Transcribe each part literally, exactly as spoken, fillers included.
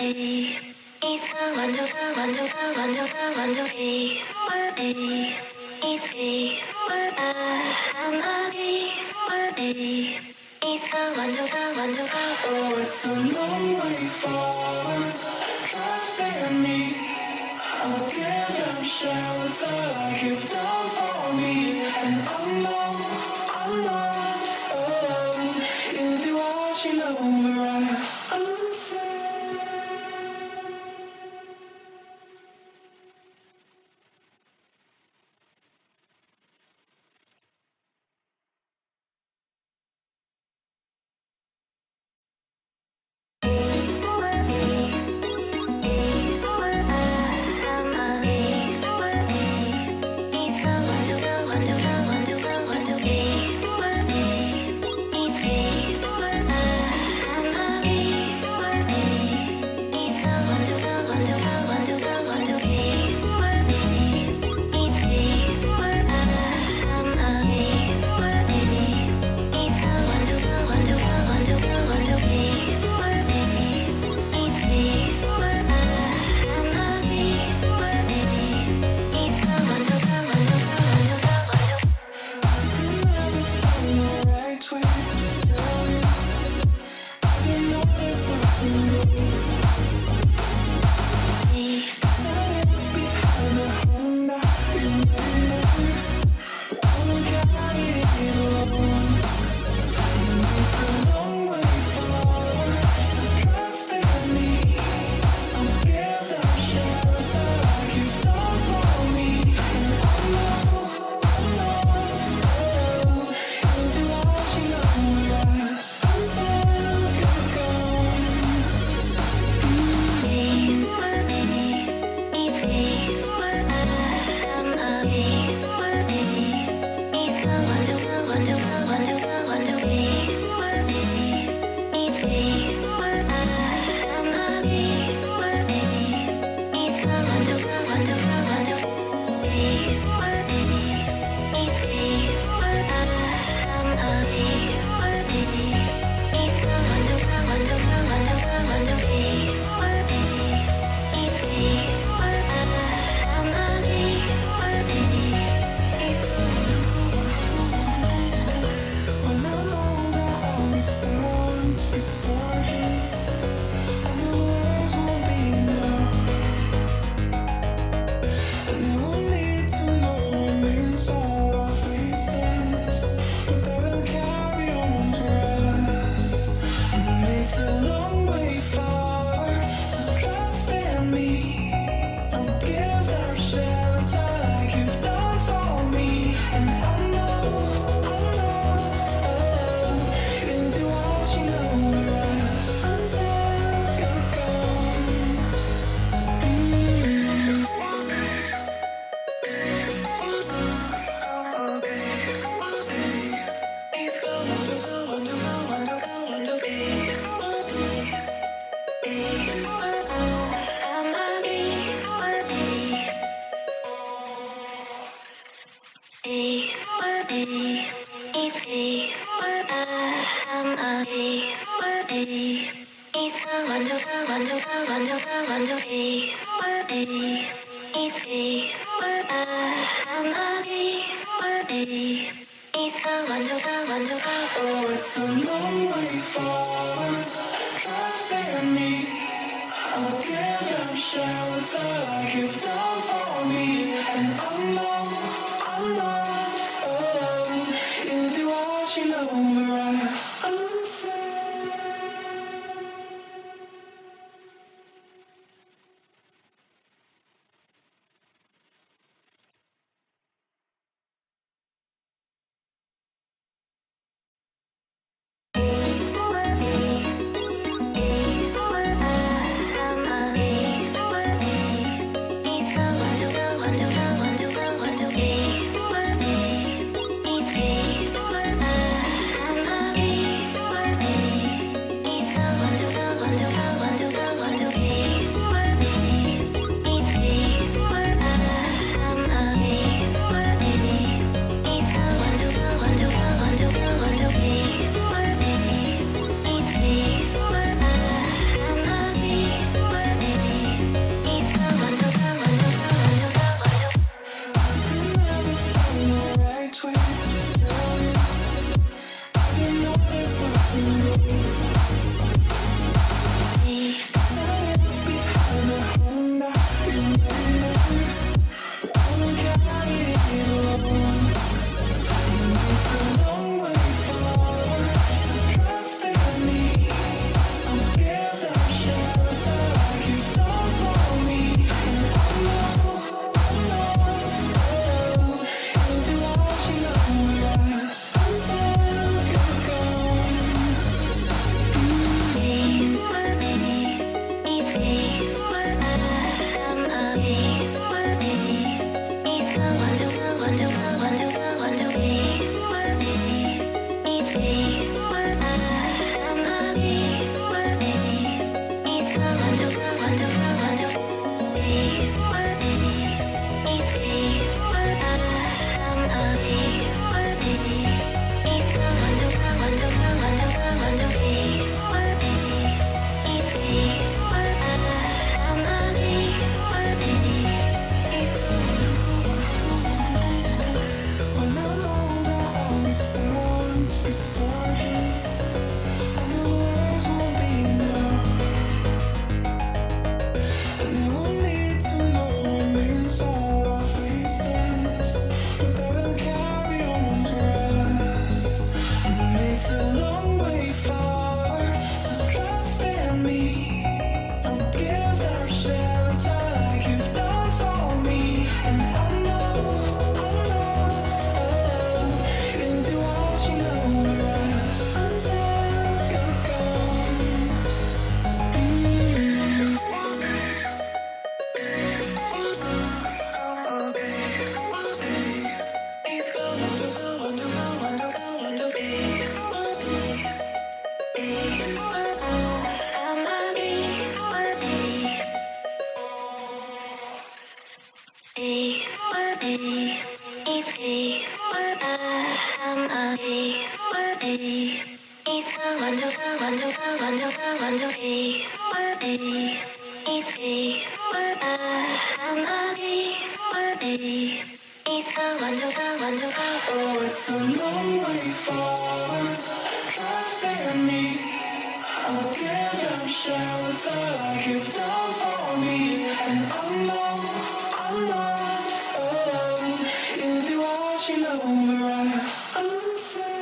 Oh, it's a long way forward. Trust in me. I'll give them shelter like you've done for me. And I know, I'm not alone. You'll be watching over us until oh, it's a long way forward. Trust in me. I'll give them shelter like you've done for me. And I know, I'm not alone. You'll be watching over us until Okay. Oh, it's a long way forward. Trust in me. I'll give them shelter like you've done for me. And I know I'm not alone. You'll be watching over us until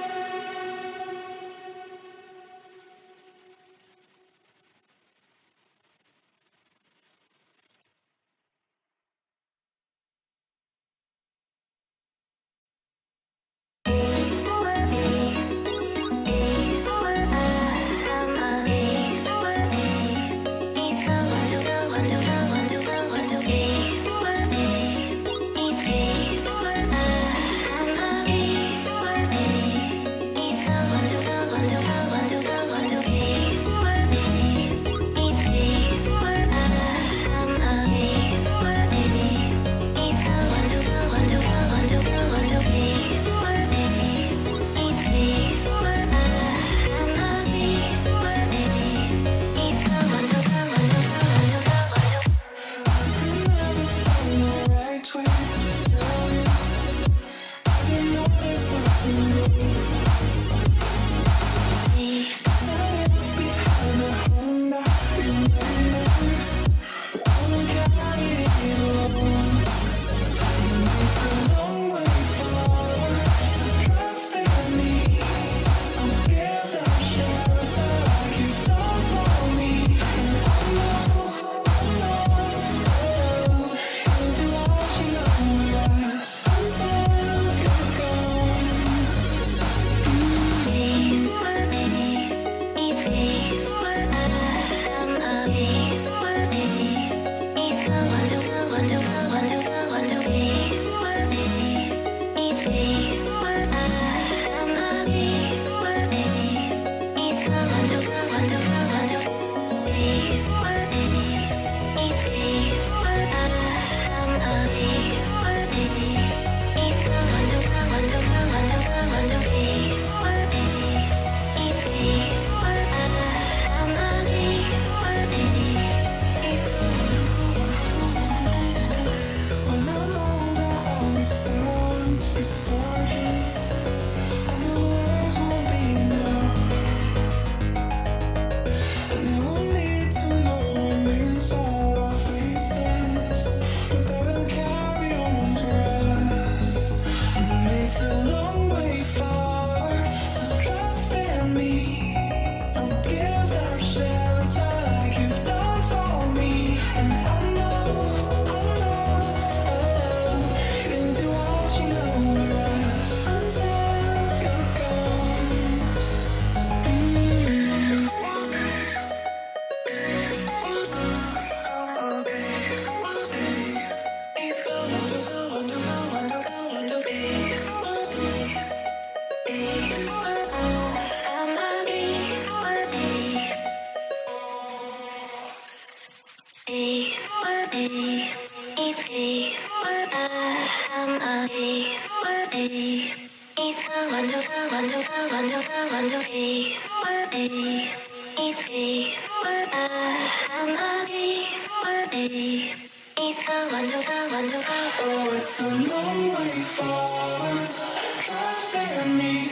oh, it's a long way forward. Trust in me.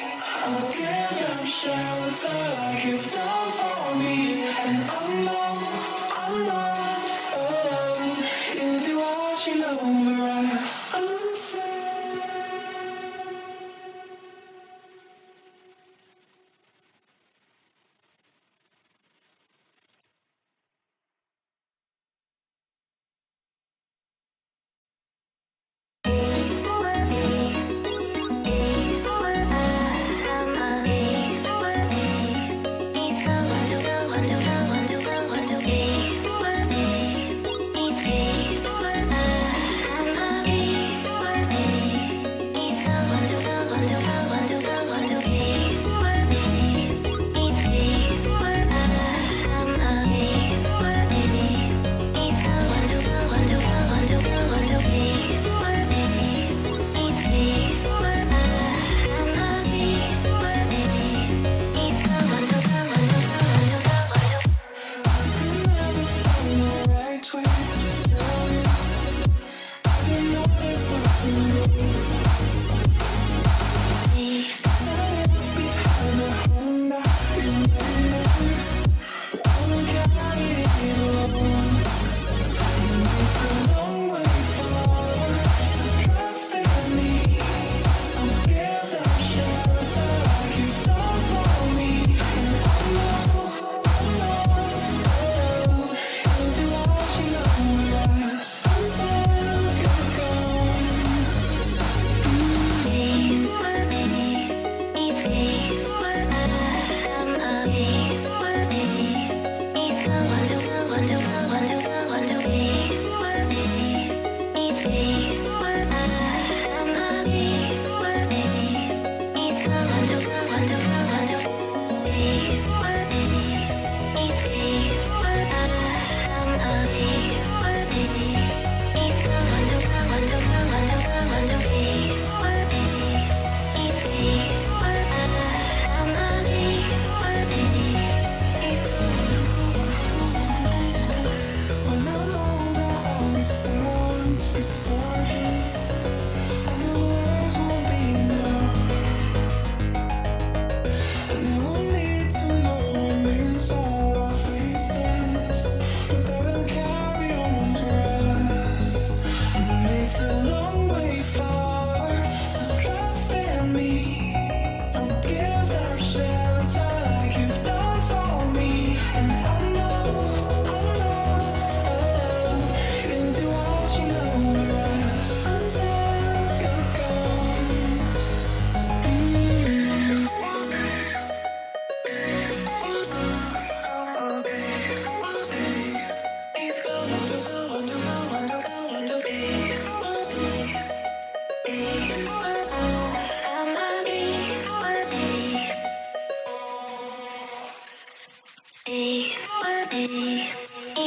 I'll give them shelter like you've done for me. And I know I'm not alone. You'll be watching over us until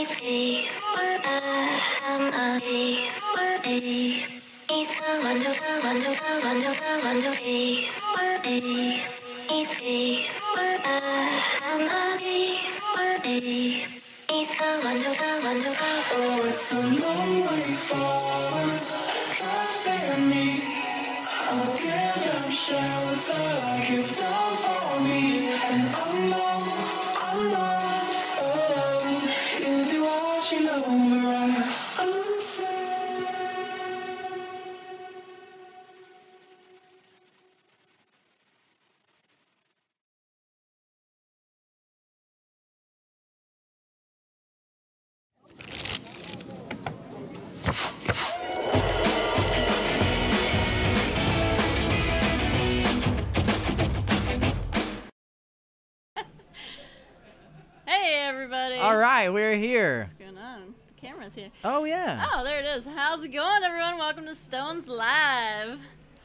Oh, it's a long way forward. Trust in me. I'll give them shelter. Give them for me. And I know I'm not alone. You'll be watching over us. All right, we're here. What's going on? The camera's here. Oh, yeah. Oh, there it is. How's it going, everyone? Welcome to Stones Live.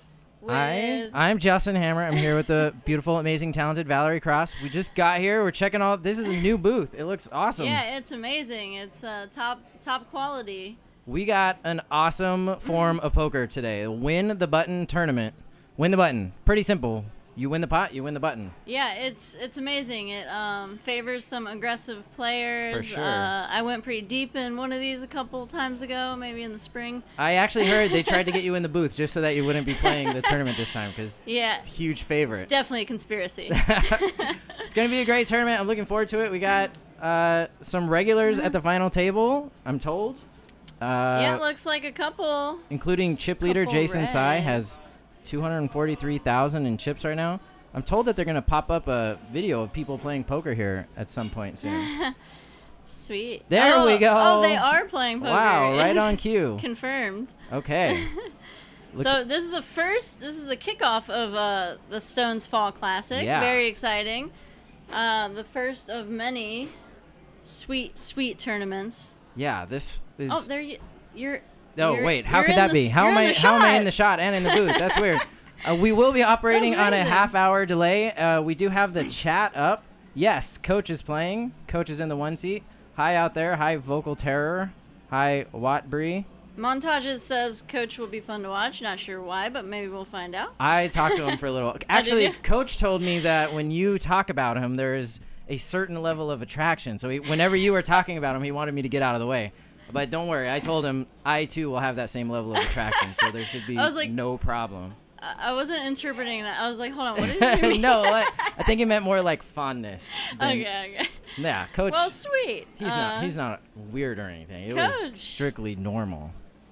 Hi, I'm Justin Hammer. I'm here with the beautiful, amazing, talented Valerie Cross. We just got here. We're checking all. This is a new booth. It looks awesome. Yeah, it's amazing. It's uh, top top quality. We got an awesome form of poker today. Win the button tournament. Win the button. Pretty simple. You win the pot, you win the button. Yeah, it's it's amazing. It um, favors some aggressive players. For sure. Uh, I went pretty deep in one of these a couple times ago, maybe in the spring. I actually heard they tried to get you in the booth just so that you wouldn't be playing the tournament this time because yeah, huge favorite. It's definitely a conspiracy. It's going to be a great tournament. I'm looking forward to it. We got uh, some regulars at the final table, I'm told. Uh, yeah, it looks like a couple. Including chip leader couple Jason red. Tsai has two hundred forty-three thousand in chips right now. I'm told that they're going to pop up a video of people playing poker here at some point soon. Sweet. There oh, we go. Oh, they are playing poker. Wow, right on cue. Confirmed. Okay. So this is the first, this is the kickoff of uh, the Stones Fall Classic. Yeah. Very exciting. Uh, the first of many sweet, sweet tournaments. Yeah, this is... Oh, there you, you're... Oh, you're, wait, how you're could that the, be? How am I How am I in the shot and in the booth? That's weird. Uh, we will be operating on a half-hour delay. Uh, we do have the chat up. Yes, Coach is playing. Coach is in the one seat. Hi out there. Hi, Vocal Terror. Hi, Wattbree. Montages says Coach will be fun to watch. Not sure why, but maybe we'll find out. I talked to him for a little. Actually, Coach told me that when you talk about him, there is a certain level of attraction. So he, whenever you were talking about him, he wanted me to get out of the way. But don't worry, I told him I too will have that same level of attraction, so there should be like, no problem. I wasn't interpreting that. I was like, hold on, what did you mean? No, I, I think he meant more like fondness. Than, okay, okay. Yeah, Coach. Well, sweet. He's uh, not. He's not weird or anything. It Coach. was strictly normal.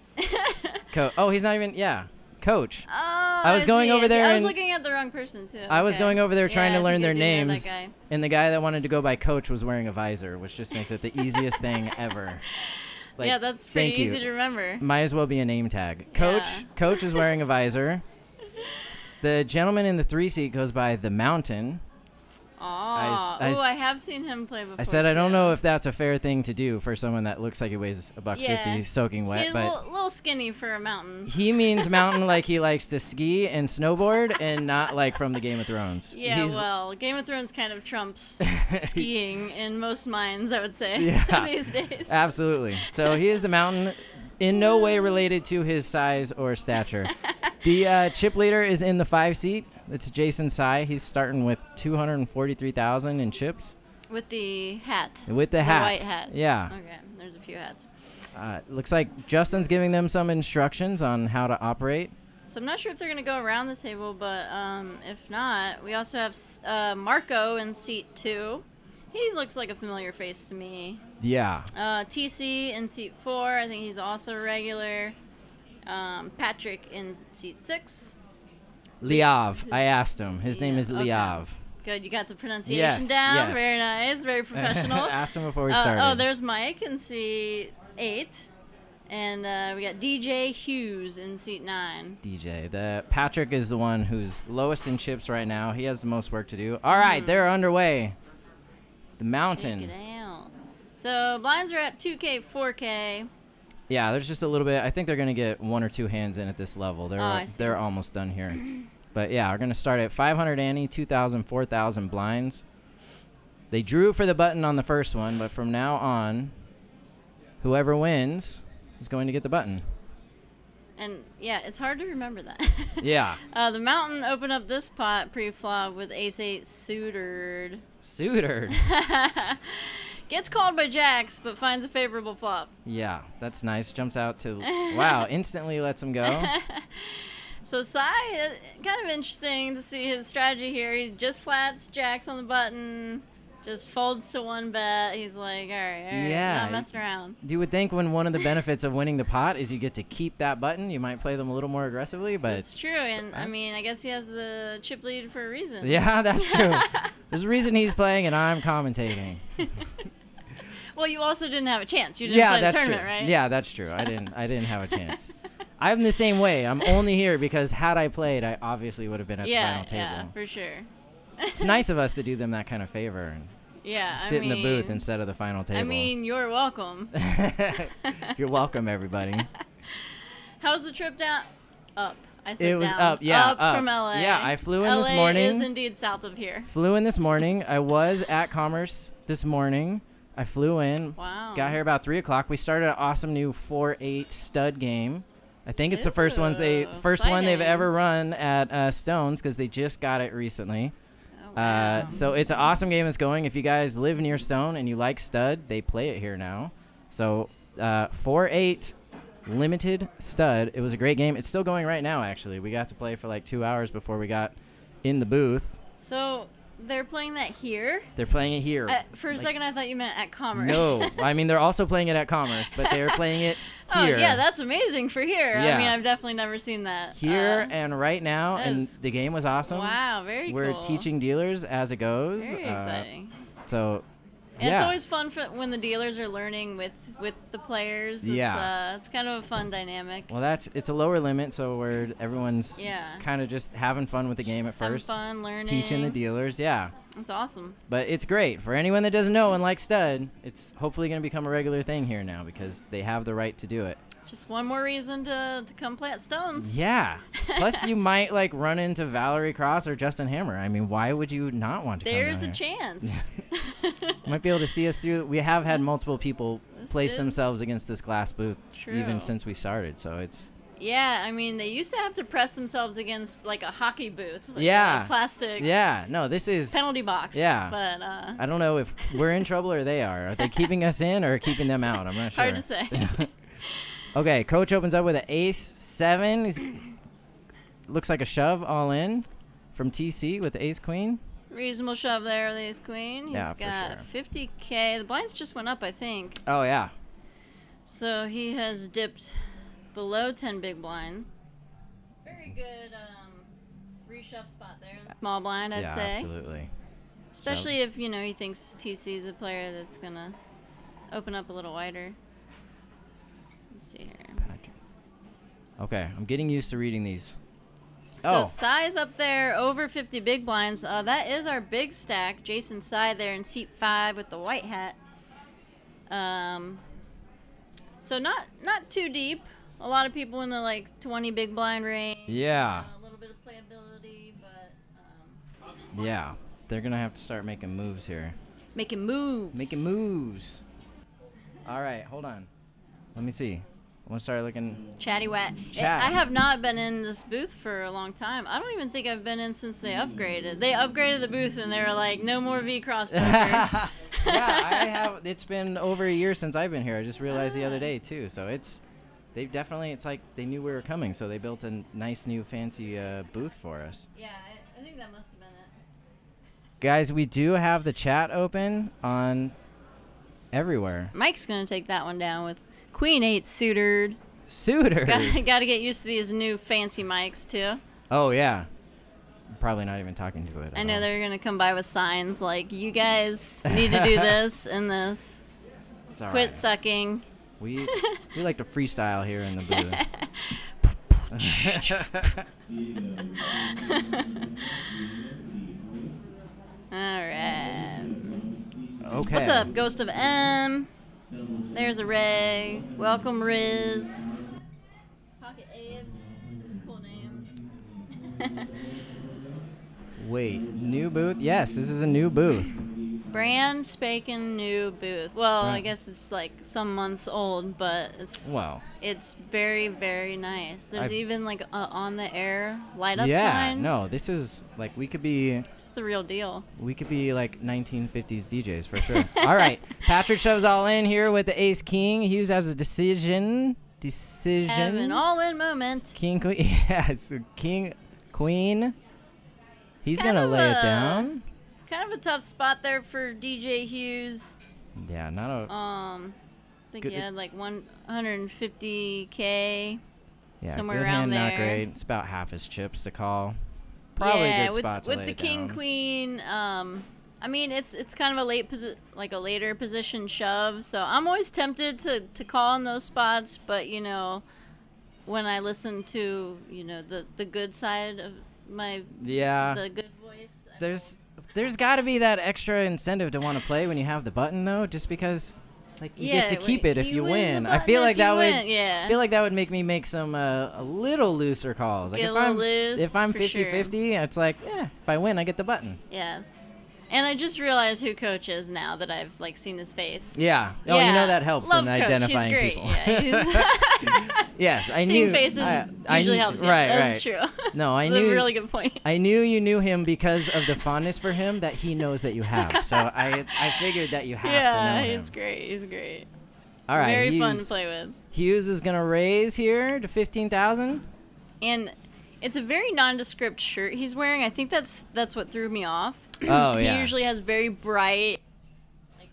Co oh, he's not even. Yeah, Coach. Oh, I was I going see, over I there. I was and looking at the wrong person too. I was okay. going over there trying yeah, to learn their names, that guy. and the guy that wanted to go by Coach was wearing a visor, which just makes it the easiest thing ever. Like, yeah, that's pretty thank easy you. to remember. Might as well be a name tag. Coach. Yeah. Coach is wearing a visor. The gentleman in the three seat goes by the Mountain. Oh, I, I have seen him play before. I said I don't too. know if that's a fair thing to do for someone that looks like he weighs a buck yeah. fifty, soaking wet. He's but a little, little skinny for a mountain. He means mountain like he likes to ski and snowboard, and not like from the Game of Thrones. Yeah, He's, well, Game of Thrones kind of trumps skiing in most minds, I would say. Yeah, these days. Absolutely. So he is the Mountain, in no way related to his size or stature. The uh, chip leader is in the five seat. It's Jason Tsai. He's starting with two hundred forty-three thousand in chips. With the hat. With the, the hat. white hat. Yeah. Okay, there's a few hats. Uh, looks like Justin's giving them some instructions on how to operate. So I'm not sure if they're going to go around the table, but um, if not, we also have uh, Marco in seat two. He looks like a familiar face to me. Yeah. Uh, T C in seat four. I think he's also a regular. Um, Patrick in seat six. Liav. I asked him. His yeah, name is Liav. Okay. Good. You got the pronunciation yes, down. Yes. Very nice. Very professional. Asked him before we uh, started. Oh, there's Mike in seat eight. And uh, we got D J Hughes in seat nine. D J. The Patrick is the one who's lowest in chips right now. He has the most work to do. All right, mm. they're underway. The Mountain. Check it out. So blinds are at two K, four K. Yeah, there's just a little bit. I think they're going to get one or two hands in at this level. They're oh, they're almost done here. But yeah, we're going to start at five hundred ante, two thousand, four thousand blinds. They drew for the button on the first one, but from now on, whoever wins is going to get the button. And yeah, it's hard to remember that. Yeah. Uh, the mountain opened up this pot pre-flop with ace eight suited. Suited. Gets called by jacks, but finds a favorable flop. Yeah, that's nice. Jumps out to, wow, instantly lets him go. So Sai, uh, kind of interesting to see his strategy here. He just flats jacks on the button, just folds to one bet. He's like, all right, all right, yeah, not messing around. You would think when one of the benefits of winning the pot is you get to keep that button, you might play them a little more aggressively, but it's true. And I mean, I guess he has the chip lead for a reason. Yeah, that's true. There's a reason he's playing and I'm commentating. Well, you also didn't have a chance. You didn't yeah, play that's the tournament, true. right? Yeah, that's true. I didn't. I didn't have a chance. I'm the same way. I'm only here because had I played, I obviously would have been at yeah, the final table. Yeah, for sure. It's nice of us to do them that kind of favor and yeah, sit I mean, in the booth instead of the final table. I mean, you're welcome. You're welcome, everybody. How's the trip down? Up. I said it was down. up, yeah, up, up from L A. Yeah, I flew in L A this morning. is indeed south of here. Flew in this morning. I was at Commerce this morning. I flew in. Wow. Got here about three o'clock. We started an awesome new four eight stud game. I think it's Ooh, the first ones they first exciting. one they've ever run at uh, Stones because they just got it recently. Oh, wow. Uh, so it's an awesome game that's going. If you guys live near Stone and you like stud, they play it here now. So uh, four eight limited stud. It was a great game. It's still going right now, actually. We got to play for like two hours before we got in the booth. So they're playing that here? They're playing it here. Uh, for a like, second, I thought you meant at Commerce. No. I mean, they're also playing it at Commerce, but they're playing it here. Oh, yeah, that's amazing for here. Yeah. I mean, I've definitely never seen that. Here uh, and right now, and the game was awesome. Wow, very We're cool. We're teaching dealers as it goes. Very uh, exciting. So, yeah. It's always fun for when the dealers are learning with, with the players. It's, yeah. Uh, it's kind of a fun dynamic. Well, that's it's a lower limit, so we're everyone's yeah. kind of just having fun with the game at having first. Fun, learning. Teaching the dealers, yeah. It's awesome. But it's great. For anyone that doesn't know and likes stud, it's hopefully going to become a regular thing here now because they have the right to do it. Just one more reason to, to come play at Stones. Yeah. Plus, you might like run into Valerie Cross or Justin Hammer. I mean, why would you not want to There's come a down chance. You might be able to see us through. We have had multiple people this place themselves against this glass booth true. even since we started. So it's... Yeah, I mean, they used to have to press themselves against, like, a hockey booth. Like yeah. A plastic. Yeah. No, this is... penalty box. Yeah. But, uh... I don't know if we're in trouble or they are. Are they keeping us in or keeping them out? I'm not sure. Hard to say. Okay, Coach opens up with an ace seven. He's looks like a shove all in from T C with the ace queen. Reasonable shove there with ace queen. He's Yeah, for got sure. fifty K. The blinds just went up, I think. Oh, yeah. So he has dipped below ten big blinds. Very good um, reshove spot there. Small blind, I'd yeah, say. absolutely. Especially if, you know, he thinks T C's a player that's going to open up a little wider. Let's see here. Patrick. Okay, I'm getting used to reading these. So oh. Sai's up there, over fifty big blinds. Uh, that is our big stack. Jason Sai there in seat five with the white hat. Um, so not not too deep. A lot of people in the like twenty big blind range. Yeah. Uh, a little bit of playability, but um, Yeah, they're gonna have to start making moves here. making moves. Making moves. All right, hold on. Let me see. I'm gonna start looking. Chatty Wat. Chat. I have not been in this booth for a long time. I don't even think I've been in since they upgraded. They upgraded the booth and they were like, no more V cross poker. Yeah, I have. It's been over a year since I've been here. I just realized the other day too. So it's, they've definitely. It's like they knew we were coming, so they built a nice new fancy uh, booth for us. Yeah, I, I think that must have been it. Guys, we do have the chat open on everywhere. Mike's gonna take that one down with Queen eight suited. Suitor. Got to get used to these new fancy mics too. Oh yeah. I'm probably not even talking to it. I at know all. they're gonna come by with signs like, "You guys need to do this and this. It's all Quit right. sucking." We we like to freestyle here in the booth. All right. Okay. What's up, Ghost of M? There's a Ray. Welcome, Riz. Pocket Abes. That's a cool name. Wait, new booth? Yes, this is a new booth. Brand spanking new booth. Well, Right. I guess it's like some months old, but it's Wow. it's very, very nice. There's I've- even like a on the air light up Yeah, sign. no, this is like we could be It's the real deal. we could be like nineteen fifties D Js for sure. All right, Patrick shoves all in here with the ace king. Hughes has a decision. Decision. Have an all in moment. King queen. Yeah, so king queen. He's kind gonna of lay it a- down. Kind of a tough spot there for D J Hughes. Yeah, not a. Um, I think Good- he had like one hundred fifty K. yeah, somewhere good around hand, not there. great. It's about half his chips to call. Probably yeah, a good with, spot to with lay the it king down. queen. Um, I mean it's it's kind of a late posi- like a later position shove. So I'm always tempted to to call in those spots, but you know, when I listen to you know the the good side of my Yeah. the good voice. I There's there's got to be that extra incentive to want to play when you have the button though, just because like you Yeah, get to when keep it if you you, win win. the I button feel if like that you would win, yeah. I feel like that would make me make some uh, a little looser calls. Like Get a if little I'm loose, if I'm for fifty fifty, it's like, yeah, if I win, I get the button. Yes. And I just realized who Coach is now that I've like seen his face. Yeah. Oh, Yeah. you know that helps Love in Coach. identifying He's great. people. Yeah, he's Yes, I seeing knew faces I, I usually knew, helps. Yeah, Right, that's right. true. No, I That's knew a really good point. I knew you knew him because of the fondness for him that he knows that you have. So I I figured that you have yeah, to know him. he's great. He's great. All right, Very Hughes, fun to play with. Hughes is gonna raise here to fifteen thousand. And it's a very nondescript shirt he's wearing. I think that's that's what threw me off. Oh he yeah. usually has very bright, like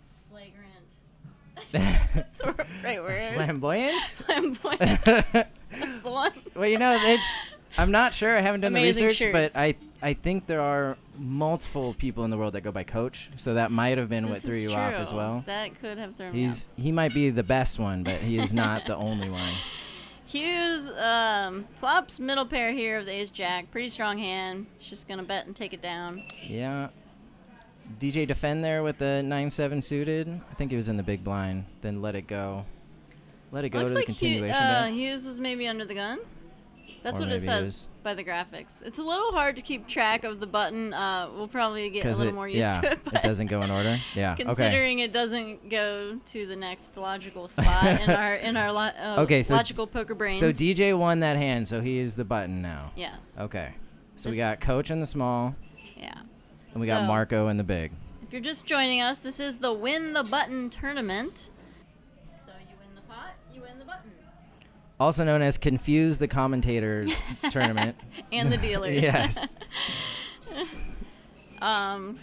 flagrant. That's the right word. Flamboyant. Flamboyant. That's the one. Well, you know, it's. I'm not sure. I haven't done Amazing the research, shirts. but I I think there are multiple people in the world that go by Coach, so that might have been what This threw is you true. off as well. That could have thrown me He's off. he might be the best one, but he is not the only one. Hughes um, flops middle pair here of the ace jack. Pretty strong hand. He's just gonna bet and take it down. Yeah. D J defend there with the nine seven suited. I think he was in the big blind. Then let it go. Let it go Looks to like the Hugh, continuation uh, bet. Hughes was maybe under the gun. That's Or what it maybe it says is. by the graphics. It's a little hard to keep track of the button. Uh, we'll probably get a Because little it, more used yeah, to it. But it doesn't go in order. Yeah. Okay. considering it doesn't go to the next logical spot in our in our lo- uh, Okay, so logical poker brains. So D J won that hand, so he is the button now. yes. Okay. So This- we got Coach in the small, Yeah. and we got So- Marco in the big. If you're just joining us, this is the Win the Button tournament. So you win the pot, you win the button. Also known as Confuse the Commentators tournament. And the dealers. Yes. um.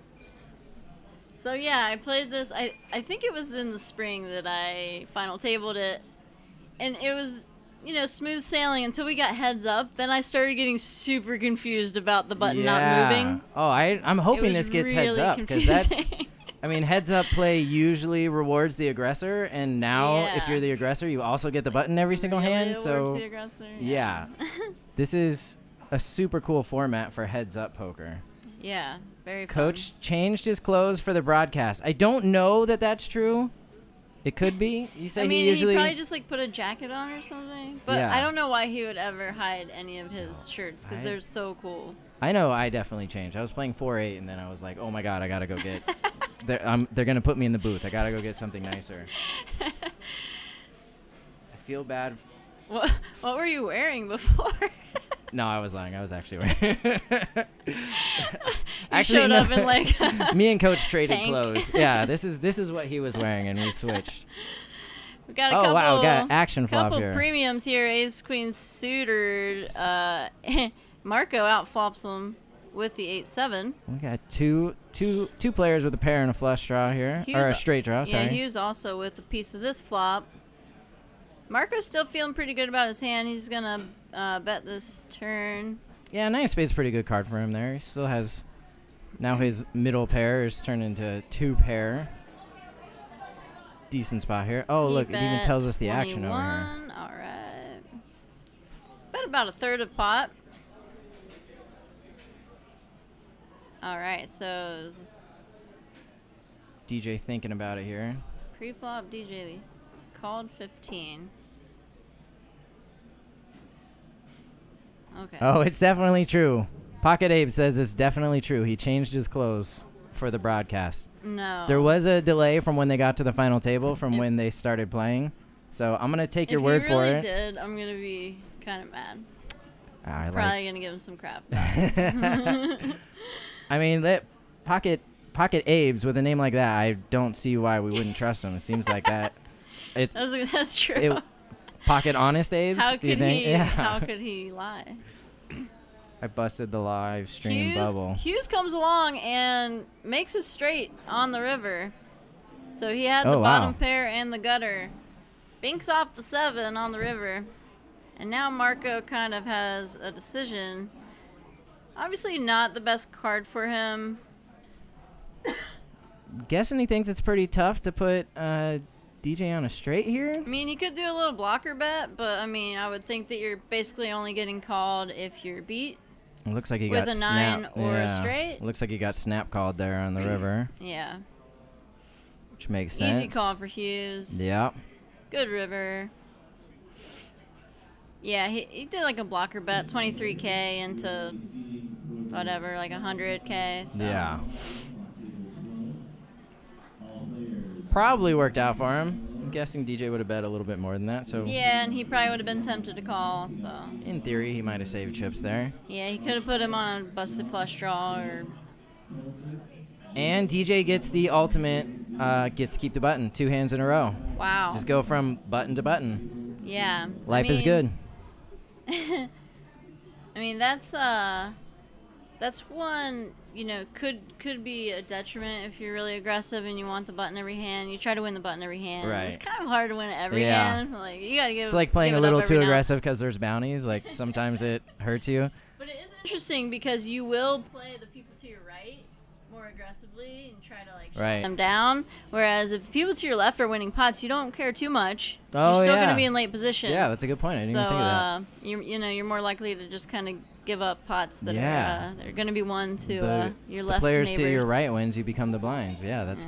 So yeah, I played this. I I think it was in the spring that I final tabled it, and it was, you know, smooth sailing until we got heads up. Then I started getting super confused about the button not Yeah. moving. Oh, I I'm It hoping was this gets heads really up because that's. confusing. I mean, heads up play usually rewards the aggressor, and now if Yeah. you're the aggressor, you also get the button every single Really hand. awards So the aggressor, yeah. this is a super cool format for heads up poker. yeah, very fun. Coach changed his clothes for the broadcast. I don't know that that's true. It could be. You say I mean, he usually. probably just like put a jacket on or something. But Yeah. I don't know why he would ever hide any of his shirts because I- they're so cool. I know I definitely changed. I was playing four eight, and then I was like, oh my god, I gotta go get. they're, um, they're gonna put me in the booth. I gotta go get something nicer. I feel bad. What What were you wearing before? No, I was lying. I was actually wearing. You actually, showed no. up in like Me and Coach traded tank. clothes. Yeah, this is this is what he was wearing, and we switched. we got a Oh couple. wow, got action flop couple here. premiums here. Ace Queen suited. Uh, Marco out flops him with the eight seven. We got two two two players with a pair and a flush draw here, He or was- a straight draw. Sorry. Yeah, he was also with a piece of this flop. Marco's still feeling pretty good about his hand. He's gonna uh, bet this turn. Yeah, nine spade's a pretty good card for him there. He still has. Now his middle pair is turned into two pair. Decent spot here. Oh, He look, it even bet tells us the action over here. twenty-one. All right. Bet about a third of pot. All right, so it was D J thinking about it here. pre-flop D J called fifteen. Okay. Oh, it's definitely true. Pocket Ape says it's definitely true. He changed his clothes. for the broadcast. No. There was a delay from when they got to the final table from If- when they started playing. So I'm going to take your if word he for really it. did, I'm going to be kind of mad. I like Probably going to give him some crap. I mean, that Pocket Pocket Abe's with a name like that, I don't see why we wouldn't trust him. It seems like that. It, that's, that's true. it, Pocket Honest Abe's, how do could you think? he? Yeah. How could he lie? I busted the live stream Hughes, bubble. Hughes comes along and makes it straight on the river. So he had Oh, the wow. bottom pair and the gutter. Binks off the seven on the river. And now Marco kind of has a decision. Obviously not the best card for him. Guessing he thinks it's pretty tough to put uh, D J on a straight here. I mean, you could do a little blocker bet, but I mean, I would think that you're basically only getting called if you're beat. It looks like he With got a nine snap. or a yeah. straight? Looks like he got snap called there on the river, Yeah. which makes sense. Easy call for Hughes. Yeah. Good river. Yeah, he, he did like a blocker bet, twenty-three K into whatever, like one hundred K. So. Yeah. Probably worked out for him. I'm guessing D J would have bet a little bit more than that. So Yeah, and he probably would have been tempted to call. So in theory, he might have saved chips there. yeah, he could have put him on a busted flush draw or. And D J gets the ultimate, uh, gets to keep the button two hands in a row. Wow. Just go from button to button. Yeah. Life I is mean- good. I mean, that's uh, that's one, you know, could could be a detriment if you're really aggressive and you want the button every hand. You try to win the button every hand. Right. It's kind of hard to win it every Yeah. hand. Like you gotta give. It's like playing give a it little up too every now- aggressive because there's bounties. Like sometimes it hurts you. But it is interesting because you will play the people to your right more aggressively and try to like shut Right. them down. Whereas if the people to your left are winning pots, you don't care too much. So Oh, you're still yeah. gonna be in late position. Yeah, that's a good point. I didn't so even think of that. uh, you you know you're more likely to just kind of give up pots that Yeah. are uh, they're going to be won to the, uh, your the left players neighbors. to your right wins, you become the blinds. Yeah, that's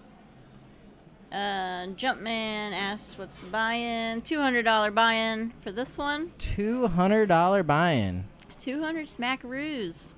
Yeah. Uh, Jumpman asks, "What's the buy-in? Two hundred dollar buy-in for this one. two hundred dollar buy-in. Two hundred smackaroos."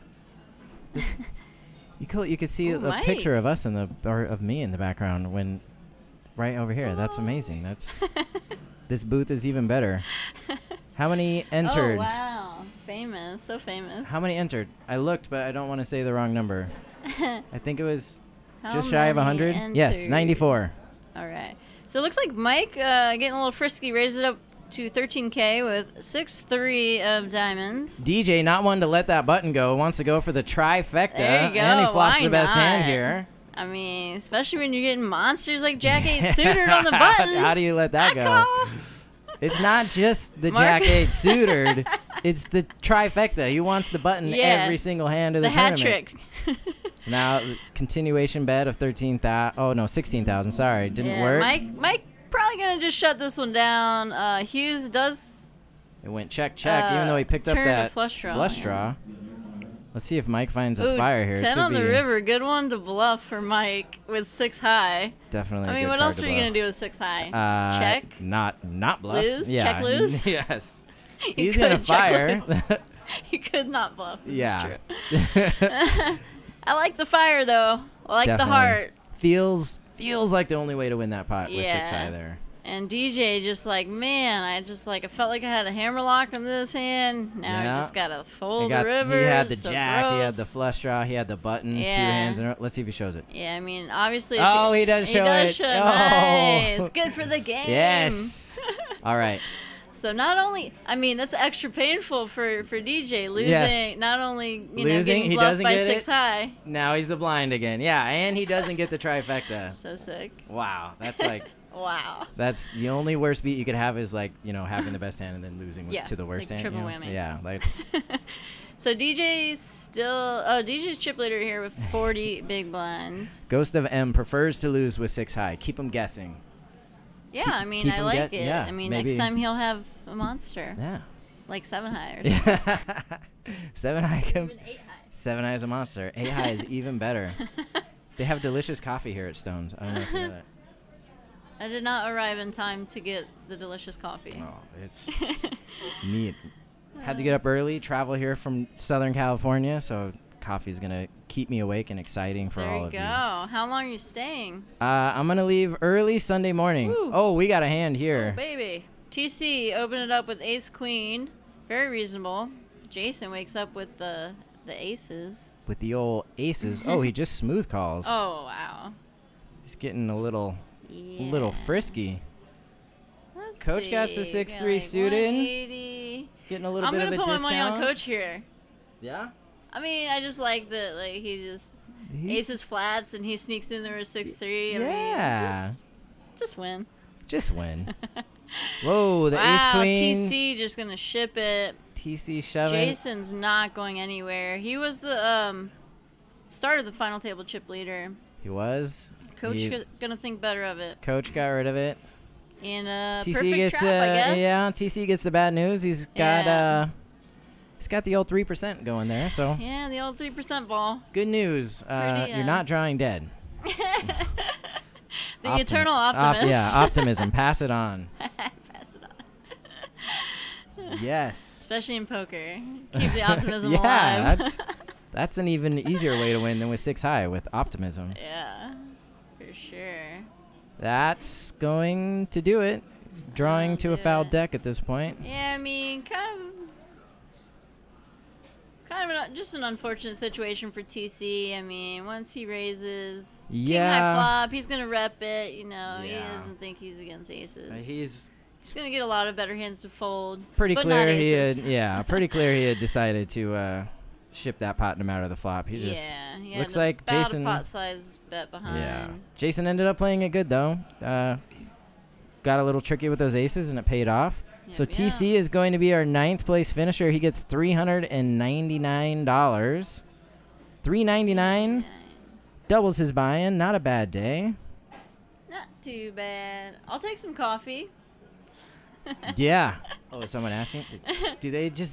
You could you could see Ooh, a Mike. picture of us in the or of me in the background when right over here. That's amazing. That's this booth is even better. How many entered? Oh wow, famous, so famous. How many entered? I looked, but I don't want to say the wrong number. I think it was How just shy of one many hundred. Yes, entered? ninety-four. All right. So it looks like Mike uh, getting a little frisky, raised it up to thirteen K with six three of diamonds. D J, not one to let that button go, wants to go for the trifecta. There you go. And he flops Why the best hand not? here. I mean, especially when you're getting monsters like Jack eight suited on the button. How do you let that go? Call. It's not just the Mark- Jack eight suited. It's the trifecta. He wants the button Yeah. every single hand of the, The hat tournament. trick. So now continuation bet of thirteen thousand. Oh no, sixteen thousand. Sorry, didn't Yeah, work. Mike, Mike, probably gonna just shut this one down. Uh, Hughes does. It went check check, Uh, even though he picked up turn a that flush draw, flush yeah. draw. Let's see if Mike finds a Ooh, fire here. It ten should on the be river. Good one to bluff for Mike with six high. Definitely. a I mean, good what card else to are you bluff. gonna do with six high? Uh, Check. Not not bluff. Lose? Yeah. Check lose? Yes. You He's could gonna check fire. lose. You could not bluff. This Yeah. Is true. I like the fire though. I like Definitely. the heart. Feels feels like the only way to win that pot with six Yeah. high there. And D J just like, man, I just like I felt like I had a hammer lock on this hand. Now Yeah. I just gotta He, fold got, the river. he had the so jack, he had the gross. flush draw, he had the button, two Yeah. hands in a row. Let's see if he shows it. Yeah, I mean, obviously. if Oh, he does show does it. Show, Oh. Nice, good for the game. Yes. All right. So not only, I mean, that's extra painful for for D J losing. Yes. Not only you Losing, know getting he bluffed doesn't by get six it. high. Now he's the blind again. Yeah, and he doesn't get the trifecta. So sick. Wow, that's like Wow. that's the only worst beat you could have is like, you know, having the best hand and then losing with, Yeah, to the it's worst like hand. triple you know? whammy. Yeah, like So D J's still. Oh, D J's chip leader here with forty big blinds. Ghost of M prefers to lose with six high. Keep him guessing. Yeah, Keep- I mean, keep I him like get- it. yeah, I mean, maybe- next time he'll have a monster, Yeah. like seven high or something. Seven high can, Even eight high. seven high is a monster. Eight high is even better. They have delicious coffee here at Stone's. I don't know if you know that. I did not arrive in time to get the delicious coffee. Oh, it's neat. Had to get up early, travel here from Southern California, so coffee's gonna keep me awake and exciting for there all you of go. you. How long are you staying? Uh, I'm gonna leave early Sunday morning. Woo. Oh, we got a hand here. Oh, baby. T C opened it up with ace queen. Very reasonable. Jason wakes up with the the aces. With the old aces. Oh, he just smooth calls. Oh, wow. He's getting a little, Yeah. little frisky. Let's Coach see. got the six Got three like suited. one eighty. Getting a little I'm bit gonna of a put my discount. money on Coach here. Yeah. I mean, I just like that. Like he just He- aces flats and he sneaks in there with six three. I Yeah. mean, just, just win. Just win. Whoa, the wow, ace queen. T C just gonna ship it. T C shoving. Jason's not going anywhere. He was the um start of the final table chip leader. He was. Coach He- g- gonna think better of it. Coach got rid of it. In a T C perfect gets trap, uh, I guess. yeah. T C gets the bad news. He's got Yeah. uh, he's got the old three percent going there. So Yeah, the old three percent ball. good news. Uh, Pretty, you're uh, not drawing dead. The Optimi- eternal op- optimist. yeah, optimism. Pass it on. Pass it on. Yes. Especially in poker. Keep the optimism yeah, alive. that's that's an even easier way to win than with six high with optimism. Yeah, for sure. That's going to do it. He's drawing to a do fouled it. deck at this point. Yeah, I mean, kind of, kind of an, just an unfortunate situation for T C. I mean, once he raises king high Yeah. flop, he's gonna rep it. You know, Yeah. he doesn't think he's against aces. Uh, he's He's gonna get a lot of better hands to fold. pretty but clear not he had aces. yeah, pretty clear he had decided to uh, ship that pot no matter the flop. He just yeah, he looks had like about Jason- a pot size bet behind. yeah. Jason ended up playing it good though. Uh, got a little tricky with those aces and it paid off. So Yep, T C is going to be our ninth place finisher. He gets three hundred and ninety nine dollars. Three ninety nine Yeah. doubles his buy-in. Not a bad day. Not too bad. I'll take some coffee. Yeah. Oh, is someone asking? Do they just?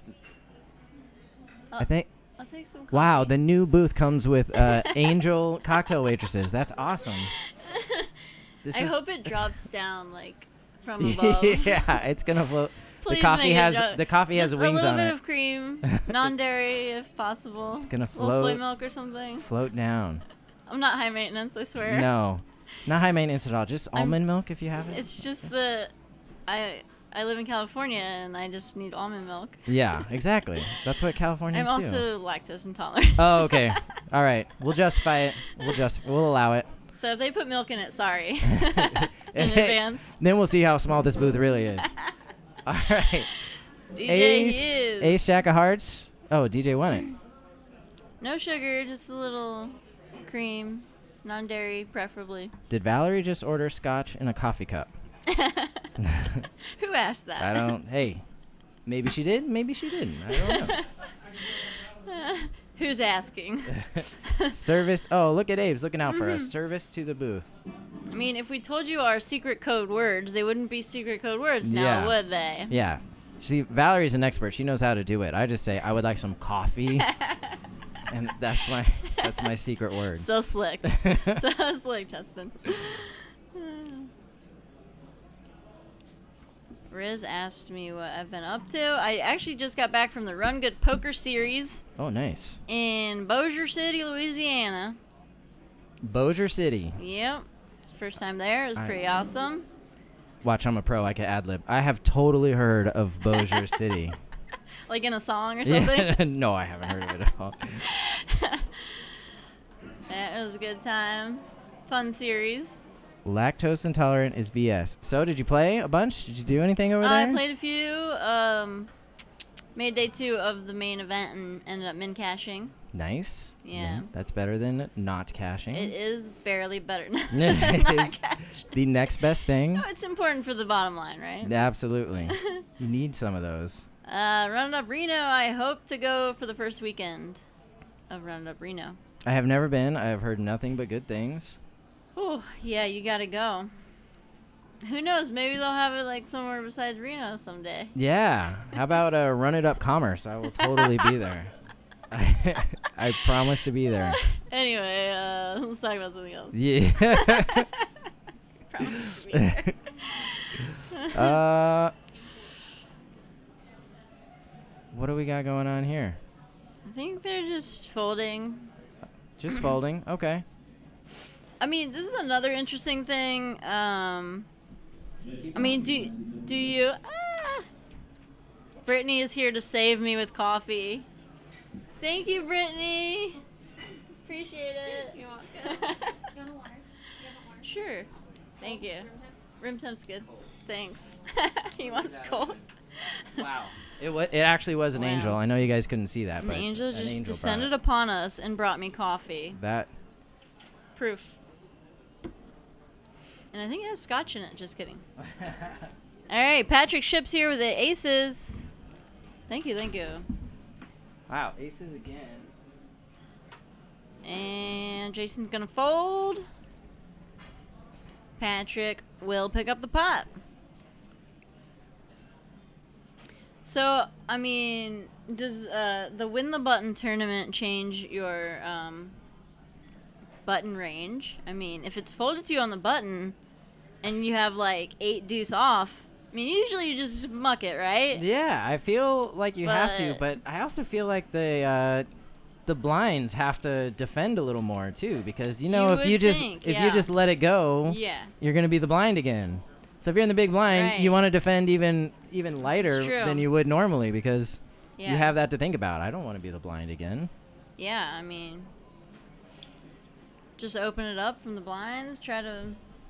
I think. I'll take some coffee. Wow, the new booth comes with uh, angel cocktail waitresses. That's awesome. This I is- hope it drops down like from above. yeah, it's gonna float. Please the coffee make it has drop- the coffee has Just wings a little on bit it. of cream, non-dairy if possible. It's gonna A little soy float. milk or something. Float down. I'm not high maintenance, I swear. No, not high maintenance at all. Just I'm- almond milk if you have it. It's just the I I live in California and I just need almond milk. Yeah, exactly. That's what Californians I'm do. also lactose intolerant. Oh, okay. All right. We'll justify it. We'll just we'll allow it. So if they put milk in it, sorry. in advance. Then we'll see how small this booth really is. All right. D J Ace, he is. Ace Jack of Hearts. Oh, D J won it. No sugar, just a little cream, non-dairy preferably. Did Valerie just order scotch in a coffee cup? Who asked that? I don't. Hey, maybe she did. Maybe she didn't. I don't know. Who's asking? Service. Oh, look at Abe's looking out for us. Mhm. Service to the booth. I mean, if we told you our secret code words, they wouldn't be secret code words now, Yeah. would they? Yeah. See, Valerie's an expert. She knows how to do it. I just say I would like some coffee, and that's my that's my secret word. So slick. So slick, Justin. Riz asked me what I've been up to. I actually just got back from the Run Good Poker Series Oh, nice. in Bossier City, Louisiana. Bossier City. Yep. It's the first time there. It was I- pretty awesome. Watch, I'm a pro. I can ad lib. I have totally heard of Bossier City. Like in a song or something. Yeah. No, I haven't heard of it at all. Yeah, it was a good time. Fun series. Lactose intolerant is B S. So, did you play a bunch? Did you do anything over I there? played a few. Um, made day two of the main event and ended up min cashing. Nice. Yeah. That's better than not cashing. It is barely better than It not is cashing. the next best thing. No, it's important for the bottom line, right? Absolutely. You need some of those. Uh, Roundup Reno, I hope to go for the first weekend of Roundup Reno. I have never been. I have heard nothing but good things. Oh, yeah, you gotta go. Who knows? Maybe they'll have it like somewhere besides Reno someday. Yeah. How about uh, Run It Up Commerce? I will totally be there. I promise to be there. Anyway, uh, let's talk about something else. Yeah. Promise to be there. uh, what do we got going on here? I think they're just folding. Just folding. Okay. I mean, this is another interesting thing. Um, I mean, do do you? Ah, Brittany is here to save me with coffee. Thank you, Brittany. Appreciate it. You're welcome. Do you want a water? You guys want water? Sure. Thank you. Room temp? Room temp's good. Thanks. He wants that. cold. Wow. It wa- it actually was an Wow. angel. I know you guys couldn't see that, An but angel an just angel descended brought upon us and brought me coffee. it. That. Proof. And I think it has scotch in it. Just kidding. All right, Patrick Ships here with the aces. Thank you, thank you. Wow, aces again. And Jason's gonna fold. Patrick will pick up the pot. So, I mean, does uh, the Win the Button tournament change your um, button range? I mean, if it's folded to you on the button and you have like eight deuce off, I mean, usually you just muck it, right? Yeah, I feel like you have to, But- but I also feel like the uh, the blinds have to defend a little more too, because you know You if would you just think, if yeah. you just let it go, Yeah. you're gonna be the blind again. So if you're in the big blind, Right. you want to defend even even lighter true. than you would normally, because Yeah. you have that to think about. I don't want to be the blind again. Yeah, I mean, just open it up from the blinds, try to.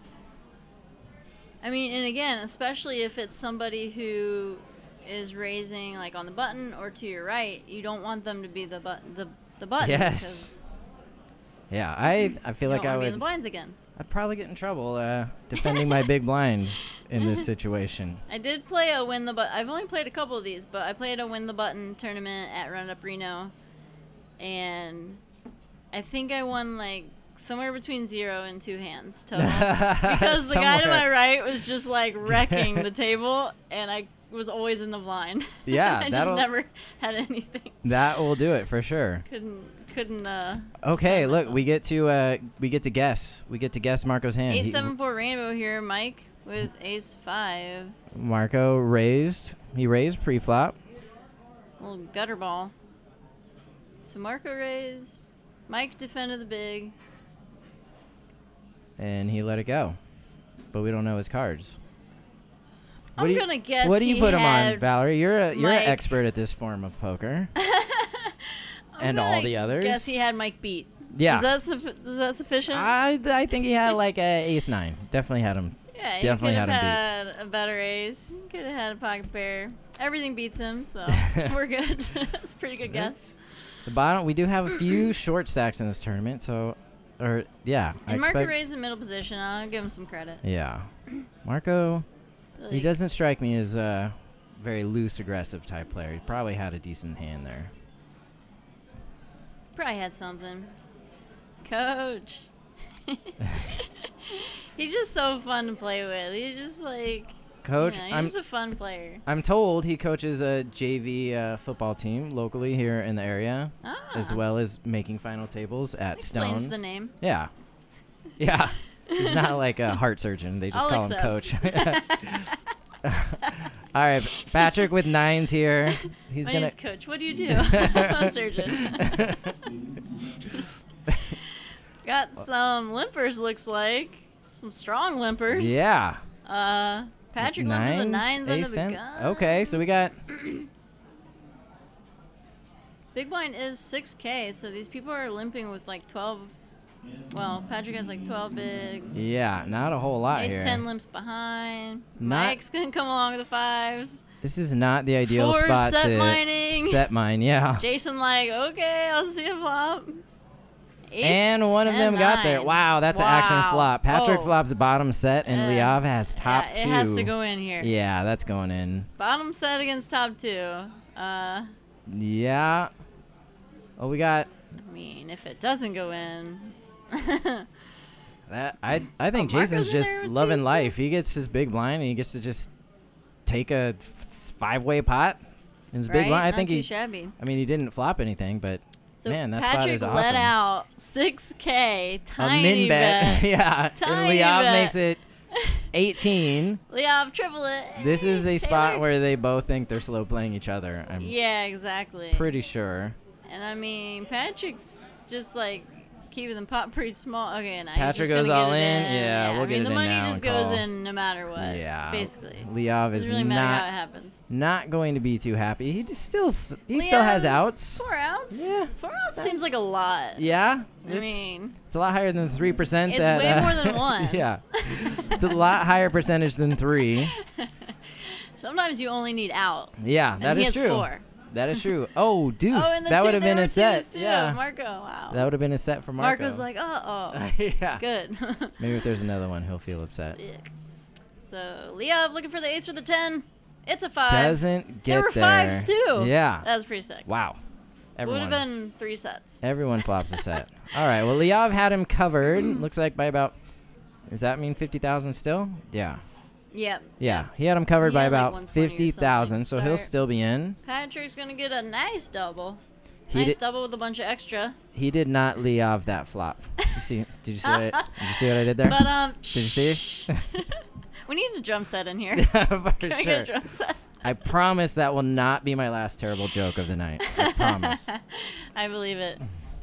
I mean, and again, especially if it's somebody who is raising like on the button or to your right, you don't want them to be the but the the button. Yes. 'cause Yeah, I I feel you like don't I wanna be in would. the blinds again. I'd probably get in trouble uh, defending my big blind in this situation. I did play a win the button. I've only played a couple of these, but I played a win the button tournament at Roundup Reno, and I think I won like somewhere between zero and two hands total. Because the guy to my Somewhere. right was just like wrecking the table, and I was always in the blind. Yeah, I just that'll- never had anything. That will do it for sure. Couldn't couldn't. Uh, Okay, defend look, myself. we get to uh, we get to guess. We get to guess Marco's hand. Eight He- seven four rainbow here, Mike with ace five. Marco raised. He raised pre-flop. Little gutter ball. So Marco raised. Mike defended the big. And he let it go. But we don't know his cards. What I'm do you- gonna guess. What do you he put him on, had Valerie? You're a you're an Mike- expert at this form of poker. I'm and all gonna the others. Guess he had Mike beat. Yeah. Is that suffi- is that sufficient? I I think he had like a ace nine. Definitely had him. yeah, definitely you had could him have had a better ace. You could have had a pocket pair. Everything beats him, so we're good. That's a pretty good guess. The bottom. We do have a few short stacks in this tournament, so, or yeah. I And Marco expect- raised in middle position. I'll give him some credit. Yeah. Marco. He Really- doesn't strike me as a very loose, aggressive type player. He probably had a decent hand there. Probably had something. Coach. He's just so fun to play with. He's just like, Coach, you know, he's I'm just a fun player. I'm told he coaches a J V uh, football team locally here in the area, Ah, as well as making final tables at explains Stones. the name. Yeah, yeah. He's not like a heart surgeon. They just I'll call him accept. Coach. All right, Patrick with nines here. He's My gonna. name's Coach. What do you do? I'm a surgeon. Got some limpers, looks like. Some strong limpers. Yeah. Uh, Patrick went for the nines under ace the ten. gun. Okay, so we got. Big blind is six K, so these people are limping with like twelve. Well, Patrick has like twelve bigs. Yeah, not a whole lot Ace here. ten limps behind. Not- Mike's gonna come along with the fives. This is not the ideal Four spot set to mining. set mine. Yeah. Jason like, okay, I'll see a flop. Ace And one of ten, them got there. nine. Wow, that's an action Wow. flop. Patrick Oh. flops bottom set, and Uh, Liav has top yeah, two. It has to go in here. Yeah, that's going in. Bottom set against top two. Uh, Yeah. Oh, we got I mean, if it doesn't go in. that. I I think Oh, Marco's Jason's in just there too loving still? life. He gets his big blind, and he gets to just take a f- five-way pot. in His big right? blind. I Not think too he. shabby. I mean, he didn't flop anything, but So man, that spot Patrick is awesome. let out six K, a tiny min bet. bet. Yeah, and Tiny Liav bet. makes it eighteen. Leov triple it. This is a spot Taylor. where they both think they're slow playing each other. I'm Yeah, exactly. pretty sure. And I mean, Patrick's just like keeping the pot pretty small. Okay, and Patrick just goes gonna all get it in. in. Yeah, we'll I get mean, it the in money now just and goes call. in no matter what. Yeah, basically. Leov is Doesn't really matter not how it happens. not going to be too happy. He just still s- he Leov, still has outs. Four outs. Yeah, Four it's outs not- seems like a lot. Yeah, I it's, mean, it's a lot higher than three percent. it's that, way uh, more than one. Yeah, it's a lot higher percentage than three. Sometimes you only need out. Yeah, And that he is has true. Four. That is true. Oh, deuce. Oh, and the that two, would have there been were a set. twos, too. Yeah, Marco, wow. that would have been a set for Marco. Marco's like, oh, oh. Yeah. Good. Maybe if there's another one, he'll feel upset. Sick. So, Leov looking for the ace or the ten. It's a five. Doesn't get There were there. fives, too. Yeah. That was pretty sick. Wow. Would Everyone. have been three sets. Everyone flops a set. All right. Well, Leov had him covered. Looks like by about. Does that mean fifty thousand still? Yeah. Yep. Yeah. He had him covered He by had, like, about one twenty or fifty thousand, so something he'll start. still be in. Patrick's going to get a nice double. He nice did, double with a bunch of extra. he did not Leov that flop. You see? Did you see what? I, did you see what I did there? But, um, Did you see? we need a drum set in here. For Can I sure. get a drum set? I promise that will not be my last terrible joke of the night. I promise. I believe it.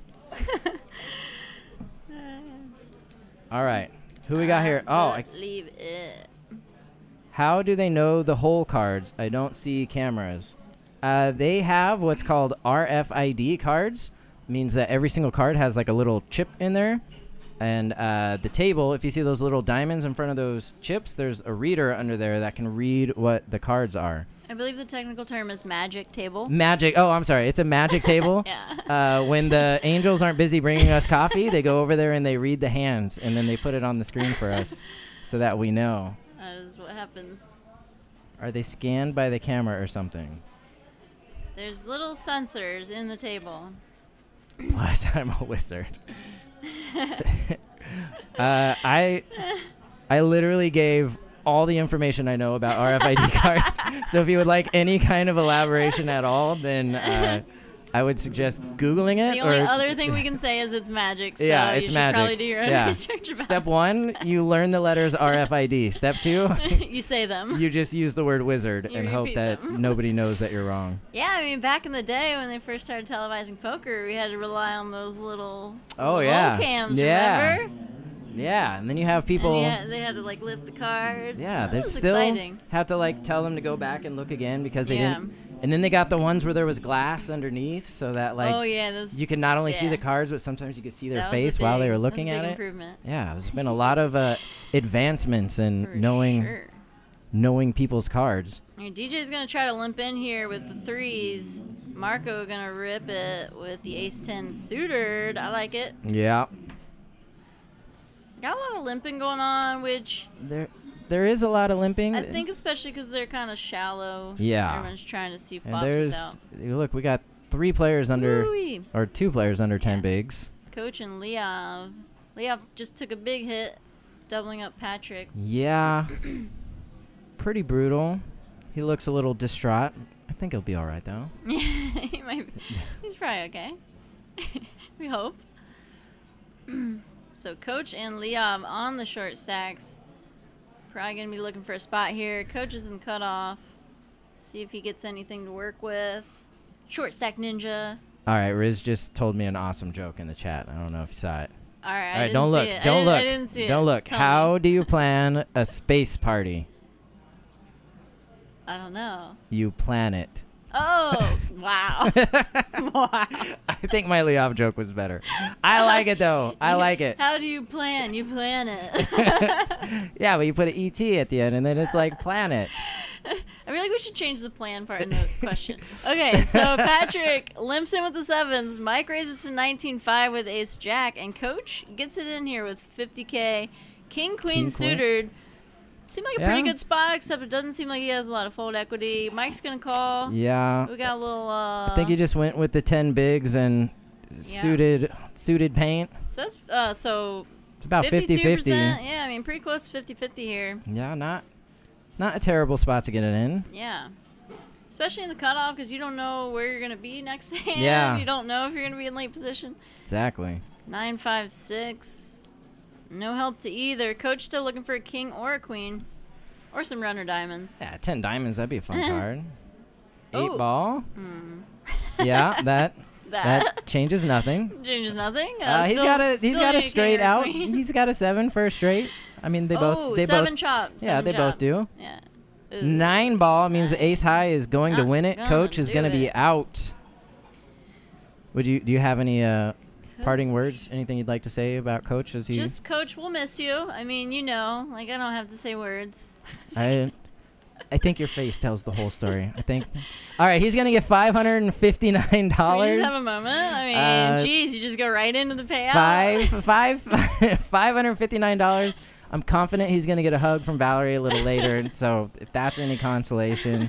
All right. Who we got here? Oh, I, leave it. how do they know the hole cards? I don't see cameras. Uh, they have what's called R F I D cards. Means that every single card has like a little chip in there. And uh, the table, if you see those little diamonds in front of those chips, there's a reader under there that can read what the cards are. I believe the technical term is magic table. Magic. Oh, I'm sorry. It's a magic table. Yeah. Uh, when the angels aren't busy bringing us coffee, they go over there and they read the hands, and then they put it on the screen for us so that we know. That is what happens. Are they scanned by the camera or something? There's little sensors in the table. Plus, I'm a wizard. uh, I I literally gave all the information I know about R F I D cards. So if you would like any kind of elaboration at all, then uh, I would suggest Googling it. The only or other thing we can say is it's magic. So yeah, you it's should magic. probably do your own Yeah. research about Step it. one, you learn the letters R F I D. Step two, You say them. you just use the word wizard You and hope repeat that them. nobody knows that you're wrong. Yeah, I mean, back in the day when they first started televising poker, we had to rely on those little Oh, roll yeah. cams, Yeah. remember? Yeah, and then you have people. And yeah, they had to like lift the cards. Yeah, that they was still exciting. have to like tell them to go back and look again because they Yeah. didn't. And then they got the ones where there was glass underneath, so that like oh yeah, those, you could not only see yeah. the cards, but sometimes you could see their that was a face while they big- were that was a looking big at it. improvement. Yeah, there's been a lot of uh, advancements in For knowing sure. knowing people's cards. All right, D J's gonna try to limp in here with the threes. Marco gonna rip it with the ace ten suited. I like it. Yeah, Got a lot of limping going on, which there there is a lot of limping. I think especially because they're kind of shallow. Yeah. Everyone's trying to see and flops there's out. look, we got three players under Woo-wee. or two players under ten Yeah. bigs. Coach and Leov. Leov just took a big hit, doubling up Patrick. Yeah, pretty brutal. He looks a little distraught. I think he'll be all right though. he might be, he's probably okay. We hope. So Coach and Leov on the short stacks. Probably going to be looking for a spot here. Coach is in cutoff. See if he gets anything to work with. Short stack ninja. All right, Riz just told me an awesome joke in the chat. I don't know if you saw it. All right, All I right, didn't don't see look. it. I Don't didn't- look. I didn't see it. Don't look. Tell How me. do you plan a space party? I don't know. You plan it. Oh, wow. Wow. I think my Leov joke was better. I like it though. I like it. How do you plan? You plan it. Yeah, but you put an E T at the end, and then it's like planet. I feel like we should change the plan part in the question. Okay, so Patrick limps in with the sevens. Mike raises to nineteen five with ace jack, and Coach gets it in here with fifty K. King queen King, queen. suited. Seemed like a Yeah. pretty good spot, except it doesn't seem like he has a lot of fold equity. Mike's gonna call. Yeah. We got a little. Uh, I think he just went with the ten bigs and Yeah. suited suited paint. So, that's, uh, so It's about fifty fifty. Yeah, I mean pretty close to fifty fifty here. Yeah, not not a terrible spot to get it in. Yeah. Especially in the cutoff, because you don't know where you're going to be next hand. Yeah. You don't know if you're going to be in late position. Exactly. nine five six. No help to either. Coach still looking for a king or a queen. Or some runner diamonds. Yeah, ten diamonds. That'd be a fun card. Eight Oh. ball. Hmm. Yeah, that. that. That changes nothing. Changes nothing. Uh, Uh, he's still- got a he's still got a need straight king or out. queen. He's got a seven for a straight. I mean, they both Oh, they seven both chop. yeah seven they chop. both do. Yeah. Ooh. Nine ball means Nine. ace high is going to Not win it. gonna Coach is do going to be it. out. Would you do you have any uh, parting words? Anything you'd like to say about Coach as he? Just Coach, we'll miss you. I mean, you know, like I don't have to say words. I I think your face tells the whole story. I think. All right, he's gonna get five hundred and fifty nine Can we dollars. just have a moment? I mean, Uh, geez, you just go right into the payout. Five five five hundred fifty nine dollars. I'm confident he's gonna get a hug from Valerie a little later. So if that's any consolation,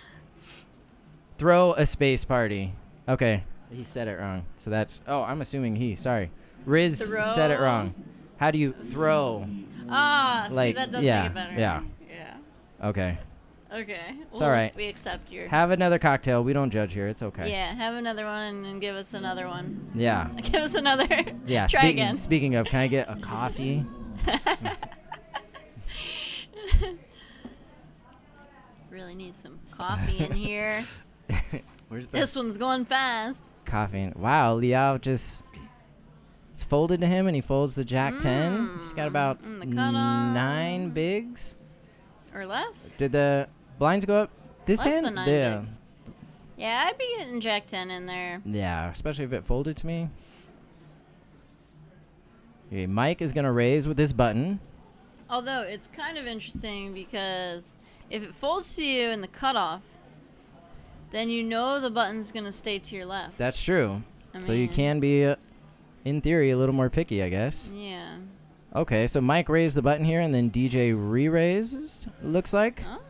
throw a space party. Okay, he said it wrong. So that's. Oh, I'm assuming he. Sorry, Riz Throw. said it wrong. How do you throw? Ah, see, Like, that does yeah, make it better. yeah. Yeah. Okay, Okay. It's all right. We accept your. have another cocktail. We don't judge here. It's okay. Yeah, have another one and give us another one. Yeah. Give us another. Yeah. Try speaking, again. Speaking of, can I get a coffee? Really need some coffee in here. Where's the This one's going fast. coffee? Wow, Liao just it's folded to him, and he folds the Jack ten. He's got Mm, about and the cutoff. nine bigs. Or less? Did the blinds go up this Less hand? than nine yeah. bigs. Yeah, I'd be getting Jack ten in there. Yeah, especially if it folded to me. Okay, Mike is gonna raise with this button. Although it's kind of interesting because if it folds to you in the cutoff, then you know the button's going to stay to your left. That's true. I So you mean, can be, uh, in theory, a little more picky, I guess. Yeah. Okay, so Mike raised the button here, and then D J re-raised, looks like. Ah.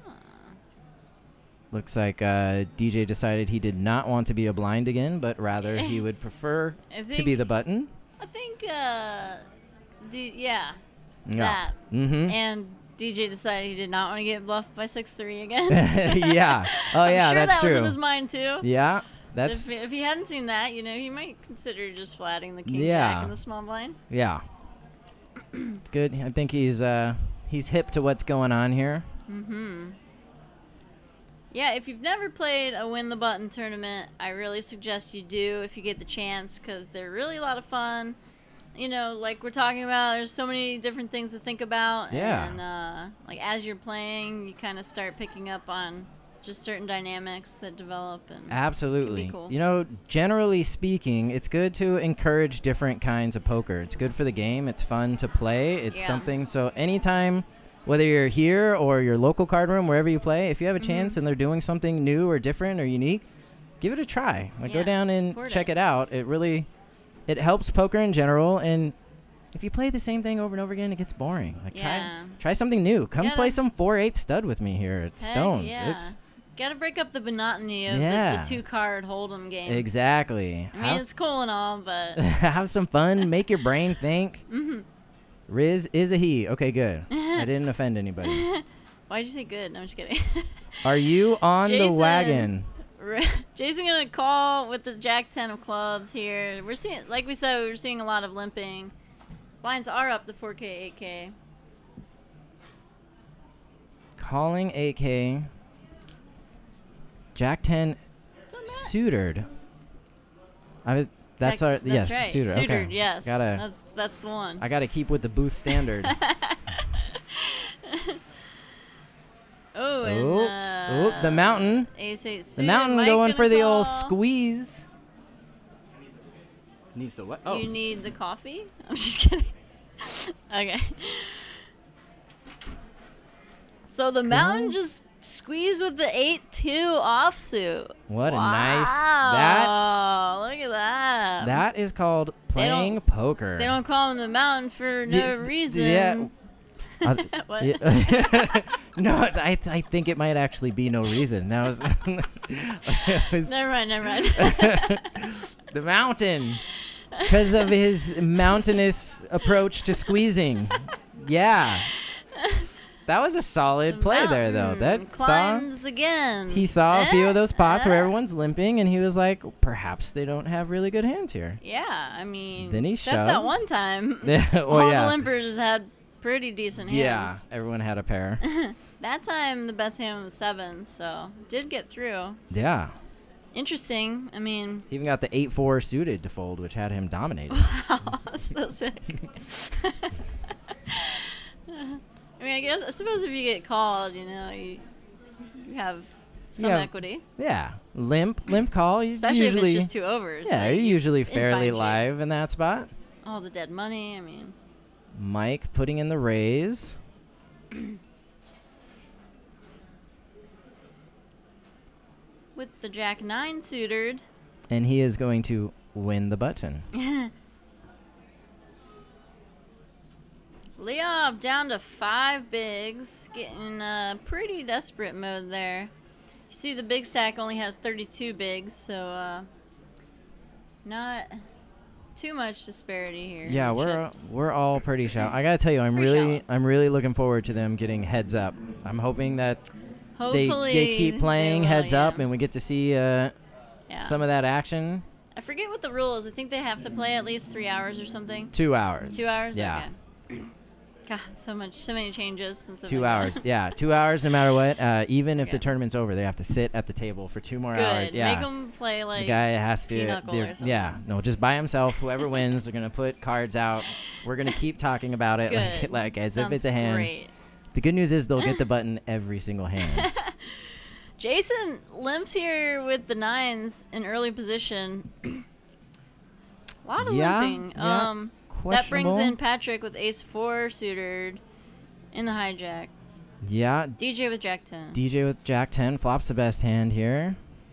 Looks like uh, D J decided he did not want to be a blind again, but rather he would prefer I to be think- the button. I think, uh, D- yeah, Yeah. that. Mm-hmm. And D J decided he did not want to get bluffed by six three again. Yeah. Oh, I'm yeah, sure that's that was true. in his mind, too. Yeah, So that's if, if he hadn't seen that, you know, he might consider just flatting the king Yeah. back in the small blind. yeah. It's good. I think he's uh he's hip to what's going on here. Mm-hmm. Yeah, if you've never played a Win the Button tournament, I really suggest you do if you get the chance, because they're really a lot of fun. You know, like we're talking about, there's so many different things to think about. Yeah. And, uh, like, as you're playing, you kind of start picking up on just certain dynamics that develop. And Absolutely. cool. You know, generally speaking, it's good to encourage different kinds of poker. It's good for the game. It's fun to play. It's Yeah. something. So anytime, whether you're here or your local card room, wherever you play, if you have a chance Mhm. and they're doing something new or different or unique, give it a try. Like go Yeah, down and support check it. it out. It really, it helps poker in general. And if you play the same thing over and over again, it gets boring. Like Yeah. try, try something new. Come Gotta- play some four eight stud with me here at Heck Stones. yeah. It's Gotta break up the monotony of Yeah. the, the two-card hold'em game. exactly. I mean, Have it's cool and all, but... have some fun, make your brain think. Mhm. Riz is a he. Okay, good. I didn't offend anybody. Why'd you say good? No, I'm just kidding. Are you on the Jason. wagon? Jason gonna call with the Jack ten of clubs here. We're seeing, like we said, we're seeing a lot of limping. Blinds are up to four K, eight K. Calling A K. Jack ten suitored. I that's Jack- our yes, right. suitor. Suitored, Okay. yes. Gotta That's that's the one. I gotta keep with the booth standard. oh, and oh, uh, oh, the mountain. Ace eight The suited. mountain Mike going gonna for the old call. squeeze. Needs the what? Oh. You need the coffee? I'm just kidding. Okay. So the mountain just squeezed with the eight two offsuit. What a wow. nice that Look at that. that is called They don't- playing poker. They don't call him the mountain for no Yeah, reason. Yeah. Uh, What? yeah. No, I, th- I think it might actually be no reason. That was, it was Never mind, never mind. the mountain because of his mountainous approach to squeezing. Yeah, that was a solid The play there, though. mountain That saw climbs again. he saw a few of those pots where Eh, eh. everyone's limping, and he was like, perhaps they don't have really good hands here. Yeah, I mean, Then he except that shoved. one time, Yeah, all well, yeah, the limpers had pretty decent yeah, hands. everyone had a pair. That time, the best hand was seven, so did get through. Yeah. interesting. I mean, He even got the eight four suited to fold, which had him dominated. wow, that's so sick. I mean, I guess I suppose if you get called, you know, you, you have some Yeah. equity. Yeah, limp, limp call. You Especially usually, if it's just two overs. yeah, like, you're usually in fairly fine shape. live in that spot. All the dead money. I mean, Mike putting in the raise. with the Jack nine suited. And he is going to win the button. Leov down to five bigs, getting uh, pretty desperate mode there. You see the big stack only has thirty-two bigs, so uh, not too much disparity here. Yeah, in we're chips. we're all pretty shallow. I gotta tell you, I'm Pretty really shallow. I'm really looking forward to them getting heads up. I'm hoping that they, Hopefully they keep playing will, heads yeah. up, and we get to see uh, Yeah. some of that action. I forget what the rule is. I think they have to play at least three hours or something. Two hours. Two hours. Yeah. Okay. God, so much, so many changes. And so Two many- hours. Yeah, two hours no matter what. Uh, even if the Okay. tournament's over, they have to sit at the table for two more Good. hours. Yeah. Make them play like. The guy has to. pinochle they're- or something. Yeah, no, just by himself. Whoever wins, they're gonna put cards out. We're gonna keep talking about it like, Good. like as if Sounds it's a hand. Great. The good news is they'll get the button every single hand. Jason limps here with the nines in early position. A lot of Yeah, limping. yeah. Um, that brings Questionable. in Patrick with ace four suited in the hijack. Yeah, D J with jack ten. D J with Jack ten flops the best hand here.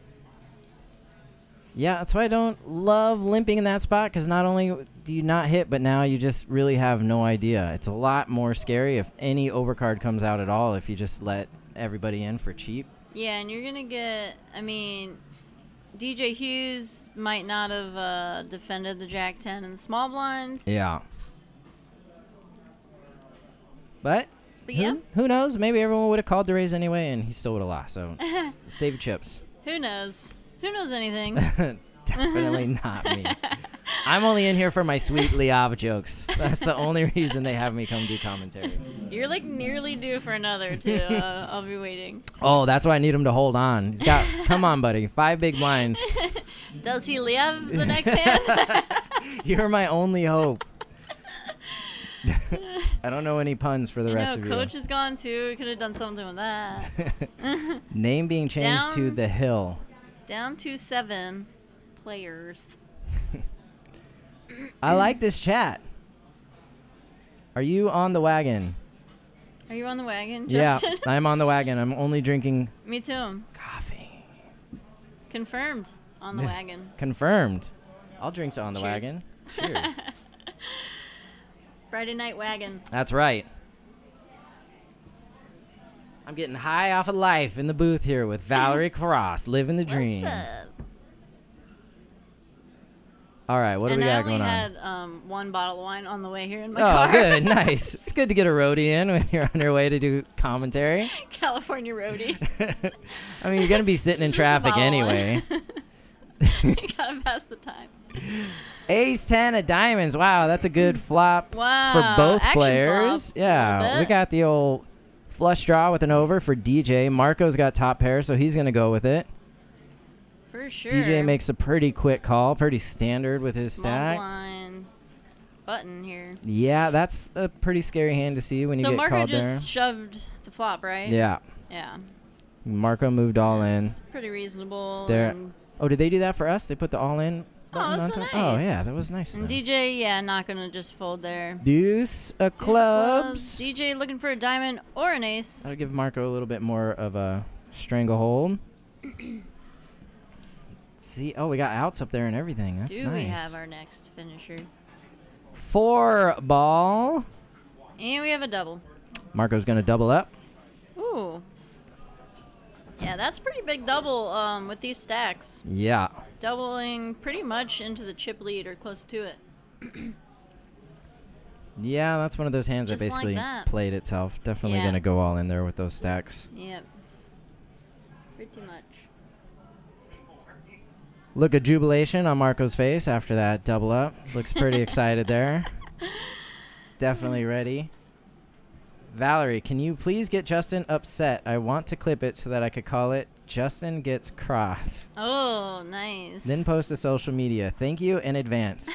Yeah, that's why I don't love limping in that spot, because not only do you not hit, but now you just really have no idea. It's a lot more scary if any overcard comes out at all if you just let everybody in for cheap. Yeah, and you're going to get, I mean, D J Hughes might not have uh, defended the jack ten in the small blind. Yeah. But, But who, yeah, who knows? Maybe everyone would have called the raise anyway, and he still would have lost. So, save your chips. who knows? Who knows anything? Definitely not me. I'm only in here for my sweet Leov jokes. That's the only reason they have me come do commentary. You're like nearly due for another, too. uh, I'll be waiting. Oh, that's why I need him to hold on. He's got, come on, buddy. Five big blinds. Does he live the next hand? You're my only hope. I don't know any puns for the you rest know, of coach you. is gone, too. We could have done something with that. Name being changed to Down. The Hill. Down to seven players. I like this chat. Are you on the wagon? Are you on the wagon, Yeah, Justin? I'm on the wagon. I'm only drinking Me too. coffee. Confirmed on the Yeah. wagon. Confirmed. I'll drink to on the Cheers. wagon. Cheers. Friday night wagon. That's right. I'm getting high off of life in the booth here with Valerie Cross, living the dream. What's up? All right, what and do we I got only going on? had um, one bottle of wine on the way here in my Oh, car. good, nice. It's good to get a roadie in when you're on your way to do commentary. California roadie. I mean, you're gonna be sitting in Just a traffic bottle of anyway. wine. Gotta pass the time. Ace ten of diamonds. Wow, that's a good flop Wow. for both action players. flop, a Yeah, little we bit. got the old flush draw with an over for D J. Marco's got top pair, so he's gonna go with it. For sure. D J makes a pretty quick call, pretty standard with his Small stack. blind button here. Yeah, that's a pretty scary hand to see when you So get Marco called just there. shoved the flop, right? Yeah, Yeah. Marco moved all in. It's pretty reasonable. There- And, Oh, did they do that for us? They put the all in Oh, button that's on so top? Oh, nice. yeah, that was nice. of and them. D J, yeah, not gonna just fold there. Deuce of Deuce of clubs. D J looking for a diamond or an ace. That'll give Marco a little bit more of a stranglehold. See, oh, we got outs up there and everything. That's Do nice. we have our next finisher? Four ball. And we have a double. Marco's gonna double up. Ooh. Yeah, that's pretty big double um, with these stacks. Yeah. Doubling pretty much into the chip lead or close to it. Yeah, that's one of those hands Just that like basically that. played itself. Definitely Yeah. gonna go all in there with those stacks. Yep. Pretty much. Look at jubilation on Marco's face after that double up. Looks pretty excited there. Definitely ready. Valerie, can you please get Justin upset? I want to clip it so that I could call it Justin Gets Cross. Oh, nice. Then post to social media. Thank you in advance.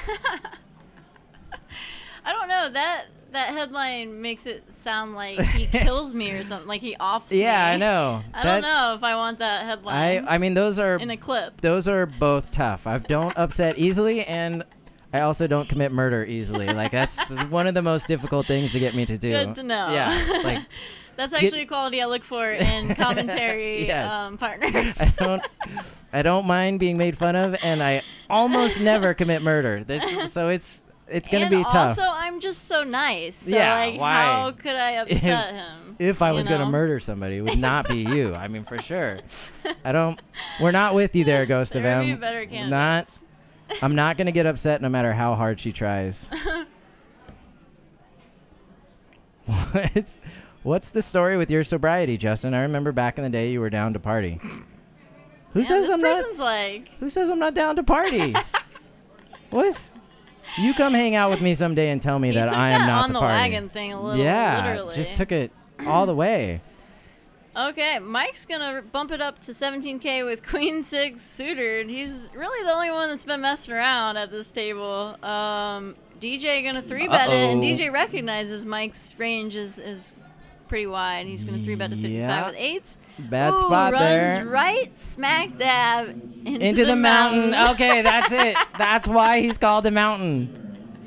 I don't know. That that headline makes it sound like he kills me or something. Like he offs me. Yeah, I know. I That- don't know if I want that headline I I mean those are in a clip. those are both tough. I don't upset easily, and I also don't commit murder easily. Like that's one of the most difficult things to get me to do. Good to know. Yeah, like That's Get- actually a quality I look for in commentary Yes. um, partners. I don't I don't mind being made fun of, and I almost never commit murder. That's, so it's it's gonna and be tough. also, I'm just so nice. So Yeah, like, why? how could I upset him? If I you was know? gonna murder somebody, it would not be you. I mean, for sure. I don't. We're not with you there, Ghost of There would be M. better Not. candidates. I'm not gonna get upset no matter how hard she tries. What's, what's the story with your sobriety, Justin? I remember back in the day you were down to party. Who Yeah, says this I'm person's not? like, Who says I'm not down to party? What's? You come hang out with me someday and tell me he that took I am that not on the the party. wagon thing a little, yeah, literally. just took it all the way. Okay, Mike's gonna bump it up to seventeen K with Queen Six suited. He's really the only one that's been messing around at this table. Um, D J gonna three bet it, and Uh-oh. D J recognizes Mike's range is, is pretty wide. He's gonna three bet to fifty-five Yeah. with eights. Bad Ooh, spot runs there. right smack dab into, Into the, mountain. mountain. Okay, that's it. That's why he's called the mountain.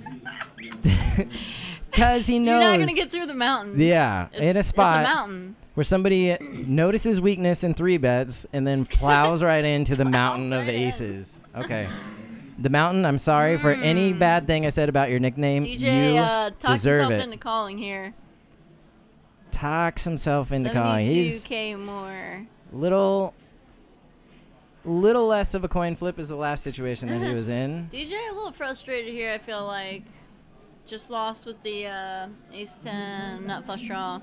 Because he knows. You're not gonna get through the mountain. Yeah, It's, in a spot It's a mountain. where somebody notices weakness in three bets and then plows right into the mountain of right in. aces. Okay. The mountain, I'm sorry for any bad thing I said about your nickname. D J you uh, talks deserve himself it. into calling here. Talks himself into calling. He's seventy-two K more. little little less of a coin flip is the last situation that he was in. D J a little frustrated here, I feel like. Just lost with the uh, ace ten, nut flush draw.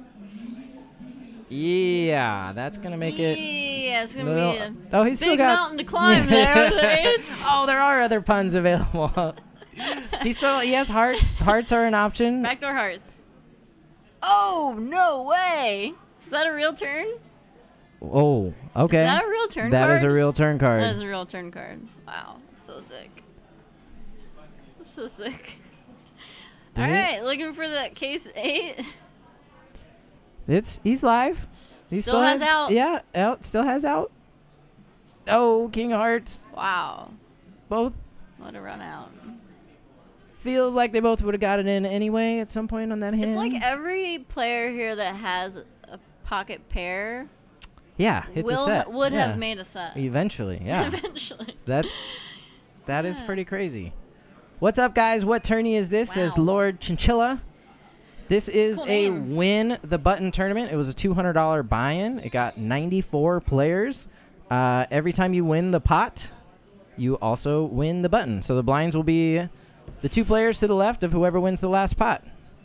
Yeah, that's going to make it. Yeah, it's going to little- be a oh, he's still big got mountain to climb there with the eights. Oh, there are other puns available. he still he has hearts. Hearts are an option. Backdoor hearts. Oh, no way. Is that a real turn? Oh, okay. Is that a real turn That card? is a real turn card. That is a real turn card. Wow, so sick. So sick. Did All he? right, looking for that case eight. It's he's live. He Still has out. Yeah, out. Still has out. Oh, King of Hearts. Wow, Both what a run out. feels like they both would have got it in anyway at some point on that hand. It's like every player here that has a pocket pair yeah, it's will a set. would yeah. have made a set. Eventually, yeah. Eventually. That's that is Yeah. pretty crazy. What's up, guys? What tourney is this? Says Wow. Lord Chinchilla. This is Cool a name. win the button tournament. It was a two hundred dollar buy-in. It got ninety-four players. Uh, every time you win the pot, you also win the button. So the blinds will be the two players to the left of whoever wins the last pot.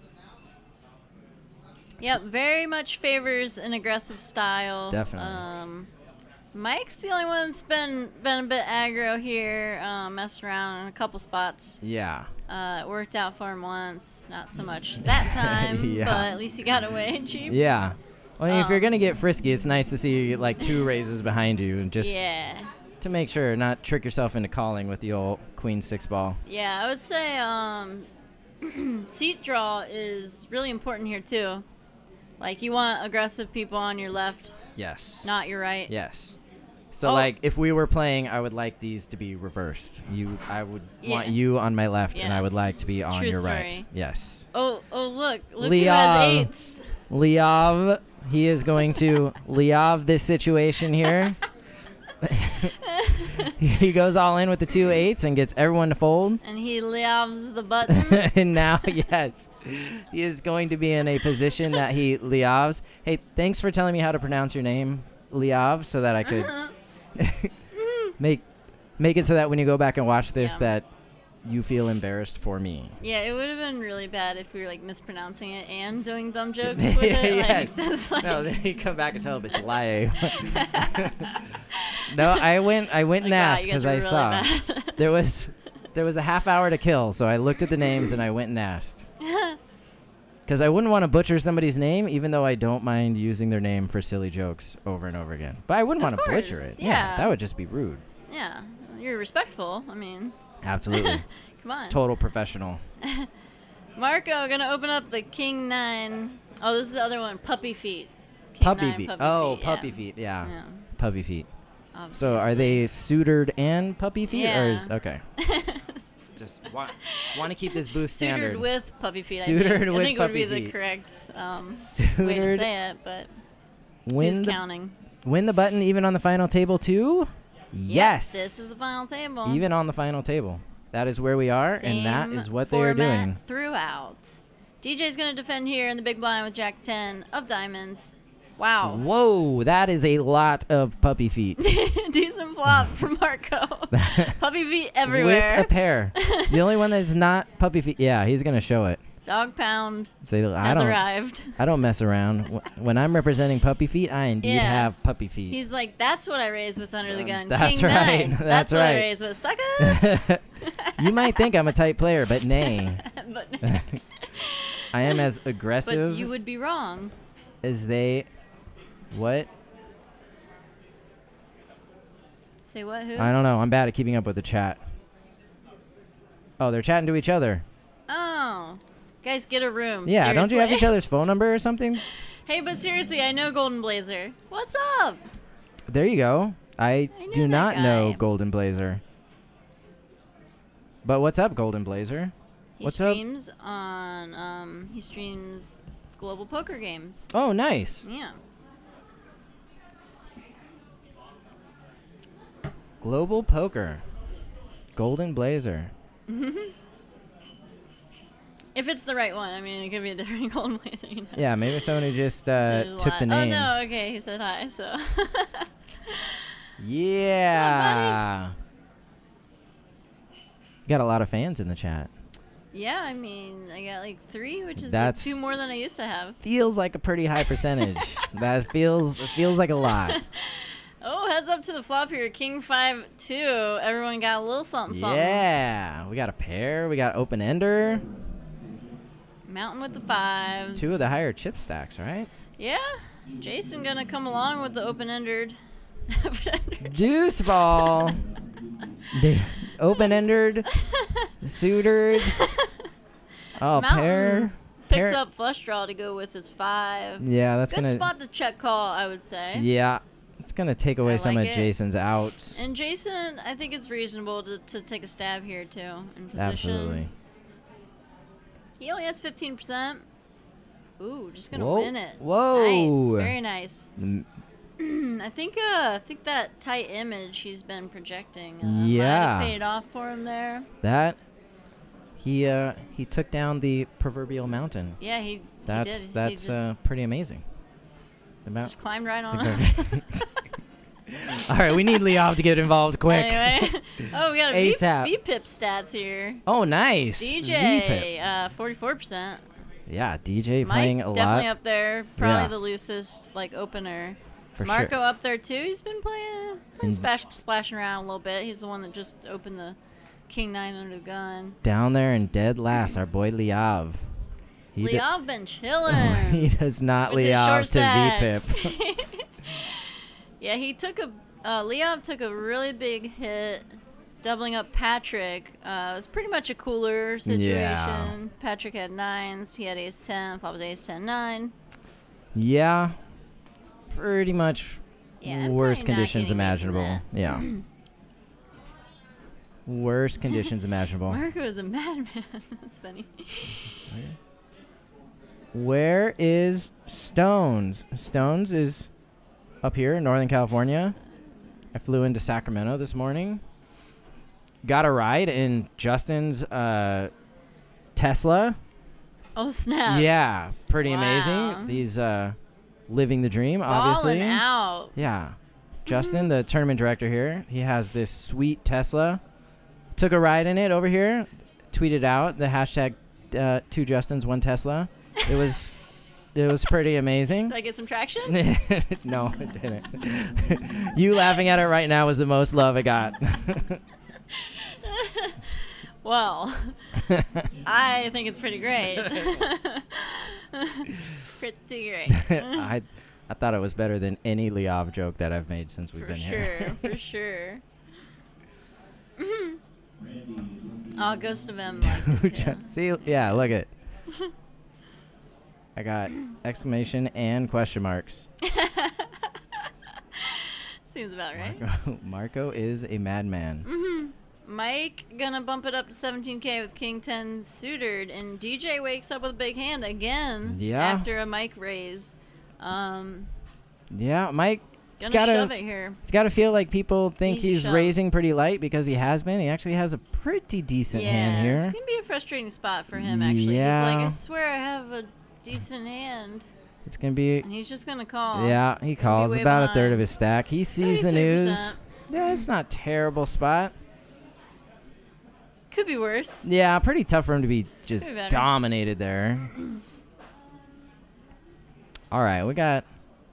Yep, very much favors an aggressive style. Definitely. Um, Mike's the only one that's been been a bit aggro here, um, messing around in a couple spots. Yeah. Uh, it worked out for him once, not so much that time, Yeah. but at least he got away cheap. Yeah. Well, if you're Um, going to get frisky, it's nice to see like two raises behind you and just Yeah. to make sure not trick yourself into calling with the old queen six ball. Yeah, I would say um, seat draw is really important here too. Like you want aggressive people on your left, Yes. not your right. Yes. So Oh. like if we were playing, I would like these to be reversed. You I would want Yeah. you on my left and I would Yes. like to be on True your right. story. Yes. Oh, oh look, look who Liav. has eights. Liav, he is going to Liav this situation here. He goes all in with the two eights and gets everyone to fold. And he liavs the button. And now, yes, he is going to be in a position that he liavs. Hey, thanks for telling me how to pronounce your name, Liav, so that I could make make it so that when you go back and watch this, Yeah. that you feel embarrassed for me. Yeah, it would have been really bad if we were like mispronouncing it and doing dumb jokes with it. Like, Yes. that's like No, then you come back and tell him it's lie. No, I went. I went like, and wow, asked you guys because were I really saw bad. there was there was a half hour to kill, so I looked at the names and I went and asked. Because I wouldn't want to butcher somebody's name, even though I don't mind using their name for silly jokes over and over again. But I wouldn't want to butcher it. Yeah. yeah, that would just be rude. Yeah, you're respectful. I mean, absolutely. Come on. Total professional. Marco, gonna open up the King Nine. Oh, this is the other one. Puppy feet. King Puppy nine, feet. Puppy Oh, feet. puppy yeah. feet. Yeah. Yeah. Puppy feet. Obviously. So are they suitored and puppy feet? Yeah. Or is, okay. Just want want to keep this booth standard. Suitored with puppy feet. Suitored I think, with I think would be puppy the feet. correct um, way to Suitored. say it, but Win who's the, counting? win the button even on the final table too? Yes. Yep, this is the final table. Even on the final table. That is where we are, and that Same is what they are format doing. Throughout. D J's going to defend here in the big blind with Jack ten of diamonds. Wow. Whoa, that is a lot of puppy feet. Decent flop from Marco. Puppy feet everywhere. With a pair. The only one that's not puppy feet. Yeah, he's going to show it. Dog pound Say, I has don't, arrived. I don't mess around. Wh- When I'm representing puppy feet, I indeed Yeah. have puppy feet. He's like, that's what I raised with under the gun. That's King right. Nine. That's what I right. raised with. Suckers. You might think I'm a tight player, but nay. but, I am as aggressive but you would be wrong. as they... What? Say what? Who? I don't know. I'm bad at keeping up with the chat. Oh, they're chatting to each other. Oh. Guys, get a room. Yeah, don't you have seriously. each other's phone number or something? Hey, but seriously, I know Golden Blazer. What's up? There you go. I, I know do that not know guy. Golden Blazer. But what's up, Golden Blazer? He What's up? streams on, um, he streams global poker games. Oh, nice. Yeah. Global Poker. Golden Blazer. If it's the right one. I mean, it could be a different Golden Blazer, you know. Yeah, maybe someone who just uh, There's a took lot. the name. Oh, no, okay, he said hi, so. Yeah. Got a lot of fans in the chat. Yeah, I mean, I got like three, which is like That's- two more than I used to have. Feels like a pretty high percentage. That feels feels like a lot. Oh, heads up to the flop here. King five two. Everyone got a little something something. Yeah, we got a pair. We got open ender. Mountain with the fives. Two of the higher chip stacks, right? Yeah. Jason gonna come along with the open-endered. open-endered. Juice ball. The open-endered. Suitors. Oh, Mountain pair. Picks pair. up flush draw to go with his five. Yeah, that's Good gonna. spot to check call, I would say. Yeah, it's gonna take away I some like of it. Jason's outs. And Jason, I think it's reasonable to, to take a stab here too in position. Absolutely. He only has fifteen percent. Ooh, just gonna Whoa. win it. Whoa. Nice, very nice. Mm, I think uh, I think that tight image he's been projecting uh, might Yeah. have paid off for him there. That he uh he took down the proverbial mountain. Yeah, he. That's he did. that's he just, uh pretty amazing. The mount. just climbed right on the it. All right, we need Leov to get involved quick. Anyway, oh, we got a V- ASAP. V P I P stats here. Oh, nice. D V J, P I P. uh, forty-four percent. Yeah, D J Mike playing a definitely lot up there. Probably Yeah. the loosest like opener. for Marco sure. up there too. He's been playing, playing And- splash, splashing around a little bit. He's the one that just opened the King Nine under the gun. Down there in dead last, our boy Leov. He d- Leov been chilling. he does not with his short Leov to stack. V P I P. Yeah, he took a uh, Leov took a really big hit, doubling up Patrick. Uh, it was pretty much a cooler situation. Yeah. Patrick had nines. He had ace ten. Flop was ace ten nine. Yeah, pretty much Yeah, worst probably not conditions getting away from imaginable. that. Yeah. Worst conditions imaginable. Marco is a madman. That's funny. Where is Stones? Stones is up here in Northern California. I flew into Sacramento this morning. Got a ride in Justin's uh, Tesla. Oh snap! Yeah, pretty Wow. amazing. These uh, living the dream, obviously. Balling out. Yeah. Justin, the tournament director here, he has this sweet Tesla. Took a ride in it over here. Tweeted out the hashtag uh, two Justins, one Tesla. It was it was pretty amazing. Did I get some traction? No, it didn't. You laughing at it right now was the most love I got. Well, I think it's pretty great. Pretty great. I I thought it was better than any Liav joke that I've made since we've For been sure, here. for sure. Oh, Ghost of M. liked it, too. See, yeah, look at. I got exclamation and question marks. Seems about right. Marco, Marco is a madman. Mm-hmm. Mike gonna bump it up to seventeen K with King ten suited, and D J wakes up with a big hand again. Yeah. After a Mike raise. Um, Yeah, Mike. It's gonna gotta, shove it here. It's got to feel like people think Easy he's shove. raising pretty light because he has been. He actually has a pretty decent Yeah, hand it's here. gonna be a frustrating spot for him. Actually, Yeah. he's like, I swear I have a decent hand, It's gonna be. and he's just gonna call. Yeah, he be calls way about a behind. third of his stack. He sees the thirty-three news. percent. Yeah, it's not a terrible spot. Could be worse. Yeah, pretty tough for him to be just Could be better. dominated there. All right, we got.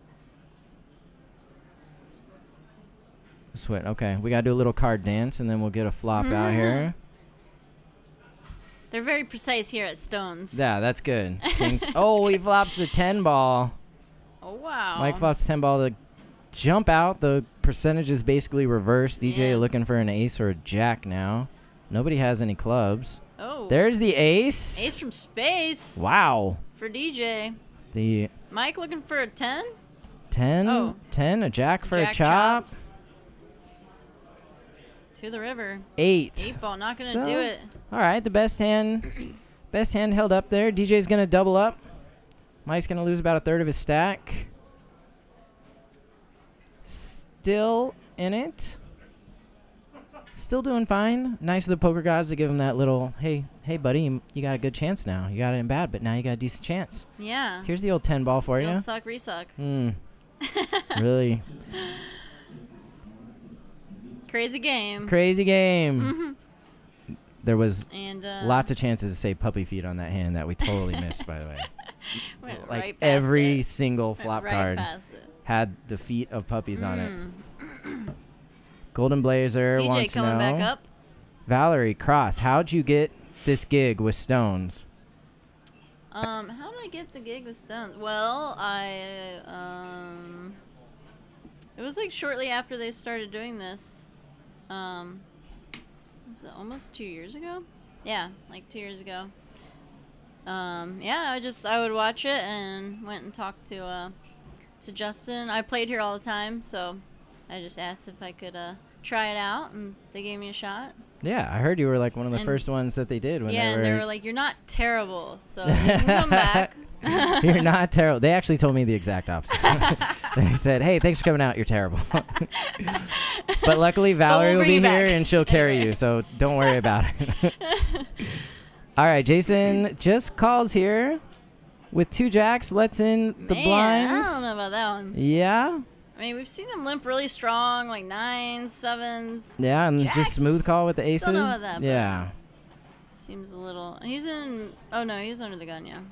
Sweat. Okay, we gotta do a little card dance, and then we'll get a flop out here. They're very precise here at Stones. Yeah, that's good. Kings. Oh, he flops the ten ball. Oh wow. Mike flops ten ball to jump out. The percentage is basically reversed. D J Yeah. looking for an ace or a jack now. Nobody has any clubs. Oh. There's the ace. Ace from space. Wow. For D J. The Mike looking for a ten. ten. Oh. ten. A jack for Jack a chop. chops. To the river. Eight. Eight ball. Not gonna So- do it. All right, the best hand, best hand held up there. D J's gonna double up. Mike's gonna lose about a third of his stack. Still in it. Still doing fine. Nice of the poker gods to give him that little, hey, hey, buddy, you, you got a good chance now. You got it in bad, but now you got a decent chance. Yeah. Here's the old ten ball for Don't you. suck, resuck. Hmm. Really Crazy game. crazy game. Mhm. There was And uh, lots of chances to say puppy feet on that hand that we totally missed, by the way. went Like right past every it. single Went flop right card past it. had the feet of puppies on it. Mm. Golden Blazer D J wants to coming know. back up. Valerie Cross, how'd you get this gig with Stones? Um, how did I get the gig with Stones? Well, I um, it was like shortly after they started doing this. Um, was it almost two years ago? Yeah, like two years ago. Um, yeah, I just I would watch it and went and talked to uh to Justin. I played here all the time, so I just asked if I could uh try it out, and they gave me a shot. Yeah, I heard you were like one of the And- first ones that they did when yeah, they and were. they were like, "You're not terrible, so you can come back." You're not terrible. They actually told me the exact opposite. They said, "Hey, thanks for coming out. You're terrible." But luckily, Valerie we'll will bring be you here back. and she'll carry Anyway. you, so don't worry about it. All right, Jason just calls here with two jacks. Lets in the Man, blinds. I don't know about that one. Yeah, I mean, we've seen him limp really strong, like nines, sevens. yeah, and Jacks. just smooth call with the aces. Don't know about that, but- yeah. Seems a little. He's in. Oh no, he's under the gun. Yeah.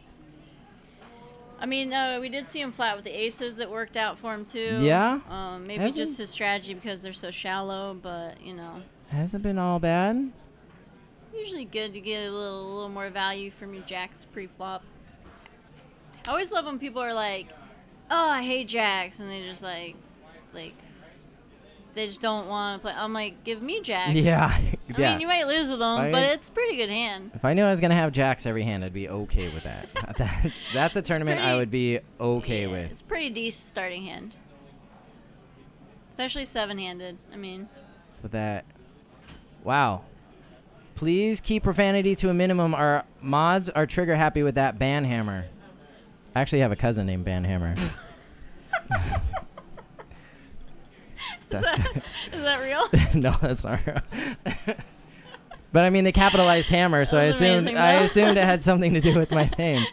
I mean, uh, we did see him flat with the aces that worked out for him too. Yeah? Um, maybe Has just he? his strategy because they're so shallow, but you know, Hasn't been all bad. usually good to get a little, little more value from your jacks pre-flop. I always love when people are like, "Oh, I hate jacks," and they just like, like, they just don't want to play. I'm like, "Give me jacks." Yeah, I yeah. mean, you might lose with them, I- but it's a pretty good hand. If I knew I was gonna have jacks every hand, I'd be okay with that. that's that's a tournament I pretty- would be okay Yeah, with. It's a pretty decent starting hand. Especially seven-handed. I mean, With that, wow. Please keep profanity to a minimum. Our mods are trigger happy with that ban hammer. I actually have a cousin named Ban Hammer. That's is that real? no, that's not real. But I mean, they capitalized hammer, so I That's assumed amazing, I though. assumed it had something to do with my name.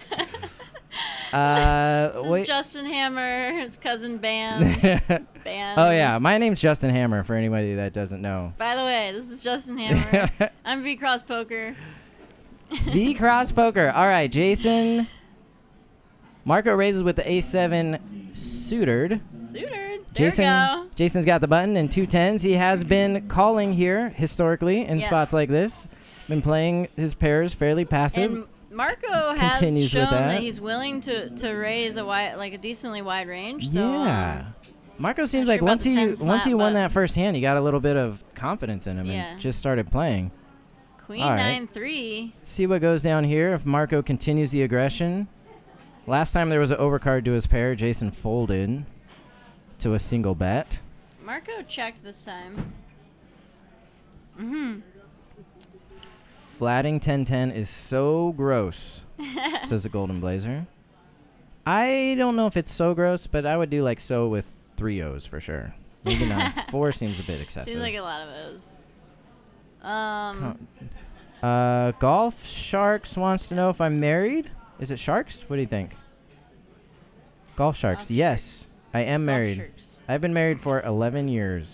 Uh, This wait. is Justin Hammer, his cousin Bam. Bam. Oh yeah, my name's Justin Hammer. For anybody that doesn't know. By the way, this is Justin Hammer. I'm V Cross Poker. The cross poker. All right, Jason. Marco raises with the ace seven suited. Suited. There Jason, we go. Jason's got the button and two tens. He has been calling here historically in Yes. spots like this. Been playing his pairs fairly passive. And Marco has continues shown with that. that he's willing to, to raise a wide, like a decently wide range. So, Yeah. um, Marco seems Not like sure about once the he tens once he flat, won but- that first hand, he got a little bit of confidence in him Yeah. and just started playing. Queen All right. nine three. Let's see what goes down here if Marco continues the aggression. Last time there was an overcard to his pair, Jason folded to a single bet. Marco checked this time. Mm-hmm. Flatting ten ten is so gross, says the Golden Blazer. I don't know if it's so gross, but I would do like so with three O's for sure. Maybe not. Four seems a bit excessive. Seems like a lot of O's. Um, uh, Golf Sharks wants to know if I'm married. Is it Sharks? What do you think? Golf Sharks. Golf Yes, Sharks. I am Golf married. Sharks. I've been married for eleven years.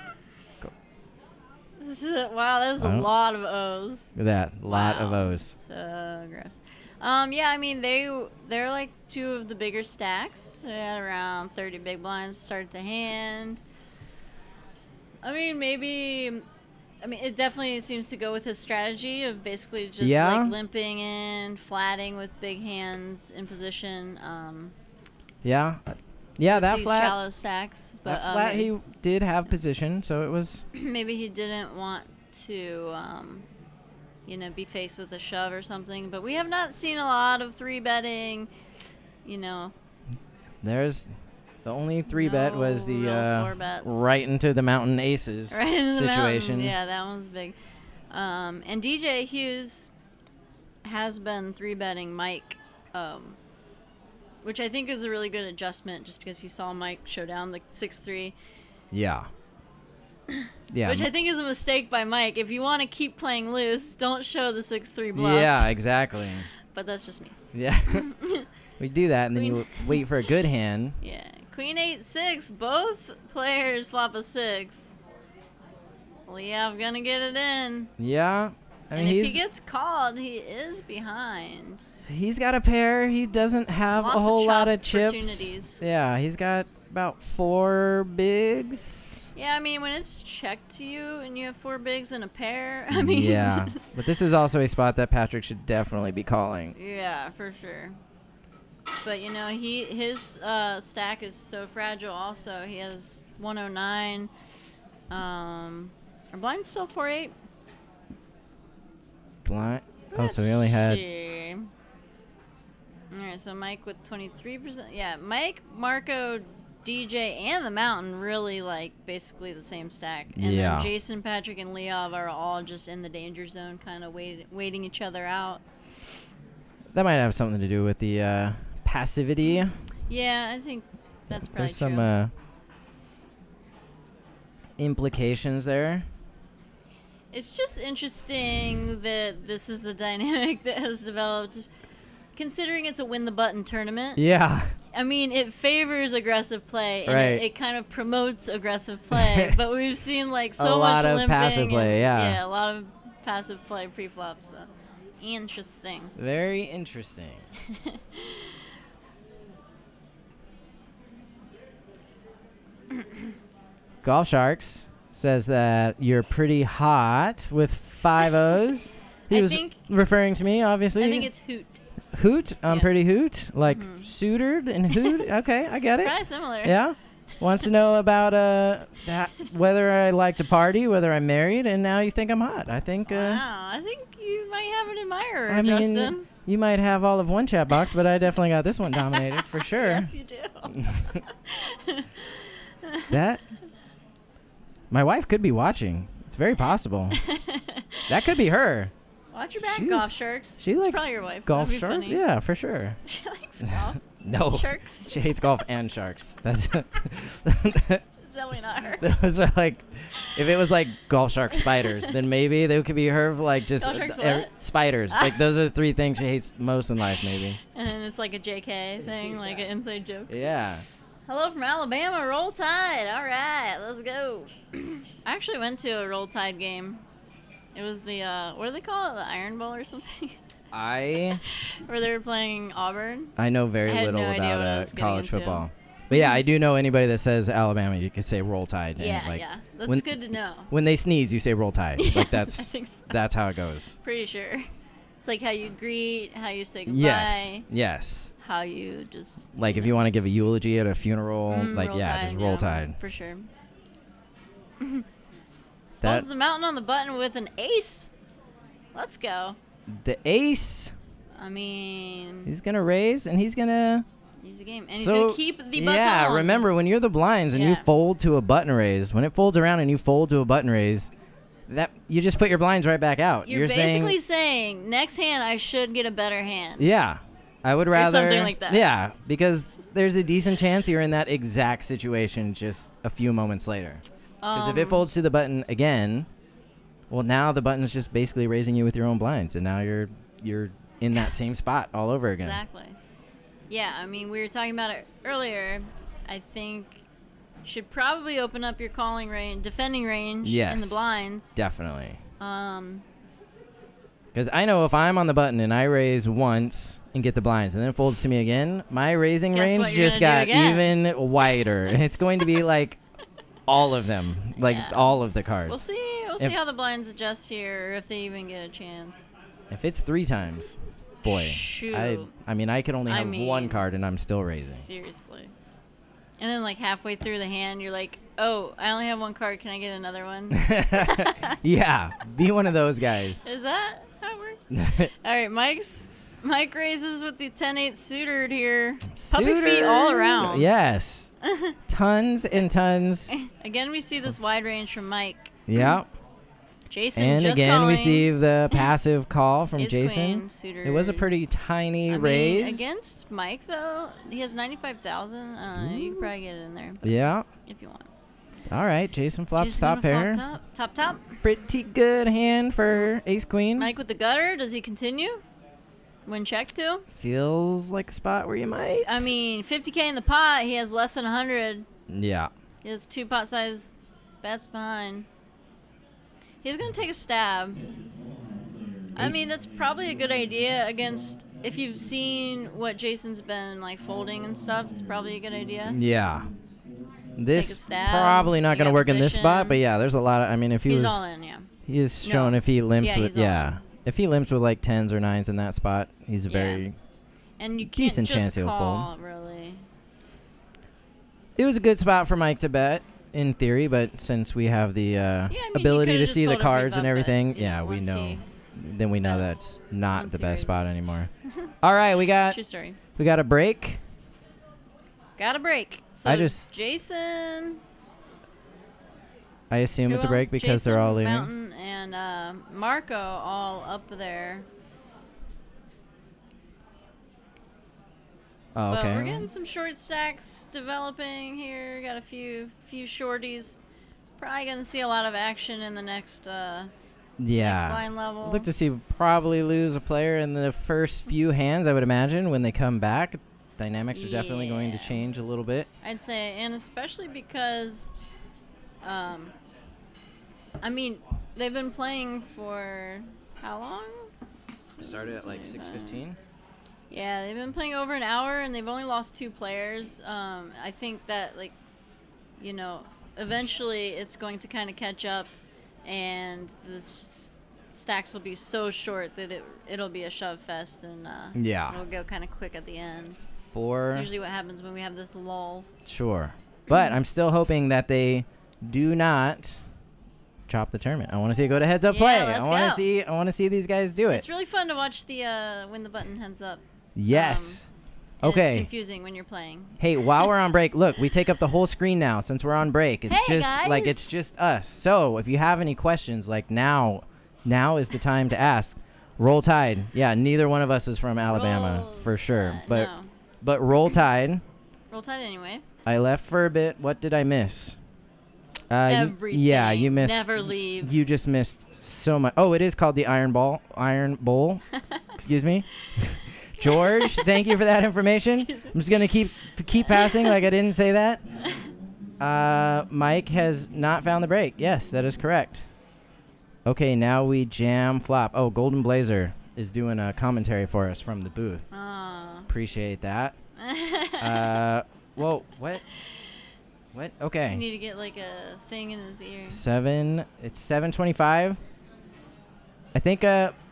This is a, wow, that is a Oh. lot of O's. Look at that. Lot of Wow. O's. So gross. Um, yeah, I mean they they're like two of the bigger stacks. They had around thirty big blinds start to hand. I mean maybe, I mean it definitely seems to go with his strategy of basically just Yeah. like limping in, flatting with big hands in position. Um, Yeah. Yeah, that these flat. shallow stacks, but That uh, flat, maybe, he did have position, so it was. maybe he didn't want to. Um, you know, be faced with a shove or something. But we have not seen a lot of three betting, you know. There's the only three bet was No the real uh, four bets. right into the mountain aces Right into the situation. mountain. Yeah, that one's big. Um, and D J Hughes has been three betting Mike, um, which I think is a really good adjustment just because he saw Mike show down the six three. Yeah. Yeah. Which m- I think is a mistake by Mike. If you want to keep playing loose, don't show the six three bluff. Yeah, exactly. But that's just me. Yeah. We do that, and then Queen- you wait for a good hand. Yeah. Queen eight six. Both players flop a six. Leov gonna get it in. Yeah. I mean, And if he's he gets called, he is behind. he's got a pair. He doesn't have Lots a of whole lot chop of chips. opportunities. Yeah, he's got about four bigs. Yeah, I mean, when it's checked to you and you have four bigs and a pair, I mean... Yeah, but this is also a spot that Patrick should definitely be calling. Yeah, for sure. But, you know, he his uh, stack is so fragile also. He has one oh nine. Um, are blinds still four eight? Blind. Oh, so we only had. See. All right, so Mike with twenty-three percent. Yeah, Mike, Marco, D J, and the Mountain really like basically the same stack. And Yeah. then Jason, Patrick, and Leov are all just in the danger zone, kind of wait, waiting each other out. That might have something to do with the uh, passivity. Yeah, I think that's probably There's some true. uh, implications there. It's just interesting that this is the dynamic that has developed, considering it's a win the button tournament. Yeah. I mean, it favors aggressive play, and Right. it, it kind of promotes aggressive play. But we've seen like so A much lot of limping passive and- play, yeah. yeah, a lot of passive play pre-flop. So interesting. Very interesting. Golf Sharks says that you're pretty hot with five O's. He I was think- referring to me, obviously. I think it's hoot. Hoot. I'm Yeah. pretty hoot. Like Mhm. suitored and hoot. Okay, I get it. Probably similar. Yeah. Wants to know about uh that, whether I like to party, whether I'm married, and now you think I'm hot. I think uh, Wow, I think you might have an admirer, I mean, Justin. you might have all of one chat box, but I definitely got this one dominated for sure. Yes, you do. That my wife could be watching. It's very possible. That could be her. Watch your back, She's- golf sharks. She it's likes probably your wife. golf That'd be shark. funny. Yeah, for sure. She likes golf. No, Sharks. she hates golf and sharks. That's It's definitely not her. those are like, if it was like golf shark spiders, then maybe they could be her like just Golf sharks uh, uh, what? spiders. Like those are the three things she hates most in life, maybe. And then it's like a J K thing, like an inside joke. Yeah. Hello from Alabama, Roll Tide. All right, let's go. I actually went to a Roll Tide game. It was the, uh, what do they call it? The Iron Bowl or something? I Where they were playing Auburn. I know very I had little no idea about what I uh, was getting college into. football. But yeah, I do know anybody that says Alabama, you could say Roll Tide. and, Yeah, like, yeah. That's when- good to know. When they sneeze, you say Roll Tide. Like I that's think so. that's how it goes. Pretty sure. It's like how you greet, how you say goodbye. Yes. Yes. How you just like you if know. you want to give a eulogy at a funeral, Mm, like roll yeah, tide, just roll yeah, tide. for sure. That Holds the mountain on the button with an ace. Let's go. the ace. I mean, He's gonna raise and he's gonna. he's a game, and he's So, gonna keep the button. yeah, remember when you're the blinds and you Yeah. fold to a button raise, when it folds around and you fold to a button raise, that you just put your blinds right back out. You're, basically saying, saying, next hand I should get a better hand. yeah, I would rather something like that. Yeah, because there's a decent chance you're in that exact situation just a few moments later. Because if it Um, folds to the button again, well, now the button's just basically raising you with your own blinds, and now you're you're in that same spot all over again. Exactly. Yeah, I mean, we were talking about it earlier. I think should probably open up your calling range, defending range in Yes. the blinds. Definitely. Um, Because I know if I'm on the button and I raise once and get the blinds and then it folds to me again, my raising Guess range what you're just gonna got do again. even wider. It's going to be like all of them, like Yeah. all of the cards. we'll see. We'll see If- how the blinds adjust here, or if they even get a chance. If it's three times, boy, Shoot. I I mean I can only I have mean, one card and I'm still raising. Seriously. And then, like, halfway through the hand, you're like, oh, I only have one card. Can I get another one? Yeah, be one of those guys. Is that how it works? All right, Mike's Mike raises with the ten eight suited here. Puppy feet all Suitor. around. Yes. Tons and tons. Again, we see this wide range from Mike. Yeah. Jason And just again, we calling see the passive call from his Jason. queen suited. It was a pretty tiny I mean, raise. against Mike, though, he has ninety-five thousand. I don't know. You can probably get it in there Yeah. if you want. All right. Jason flops Jason top gonna pair. flop Top, top, top. Pretty good hand for ace queen. Mike with the gutter. Does he continue? When checked to? Feels like a spot where you might. I mean, fifty K in the pot. He has less than one hundred. Yeah. He has two pot size bets behind. He's going to take a stab. I Eight. mean, that's probably a good idea against, if you've seen what Jason's been, like, folding and stuff, it's probably a good idea. Yeah. This Take a stab. probably not You going to got work in this spot, position. but yeah, there's a lot of. I mean, if he He's was, all in, yeah. he is No. showing if he limps Yeah, with, he's all yeah, in. if he limps with like tens or nines in that spot, he's a Yeah. very. And you can't Decent just chance he'll call, really. It was a good spot for Mike to bet in theory, but since we have the uh, Yeah, I mean, he ability could've to just see the folded cards and rebuff everything, it, you yeah, know, we once know. he Then we know bets. that's not Once the he best raises. spot anymore. All right, we got True story. we got a break. Got a break. So I just- Jason. I assume who it's a break else? because they're Jason, all leaving. Mountain, and uh, Marco all up there. Oh, But we're okay. getting some short stacks developing here. Got a few few shorties. Probably gonna see a lot of action in the next uh, next Yeah. blind level. Look to see probably lose a player in the first few hands, I would imagine. When they come back, dynamics are definitely going to Yeah. change a little bit. I'd say, and especially because, um, I mean, they've been playing for how long? Started at like six fifteen. Yeah, they've been playing over an hour, and they've only lost two players. Um, I think that, like, you know, eventually it's going to kind of catch up, and the s- stacks will be so short that it it'll be a shove fest, and uh, Yeah. it'll go kind of quick at the end. Four. Usually, what happens when we have this lull. Sure. But I'm still hoping that they do not chop the tournament. I want to see it go to heads up Yeah, play. let's I want go. to see I want to see these guys do it. It's really fun to watch the uh, when the button heads up. Yes. And okay. It's confusing when you're playing. Hey, while we're on break, look, we take up the whole screen now since we're on break. It's Hey, just like guys. it's just us. So, if you have any questions, like now now is the time to ask. Roll Tide. Yeah, neither one of us is from Alabama Roll for sure. Tide. But No. but Roll Tide. Roll Tide anyway. I left for a bit. What did I miss? Uh, y- Everything. yeah, you missed. Never leave. You just missed so much. Oh, it is called the Iron Ball, Iron Bowl. Excuse me, George. Thank you for that information. Excuse me. I'm just gonna keep keep passing like I didn't say that. Uh, Mike has not found the break. Yes, that is correct. Okay, now we jam flop. Oh, Golden Blazer is doing a commentary for us from the booth. Aw. Appreciate that. Uh, whoa, what? What? You Okay. need to get like a thing in his ear. Seven. It's seven twenty-five. I think. Uh,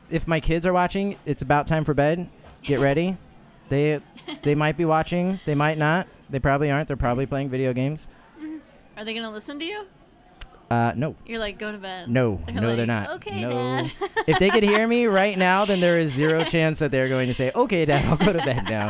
if my kids are watching, it's about time for bed. Get ready. They they might be watching. They might not. They probably aren't. They're probably playing video games. Are they gonna listen to you? Uh, no. You're like, go to bed. No, They're no, like, they're not. Okay, no. Dad. If they could hear me right now, then there is zero chance that they're going to say, "Okay, Dad, I'll go to bed now."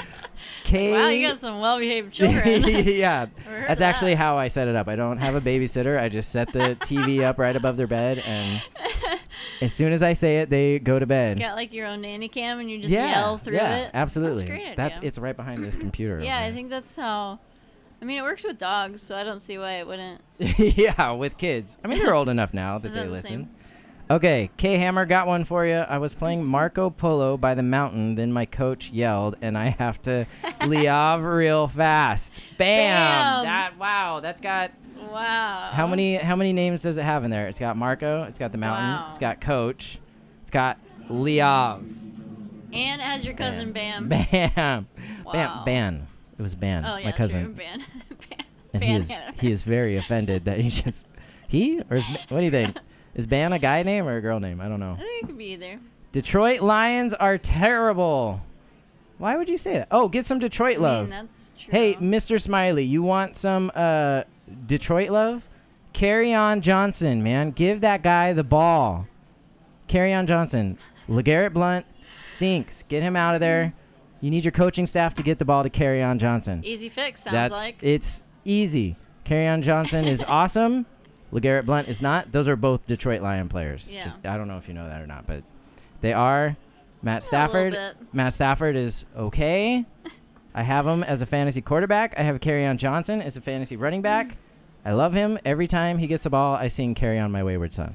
K. Wow, you got some well-behaved children. Yeah, Never heard that's of actually that. how I set it up. I don't have a babysitter. I just set the T V up right above their bed, and as soon as I say it, they go to bed. You got like your own nanny cam, and you just yeah, yell through yeah, it. absolutely. That's a great idea. That's it's right behind this computer. Yeah, over I think that's how. I mean, it works with dogs, so I don't see why it wouldn't. Yeah, with kids. I mean, they're old enough now that Is they that the listen. same? Okay, K Hammer got one for you. I was playing Marco Polo by the mountain, then my coach yelled, and I have to liav real fast. Bam! Bam! That wow, that's got Wow. how many how many names does it have in there? It's got Marco, it's got the mountain, Wow. it's got coach, it's got liav. And it has your cousin Bam. Bam. Wow. Bam. Ban. It was Ban, Oh yeah, my cousin. True. Ban. Ban. And he Ban is had it. he is very offended that he just he or is, what do you think? Is Ban a guy name or a girl name? I don't know. I think it could be either. Detroit Lions are terrible. Why would you say that? Oh, get some Detroit I love. mean, that's true. Hey, Mister Smiley, you want some uh, Detroit love? Carry on Johnson, man. Give that guy the ball. Carry on Johnson. LeGarrette Blount stinks. Get him out of there. You need your coaching staff to get the ball to Carry on Johnson. Easy fix sounds That's like. it's easy. Carry on Johnson is awesome. LeGarrette Blount is not. Those are both Detroit Lion players. Yeah. Just, I don't know if you know that or not, but they are. Matt A Stafford. little bit. Matt Stafford is okay. I have him as a fantasy quarterback. I have Carry on Johnson as a fantasy running back. I love him. Every time he gets the ball, I sing Carry on My Wayward Son.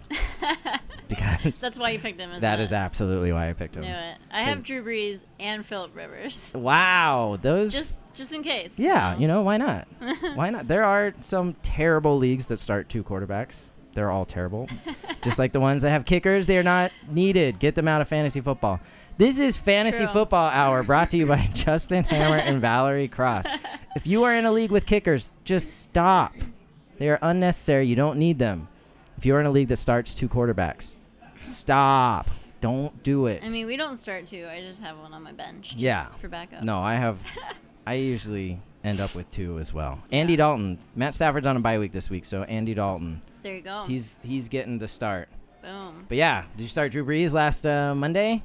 Because That's why you picked him as that a- is absolutely why I picked him. Knew it. I have Drew Brees and Philip Rivers. Wow, those. Just just in case. yeah, you know why not? Why not? There are some terrible leagues that start two quarterbacks. They're all terrible. Just like the ones that have kickers, they are not needed. Get them out of fantasy football. This is Fantasy True. Football Hour, brought to you by Justin Hammer and Valerie Cross. If you are in a league with kickers, just stop. They are unnecessary. You don't need them. If you're in a league that starts two quarterbacks, stop. Don't do it. I mean, we don't start two. I just have one on my bench. Just Yeah. For backup. No, I have. I usually end up with two as well. Andy Dalton. Matt Stafford's on a bye week this week, so Andy Dalton. There you go. He's he's getting the start. Boom. But yeah, did you start Drew Brees last uh, Monday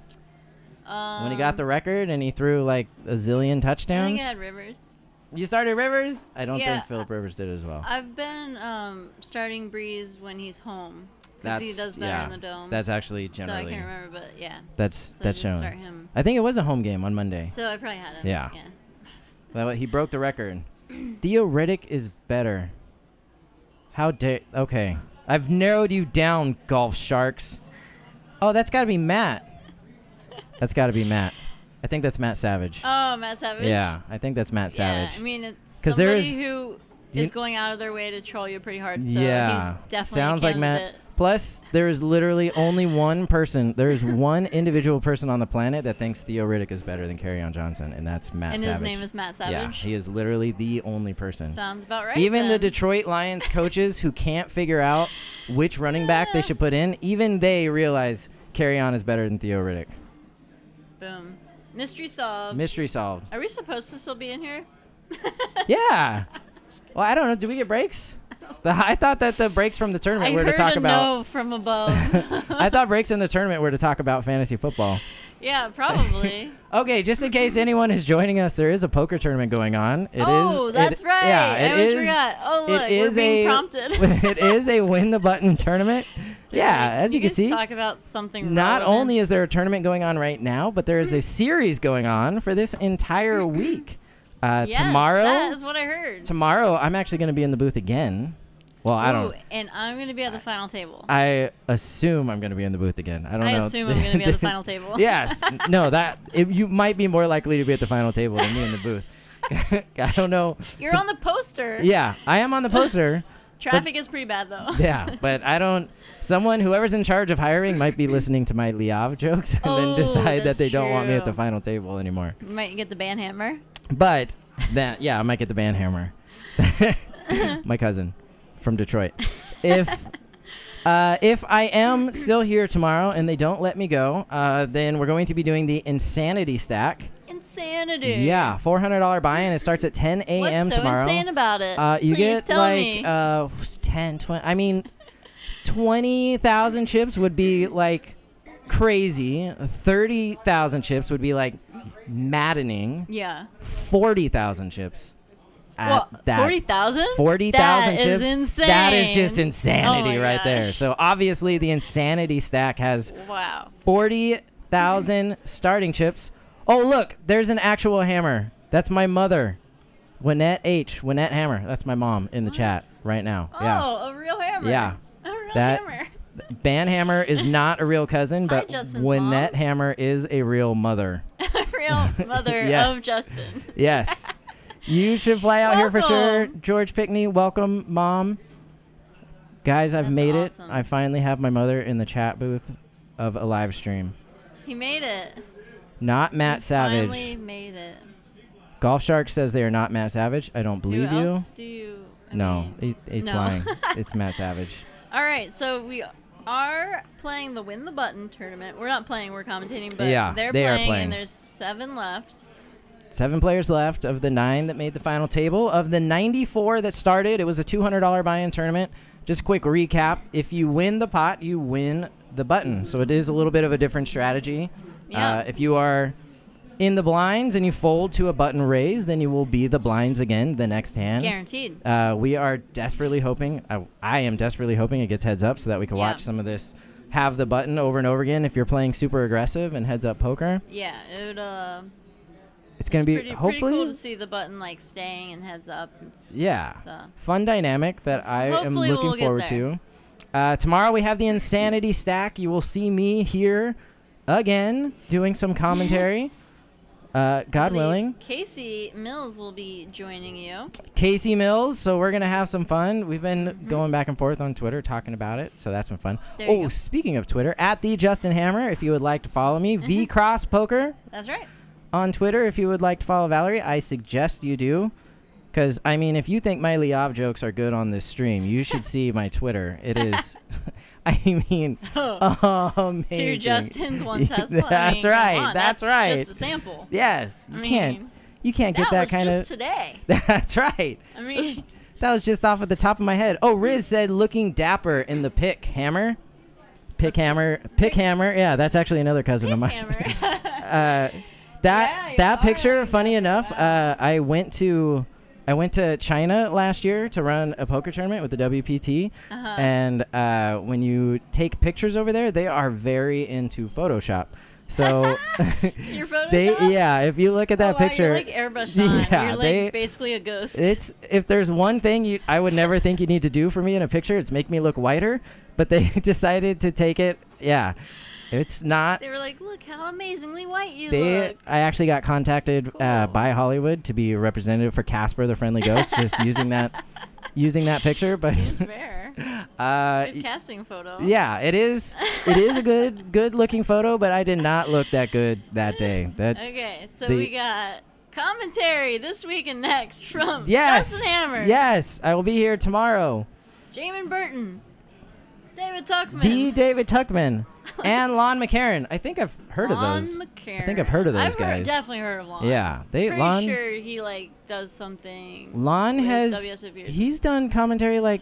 Um, when he got the record and he threw like a zillion I touchdowns? think I had Rivers. You started Rivers? I don't Yeah, think Philip Rivers did as well. I've been um, starting Breeze when he's home. Because he That's does better yeah. in the dome. That's actually so I generally can't remember, but yeah. that's So I that's just shown. start him. I think it was a home game on Monday. So I probably had him. Yeah. Yeah. Well, he broke the record. Theo Riddick is better. How dare? Okay, I've narrowed you down, Golf Sharks. Oh, that's got to be Matt. That's got to be Matt. I think that's Matt Savage. Oh, Matt Savage. Yeah, I think that's Matt Savage. Yeah, I mean, it's 'Cause somebody there's- who Do you- is going out of their way to troll you pretty hard. So yeah, he's definitely sounds a like Matt. candidate. Plus, there is literally only one person. There is one individual person on the planet that thinks Theo Riddick is better than Kerryon Johnson, and that's Matt And Savage. his name is Matt Yeah, Savage. he is literally the only person. Sounds about right. Even the then. Detroit Lions coaches who can't figure out which running back they should put in, even they realize Kerryon is better than Theo Riddick. Boom. Mystery solved. Mystery solved. Are we supposed to still be in here? Yeah. Well, I don't know. Do we get breaks? The, I thought that the breaks from the tournament I were heard to talk a about. no from above. I thought breaks in the tournament were to talk about fantasy football. Yeah, probably. Okay, just in case anyone is joining us, there is a poker tournament going on. It is. oh, that's it, right. Yeah, I it always is- forgot. Oh, look, it is we're being a, prompted. it is a win the button tournament. Yeah, as you, can guys see. talk about something. Not relevant. only is there a tournament going on right now, but there is a series going on for this entire week. Uh, yes, tomorrow, that is what I heard. tomorrow, I'm actually going to be in the booth again. Well, I don't. Ooh, and I'm going to be at the final table. I assume I'm going to be in the booth again. I don't I know. assume I'm going to be at the final table. Yes. No, that it, you might be more likely to be at the final table than me in the booth. I don't know. You're To- on the poster. Yeah, I am on the poster. Traffic is pretty bad, though. Yeah, but I don't. Someone, whoever's in charge of hiring, might be listening to my Liav jokes and Oh, then decide that that's they don't want me at the true. final table anymore. You might get the band hammer. But that, yeah, I might get the band hammer. My cousin from Detroit. If Uh, if I am still here tomorrow and they don't let me go, uh, then we're going to be doing the Insanity Stack. Insanity. Yeah, four hundred dollars buy-in. It starts at ten a.m. What's so tomorrow. insane about it? Uh, you Please get tell like me. uh, ten, twenty. I mean, twenty thousand chips would be like crazy. thirty thousand chips would be like maddening. Yeah. forty thousand chips. Well, that forty thousand? forty thousand That chips. is insane. That is just Oh insanity my right there. gosh. So obviously the Insanity Stack has Wow. forty thousand starting chips. Oh, look, there's an actual hammer. That's my mother. Winnette H. Winnette Hammer. That's my mom in the What? chat right now. Oh, yeah. a real hammer. Yeah. A real That- hammer. Ban Hammer is not a real cousin, Hi, but Justin's Winnette mom. Hammer is a real mother. A real mother Yes. of Justin. Yes. You should fly out here for sure. Welcome. George Pickney, welcome, Mom. Guys, I've That's made awesome. it. I finally have my mother in the chat booth of a live stream. He made it. Not Matt He Savage. finally made it. Golf Shark says they are not Matt Savage. I don't believe Who you. else do you? I No, mean- it, it's no. lying. It's Matt Savage. All right, so we are playing the Win the Button tournament. We're not playing, we're commentating, but Yeah, they're they are playing, playing. and there's seven left. Seven players left of the nine that made the final table. Of the ninety-four that started, it was a two hundred dollars buy-in tournament. Just a quick recap. If you win the pot, you win the button. So it is a little bit of a different strategy. Yeah. Uh, if you are in the blinds and you fold to a button raise, then you will be the blinds again the next hand. Guaranteed. Uh, we are desperately hoping, I, I am desperately hoping it gets heads up so that we can Yeah. watch some of this have the button over and over again if you're playing super aggressive and heads up poker. Yeah, it would, uh, It's going it's to be pretty, hopefully pretty cool to see the button, like, staying and heads up. It's, yeah, it's, uh, fun dynamic that I am Hopefully looking we'll get forward there. to. Uh, tomorrow we have the Insanity Stack. You will see me here again doing some commentary. Uh, God I believe willing. Casey Mills will be joining you. Casey Mills. So we're going to have some fun. We've been Mhm. going back and forth on Twitter talking about it. So that's been fun. There you Oh, go. speaking of Twitter, at the Justin Hammer, if you would like to follow me. V Cross Poker That's right. on Twitter, if you would like to follow Valerie. I suggest you do. Because, I mean, if you think my Liav jokes are good on this stream, you should see my Twitter. It is, I mean, amazing. Two Justins, one Tesla. I That's mean, come right. on, that's, that's right. just a sample. Yes. You I can't. mean, You can't get that was kind just of. today. That's right. I mean, That was just off at the top of my head. Oh, Riz said looking dapper in the pick hammer. Pick What's- hammer. Pick hammer. Yeah, that's actually another cousin of mine. hammer. uh, that Yeah, that all picture, right. funny enough, Wow. uh, I went to I went to China last year to run a poker tournament with the W P T, Uh-huh. and uh, when you take pictures over there, they are very into Photoshop. So Your photo. they yeah, if you look at that oh, wow, picture, You're like airbrushed on. Yeah, You're like they- basically a ghost. it's if there's one thing you I would never think you need to do for me in a picture, it's make me look whiter. But they decided to take it. Yeah, it's not. They were like, look how amazingly white you They, look. I actually got contacted uh, Cool. by Hollywood to be a representative for Casper the Friendly Ghost, just using that, using that picture. But Seems fair. uh, Good casting photo. yeah, it is. It is a good, good looking photo, but I did not look that good that day. That Okay, so the- we got commentary this week and next from yes, Justin Hammer, yes, I will be here tomorrow. Jamin Burton, David Tuckman, The David Tuckman and Lon McCarran. I think I've heard Lon of those. McCarran. I think I've heard of those I've heard- guys. definitely heard of Lon. Yeah, they Pretty Lon. sure he like does something. Lon with has. W S F years. He's done commentary like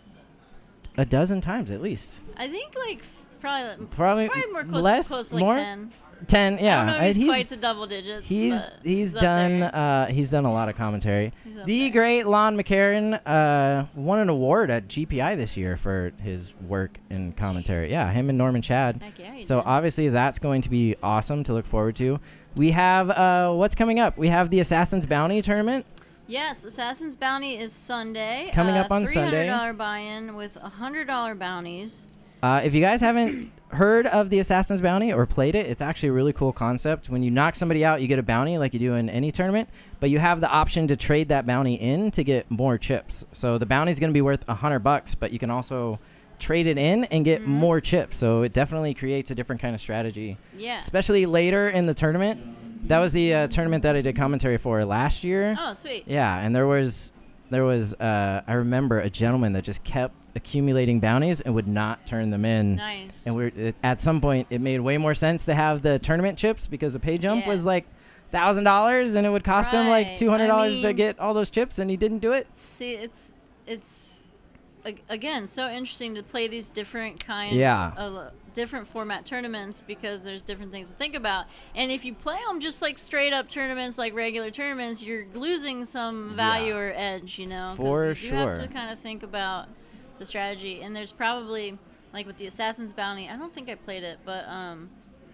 a dozen times at least. I think like f- probably Probably, probably more close, less, close to like more. ten. Ten, yeah. I don't know if I- he's, he's quite to double digits. he's but he's up done there. uh, he's done a lot of commentary. He's up The there. great Lon McCarran uh, won an award at G P I this year for his work in commentary. Yeah, him and Norman Chad. Heck yeah, he So did. obviously that's going to be awesome to look forward to. We have uh, what's coming up? We have the Assassin's Bounty tournament. Yes, Assassin's Bounty is Sunday. Coming uh, up on Sunday. three hundred dollars buy-in with one hundred dollars bounties. Uh, if you guys haven't heard of the Assassin's Bounty or played it, it's actually a really cool concept. When you knock somebody out, you get a bounty like you do in any tournament, but you have the option to trade that bounty in to get more chips. So the bounty is going to be worth a hundred bucks, but you can also trade it in and get Mhm. more chips. So it definitely creates a different kind of strategy, Yeah. especially later in the tournament. That was the uh, tournament that I did commentary for last year. Oh, sweet. Yeah, and there was there was uh, I remember a gentleman that just kept accumulating bounties and would not turn them in. Nice. And we're it, at some point it made way more sense to have the tournament chips because the pay jump Yeah. was like thousand dollars and it would cost him like Right. two hundred dollars I to mean- get all those chips and he didn't do it. See, it's it's ag- again so interesting to play these different kind Yeah. of different format tournaments because there's different things to think about. And if you play them just like straight up tournaments, like regular tournaments, you're losing some value Yeah. or edge, you know. 'cause For you do have sure. to kind of think about the strategy. And there's probably like with the Assassin's Bounty. I don't think I played it, but um,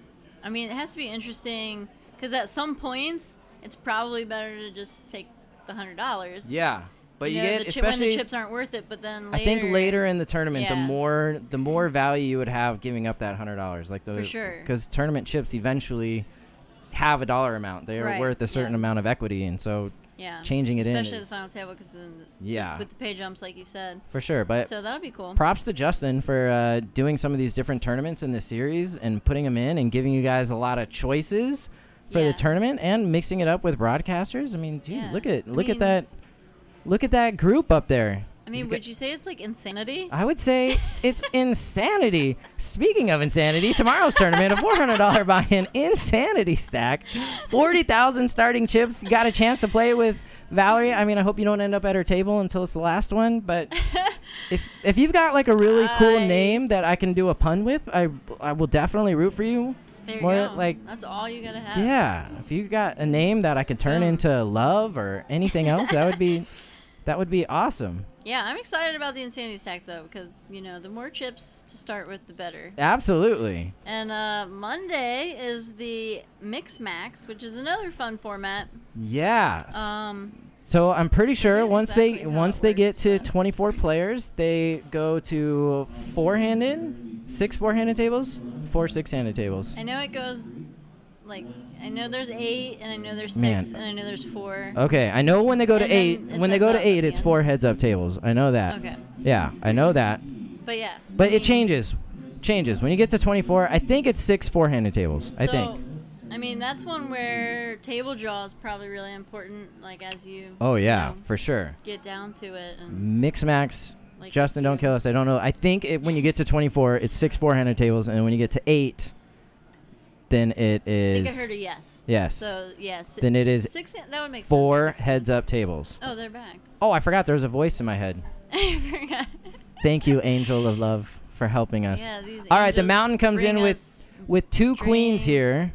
I mean it has to be interesting because at some points it's probably better to just take the hundred dollars. Yeah. But you, know, get the chip, when especially the chips aren't worth it, but then later, I think later in the tournament, the Yeah. more the more value you would have giving up that hundred dollars, like the For sure. because tournament chips eventually have a dollar amount. They are Right, worth a certain yeah. amount of equity, and so yeah, changing it in especially is- the final table because Yeah. with the pay jumps, like you said. for sure. But So that'll be cool. props to Justin for uh, doing some of these different tournaments in this series and putting them in and giving you guys a lot of choices for Yeah. the tournament and mixing it up with broadcasters. I mean, geez, Yeah. look at I look at mean- that, look at that group up there. I mean, You've would got- you say it's like insanity? I would say it's insanity. Speaking of insanity, tomorrow's tournament, a four hundred dollars buy-in insanity stack, forty thousand starting chips. You got a chance to play with Valerie. I mean, I hope you don't end up at her table until it's the last one. But if if you've got like a really cool I- name that I can do a pun with, I I will definitely root for you. There you More go. like- That's all you gotta have. Yeah, if you got a name that I can turn Boom. into love or anything else, that would be that would be awesome. Yeah, I'm excited about the insanity stack though, because you know the more chips to start with, the better. Absolutely. And uh, Monday is the Mix Max, which is another fun format. Yes. Um, So I'm pretty sure forget once they exactly how once it they get works, to but- twenty-four players, they go to four-handed, six four-handed tables, four six-handed tables. I know it goes like I know there's eight, and I know there's Man. six, and I know there's four. Okay, I know when they go to And then eight, it's when they heads go up to at eight, the it's end. four heads-up tables. I know that. Okay, Yeah, I know that. but yeah. But I it mean, changes. Changes. When you get to twenty-four, I think it's six four-handed tables. I so, think. I mean, that's one where table draw is probably really important. Like as you. Oh yeah, you know, for sure. get down to it. And, Mix max. like, Justin, if don't you- kill us. I don't know. I think it, when you get to twenty-four, it's six four-handed tables, and when you get to eight, then it I is. think I heard a yes. Yes. So yes. Then it is six. That would make four sense. Six- heads-up tables. Oh, they're back. Oh, I forgot. There was a voice in my head. I forgot. Thank you, Angel of Love, for helping us. Yeah, these All right, the angels mountain comes bring in with us with two queens dreams. here.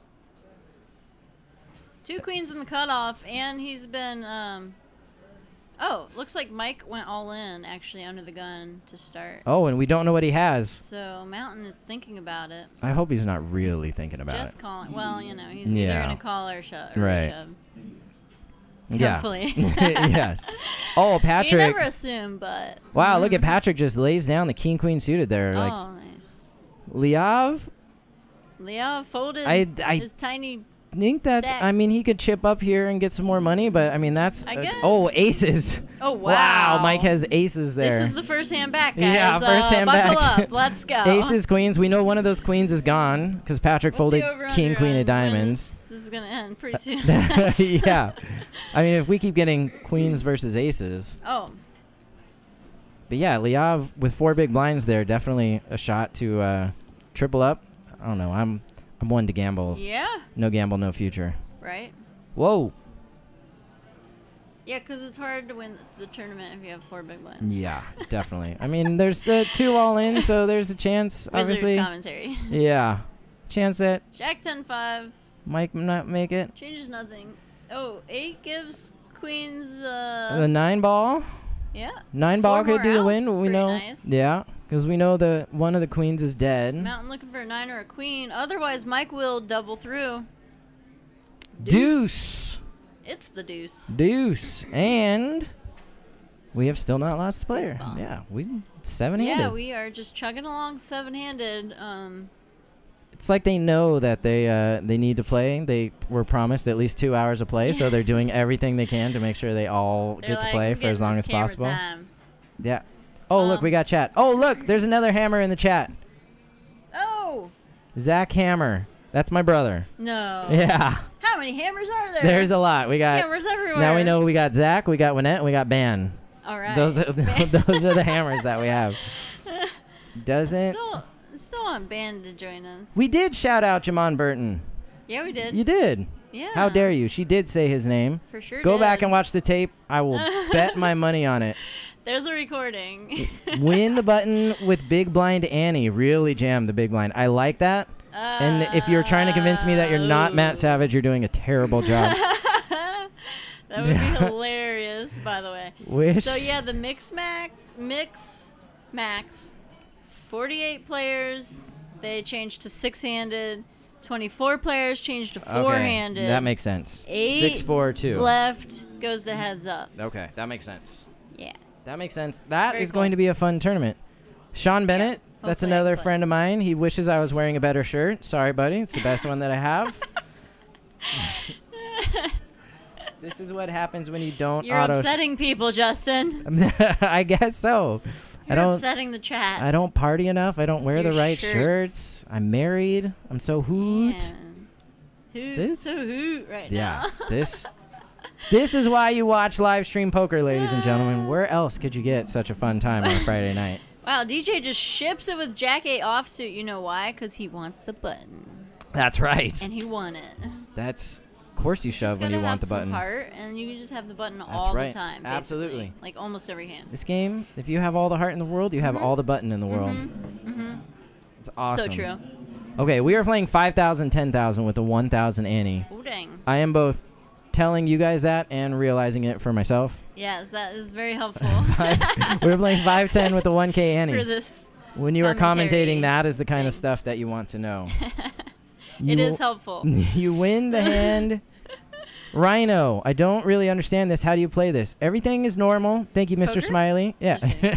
two queens in the cutoff, and he's been. Um, oh, looks like Mike went all in actually under the gun to start. Oh, and we don't know what he has. So Mountain is thinking about it. I hope he's not really thinking about Just it. calling. Well, you know, he's Yeah. either gonna call or shove. Right. Shove. Yeah. Hopefully. Yes. Oh, You Patrick. never assume, but. Wow, look at Patrick just lays down the king queen suited there. Like Oh, nice. Liav, Leo folded I- I- his tiny. think that's. Stack. I mean, he could chip up here and get some more money, but I mean, that's. I uh, guess. oh, aces. Oh wow! Mike has aces there. This is the first hand back, guys. Yeah, first hand uh, buckle back. up. Let's go. Aces, queens. We know one of those queens is gone because Patrick What's folded the over-under king, queen on of when diamonds. This, this is gonna end pretty soon. Yeah. I mean, if we keep getting queens versus aces. Oh, But yeah, Liav with four big blinds there, definitely a shot to uh, triple up. I don't know. I'm I'm one to gamble. yeah. No gamble, no future. Right. Whoa. Yeah, because it's hard to win the tournament if you have four big blinds. Yeah, definitely. I mean, there's the two all in, so there's a chance, Wizard obviously. commentary. Yeah. Chance that Jack ten five Mike not make it. changes nothing. Oh, eight gives queens The the. nine ball. yeah. Nine Four ball could more do the outs, win. We pretty know. nice. Yeah, because we know the one of the queens is dead. Mountain looking for a nine or a queen. Otherwise, Mike will double through. Deuce. It's the deuce. Deuce. And we have still not lost a player. Baseball. Yeah, we seven-handed. Yeah, we are just chugging along seven-handed. Um, It's like they know that they uh, they need to play. They were promised at least two hours of play, so they're doing everything they can to make sure they all they're get to like, play "We're for as getting long this as camera possible. time." Yeah. Oh, look, we Um, got chat. Oh, look, there's another Hammer in the chat. Oh Zach Hammer. That's my brother. no! Yeah. How many hammers are there? There's a lot. We got hammers everywhere. Now we know we got Zach, we got Winnette, and we got Ban. All right. Those are those are the hammers that we have. Doesn't Still, still want Ban to join us. we did shout out Jamon Burton? Yeah, we did. You did. Yeah. How dare you? She did say his name. For sure. Go did. back and watch the tape. I will bet my money on it. There's a recording. Win the button with Big Blind Annie. Really jam the big blind. I like that. Uh, And if you're trying to convince me that you're not Matt Savage, you're doing a terrible job. That would be hilarious, by the way. Wish. So yeah, the mix mac mix max, forty-eight players. They changed to six-handed. twenty-four players changed to four-handed. Okay, that makes sense. Eight Six, four, two. left goes the heads up. Okay, that makes sense. Yeah. That makes sense. That Very is cool. going to be a fun tournament. Sean Bennett, that's hopefully I another play. friend of mine. He wishes I was wearing a better shirt. Sorry, buddy. It's the best one that I have. This is what happens when you don't You're auto. upsetting people, Justin. I guess so. I You're don't. upsetting the chat. I don't party enough. I don't wear Your the right shirts. shirts. I'm married. I'm so hoot. Man. Hoot, This- so hoot right Yeah. now. This. This is why you watch live stream poker, ladies and gentlemen. Where else could you get such a fun time on a Friday night? Wow, D J just ships it with Jack eight offsuit. You know why? Because he wants the button. That's right. And he won it. That's. Of course you Just shove when gotta you want the have some button. heart, and you can just have the button That's all right. the time. Basically. Absolutely. Like almost every hand. This game, if you have all the heart in the world, you have all the button in the world. Mm-hmm. It's awesome. So true. Okay, we are playing five thousand, ten thousand with a one thousand Annie. Oh, dang. I am both telling you guys that and realizing it for myself. Yes, that is very helpful. We're playing five ten with a one K Annie. For this. When you are commentary commentating, that is the kind of thing. stuff that you want to know. It You- is helpful. You win the hand. Rhino, I don't really understand this. How do you play this? Everything is normal. Thank you, Mister Poker? Smiley. Yeah.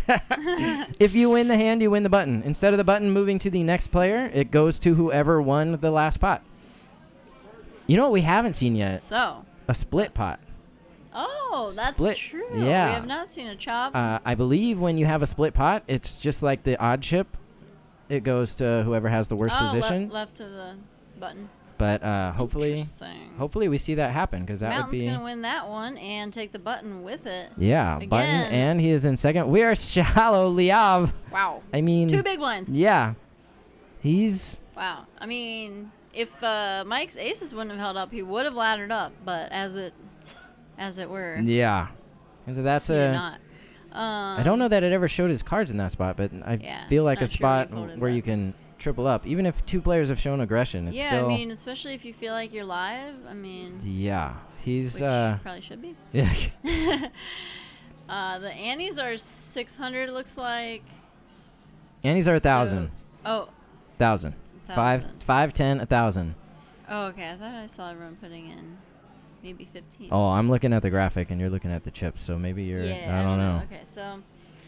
If you win the hand, you win the button. Instead of the button moving to the next player, it goes to whoever won the last pot. You know what we haven't seen yet? So. A split pot. Oh, that's Split. true. Yeah. We have not seen a chop. Uh, I believe when you have a split pot, it's just like the odd chip. It goes to whoever has the worst oh, position. Le- left of the button. But uh, hopefully, Interesting. hopefully we see that happen because that Mountain's would be. gonna win that one and take the button with it. Yeah, button, Again. and he is in second. We are shallow, Liav. Wow. I mean, Two big blinds. yeah, he's Wow. I mean, if uh, Mike's aces wouldn't have held up, he would have laddered up. But as it, as it were, yeah. 'Cause that's he did a. not. Um, I don't know that it ever showed his cards in that spot, but I Yeah, feel like not a sure spot we voted where that. you can triple up, even if two players have shown aggression. It's Yeah, still. I mean, especially if you feel like you're live. I mean, yeah, he's. which uh probably should be. Yeah. Uh, the Annies are six hundred. It looks like. Annies are a So- thousand. Oh. Thousand. Five, Thousand. five, ten, a thousand. Oh, okay. I thought I saw everyone putting in maybe fifteen. Oh, I'm looking at the graphic and you're looking at the chips, so maybe you're. Yeah, I don't know. Okay, so.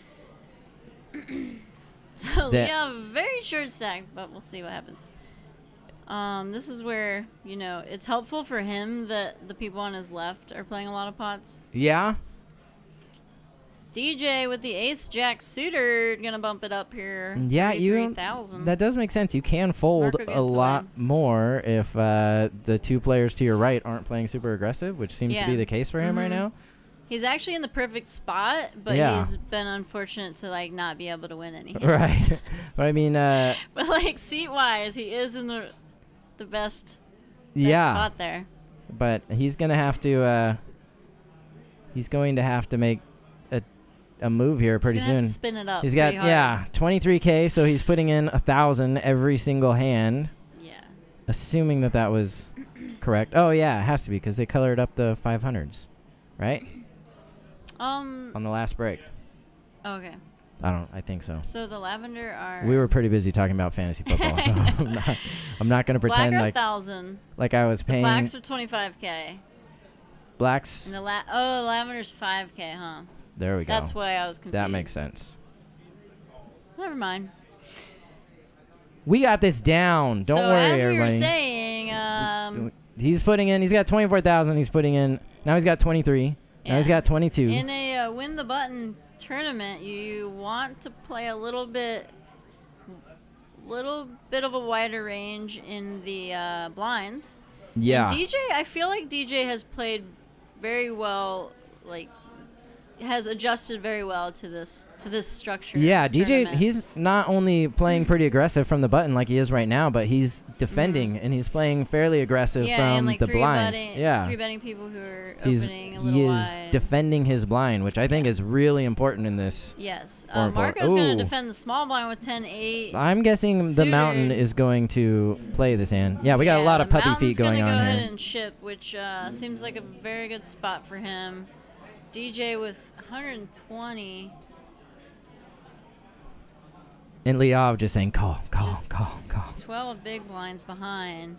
so That- yeah, very short stack, but we'll see what happens. Um, this is where you know it's helpful for him that the people on his left are playing a lot of pots. Yeah. D J with the ace jack suitor gonna bump it up here. Yeah, you. three thousand. That does make sense. You can fold Marco a gets lot away. more if uh, the two players to your right aren't playing super aggressive, which seems to be Yeah. the case for him right Mhm. now. He's actually in the perfect spot, but Yeah. he's been unfortunate to like not be able to win any. hands. Right. But I mean, uh, But like seat wise, he is in the the best, best yeah. spot there. But he's gonna have to. Uh, he's going to have to make a a move here pretty He's gonna have soon. to spin it up. He's got pretty hard. yeah, twenty-three K, so he's putting in a thousand every single hand, Yeah. assuming that that was correct. Oh yeah, it has to be because they colored up the five hundreds, right? Um. On the last break. Okay. I don't. I think so. So the lavender are. We were pretty busy talking about fantasy football, so I'm not. I'm not gonna Black pretend are like thousand. like I was paying. Blacks are twenty-five k. Blacks. And the la- oh, the lavender's five k, huh? There we go. That's why I was confused. That makes sense. Never mind. We got this down. Don't so worry, as we everybody. were saying, um, He's putting in. He's got twenty-four thousand. He's putting in. Now he's got twenty-three. Now he's Yeah. got twenty-two. in a uh, win the button tournament, you want to play a little bit, little bit of a wider range in the uh, blinds, Yeah. And D J, I feel like D J has played very well, like has adjusted very well to this to this structure. Yeah, D J, tournament. he's not only playing pretty aggressive from the button like he is right now, but he's defending Mhm. and he's playing fairly aggressive yeah, from and like the three blinds. betting, Yeah, three betting people who are he's opening a little he is wide. defending his blind, which I think Yeah. is really important in this. Yes, uh, form forward. Marco's going Ooh. to defend the small blind with ten eight. I'm guessing the Suited. mountain is going to play this hand. Yeah, we got a lot of puppy feet going gonna on go here. ahead and chip, which uh, seems like a very good spot for him. D J with one hundred twenty. And Liav just saying, call, call, Just call, call. twelve big blinds behind.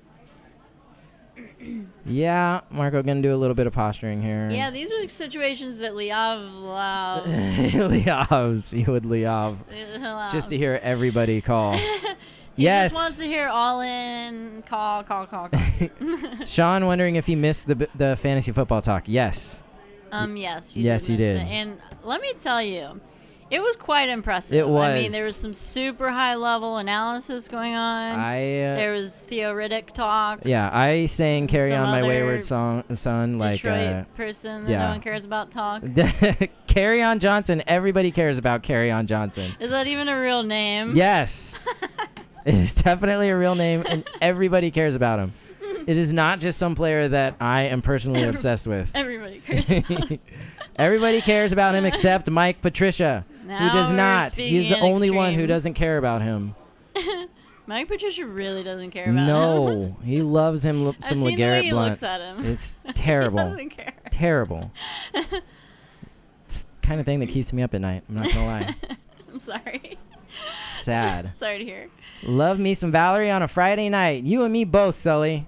Yeah, Marco going to do a little bit of posturing here. Yeah, these are situations that Liav loves. Liav's. He would Liav. Just to hear everybody call. He Yes. just wants to hear all in, call, call, call, call. Sean wondering if he missed the b- the fantasy football talk. Yes. um, yes. You Yes, did you miss did. it. And let me tell you, it was quite impressive. It I mean, was. there was some super high level analysis going on. I uh, there was theoretic talk. yeah, I sang "Carry Some On My other Wayward Song, Son" like Detroit uh, person that yeah. no one cares about talk. Carry On Johnson. Everybody cares about Carry On Johnson. Is that even a real name? Yes, it is definitely a real name, and everybody cares about him. It is not just some player that I am personally Every- obsessed with. Everybody cares about him. Everybody cares about him except Mike Patricia, Now who does we're not. speaking He's the in only one who extremes. doesn't care about him. Mike Patricia really doesn't care about him. No, he loves him. L- I've some seen the way LeGarrette he Blunt. looks at him. It's terrible. He doesn't care. Terrible. It's the kind of thing that keeps me up at night. I'm not gonna lie. I'm sorry. Sad. Sorry to hear. Love me some Valerie on a Friday night. You and me both, Sully.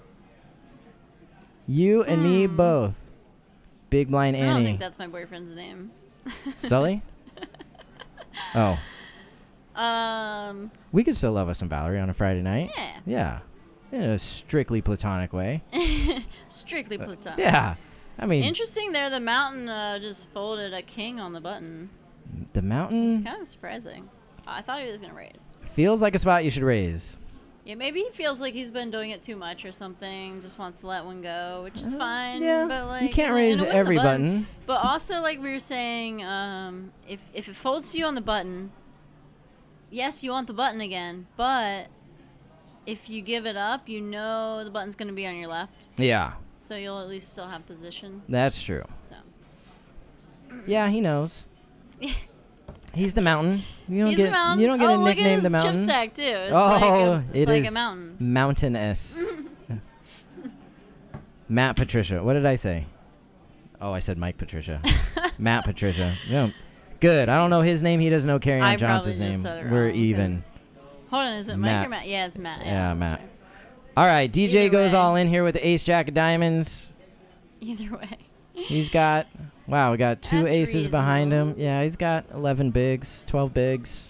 You and me Hmm. both. Big blind I don't Annie. think that's my boyfriend's name. Sully? Oh. Um. We could still love us some Valerie on a Friday night. Yeah. Yeah. In a strictly platonic way. Strictly platonic. Yeah. I mean, Interesting there, the mountain uh, just folded a king on the button. the It's mountain kind of surprising. I thought he was going to raise. feels like a spot you should raise. Yeah, maybe he feels like he's been doing it too much or something. Just wants to let one go, which is Uh, fine. Yeah. but like you can't and- raise and win the every button. But also, like we were saying, um, if if it folds to you on the button, yes, you want the button again. But if you give it up, you know the button's going to be on your left, Yeah. so you'll at least still have position. That's true. So. Yeah, he knows. He's the mountain. You don't He's get the mountain. you don't get oh, a look nickname at the his mountain. chip stack too. It's Oh, like a, it's it like is a mountain. Mountainous. Matt Patricia. What did I say? Oh, I said Mike Patricia. Matt Patricia. Yeah. Good. I don't know his name. He doesn't know Carry On I Johnson's probably just name. said it We're wrong, even. 'cause- Hold on, is it Matt. Mike or Matt? Yeah, it's Matt. Yeah, Yeah, that's Matt. right. All right. D J Either goes way. all in here with the ace jack of diamonds. Either way. He's got, wow, we got two That's aces behind him. reasonable. Yeah, he's got eleven bigs, twelve bigs.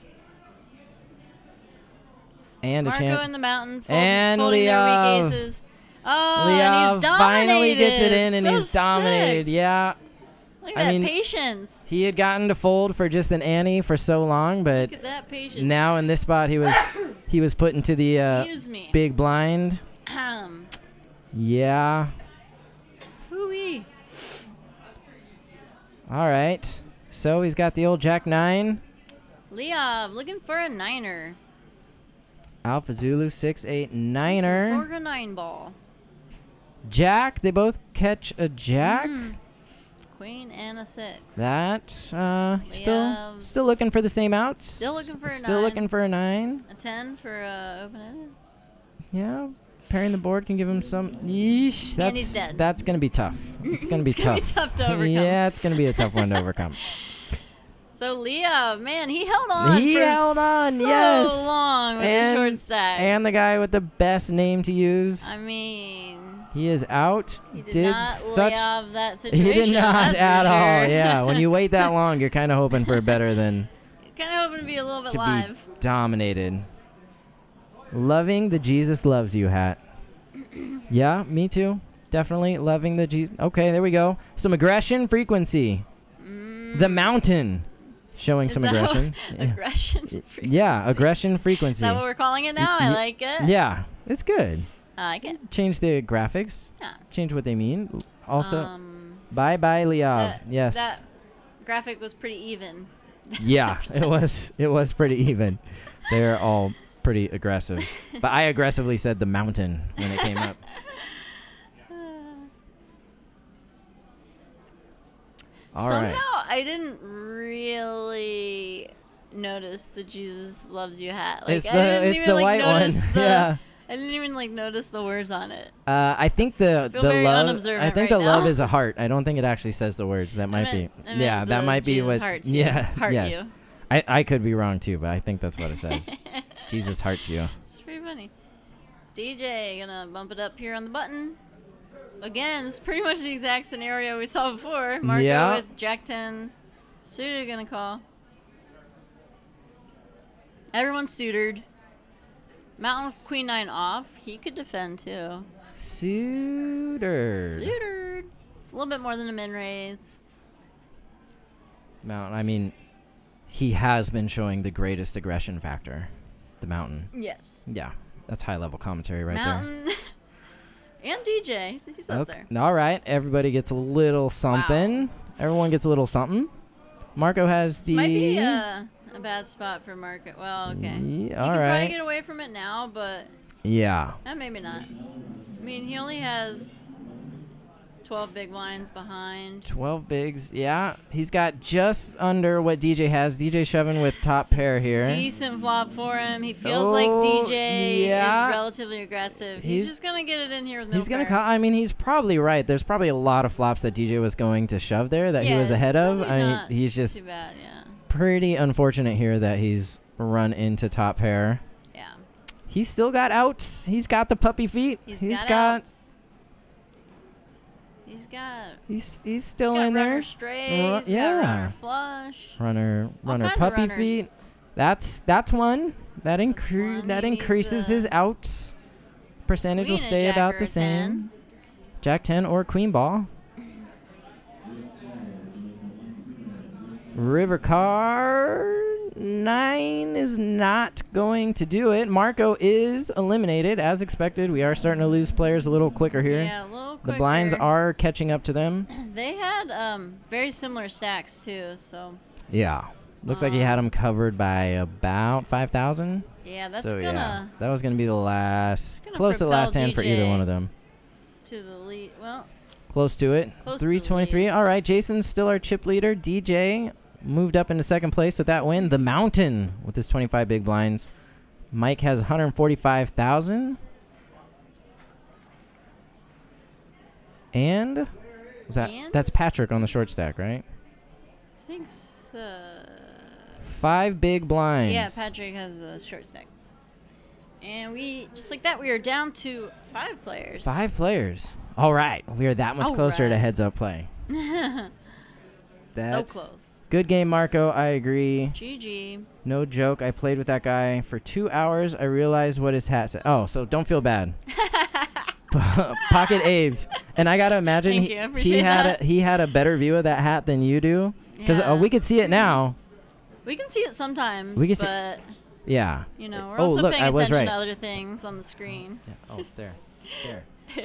And a Marco chance. in the mountain, fold, And folding their Liav. weak aces. Oh, Liav and he's dominated. finally gets it in, and So he's dominated. sick. Yeah. Look I at that mean, patience. He had gotten to fold for just an Annie for so long, but Look at that patience. now in this spot he was he was put into the uh, Excuse me. big blind. Ahem. Yeah. Hoo-wee. All right. So he's got the old jack nine. Liav looking for a niner. Alpha Zulu six eight niner. Forga nine ball. Jack. They both catch a jack. Mhm. Queen and a six. That uh, still Liav's still looking for the same outs. still looking for a Still nine. looking for a nine. A ten for uh, open ended. Yeah. Pairing the board can give him some. Yeesh. And he's That's dead. that's gonna be tough. It's gonna be It's gonna tough. be tough to overcome. Yeah, it's gonna be a tough one to overcome. So Liav, man, he held on. He for held on, so yes. long with And- the short stack. And the guy with the best name to use. I mean, He is out. he did, not such. Liav that situation. He did not that's for at all. sure. Yeah. When you wait that long, you're kind of hoping for better than Kind of hoping to be a little bit to live. be dominated. Loving the Jesus loves you hat. Yeah, me too. Definitely loving the Jesus. Okay, there we go. Some aggression frequency. Mm. The mountain. Showing Is some that aggression. what- Yeah. Aggression. Yeah, frequency. aggression Is frequency. that what we're calling it now? I Y- like it. Yeah, it's good. I like it. Change the graphics. Yeah. Change what they mean. Also, Um, bye bye Liav. that, Yes. That graphic was pretty even. Yeah, it was. It was pretty even. They're all pretty aggressive. But I aggressively said the mountain when it came up. All Somehow right. I didn't really notice the Jesus loves you hat. Like, It's I the didn't it's even, the like, white one. notice the, Yeah. I didn't even like notice the words on it. Uh, I think the feel the very love. unobservant I think right the love now. is a heart. I don't think it actually says the words. That might meant- be. I meant Yeah, that the might be Jesus what. hearts you. Yeah. Heart yes. you. I I could be wrong too, but I think that's what it says. Jesus hearts you. It's pretty funny. D J gonna bump it up here on the button. Again, it's pretty much the exact scenario we saw before. Marco Yeah. with Jack ten. Suited gonna call. Everyone's suited. Mountain with Queen nine off. He could defend too. Suitor. Suited. It's a little bit more than a min raise. Mountain. I mean, he has been showing the greatest aggression factor. The mountain. Yes. Yeah, that's high level commentary right there. Mountain and D J. He's, he's up Okay. there. All right. Everybody gets a little something. Everyone gets a little something. Marco has the. Might be a, a bad spot for Marco. Well, okay. Yeah, he all can right. probably get away from it now, but Yeah. eh, maybe not. I mean, he only has twelve big blinds behind. twelve bigs. Yeah. He's got just under what D J has. D J shoving with top pair here. Decent flop for him. He feels Oh, like D J yeah. is relatively aggressive. He's, He's- just going to get it in here with no He's going to pair. call. I mean, he's probably right. There's probably a lot of flops that D J was going to shove there that he Yeah, was it's ahead of. probably I mean, not he's just Too bad, yeah. pretty unfortunate here that he's run into top pair. Yeah. He's still got outs. He's got the puppy feet. He's he's got, got. outs. He's got. He's he's He's still got in runner there. straight. Ru- He's got yeah. runner flush. Runner All runner kinds of puppy runners. feet. That's that's one. That incre- one. that He needs increases a his outs. Percentage will queen, a stay jack, about or the a same. ten. Jack ten or queen ball. River card nine is not going to do it. Marco is eliminated as expected. We are starting to lose players a little quicker here. Yeah, a little The blinds quicker. are catching up to them. They had um, very similar stacks too, so Yeah. Looks like he had them covered by about five thousand. yeah, that's So, gonna yeah. That was going to be the last, gonna close to the last propel hand for either D J. one of them. to the lead. Well, Close to it. Close to the three twenty-three. All right, Jason's still our chip leader. D J moved up into second place with that win. The Mountain with his twenty-five big blinds. Mike has one hundred forty-five thousand. And was that And? that's Patrick on the short stack, right? I think so. Five big blinds. Yeah, Patrick has a short stack. And we, just like that, we are down to five players. Five players. All right, we are that much All closer to right. heads up play. So That's close. good game, Marco. I agree. G G. No joke. I played with that guy for two hours. I realized what his hat said. Oh, so don't feel bad. Pocket Abe's, and I gotta imagine Thank he, you, I he appreciate had that. a, he had a better view of that hat than you do, because Yeah. uh, we could see it now. We can see it sometimes, We can see- but, Yeah. you know, we're Oh, also look, paying I was attention right. to other things on the screen. Yeah. Oh, there, there.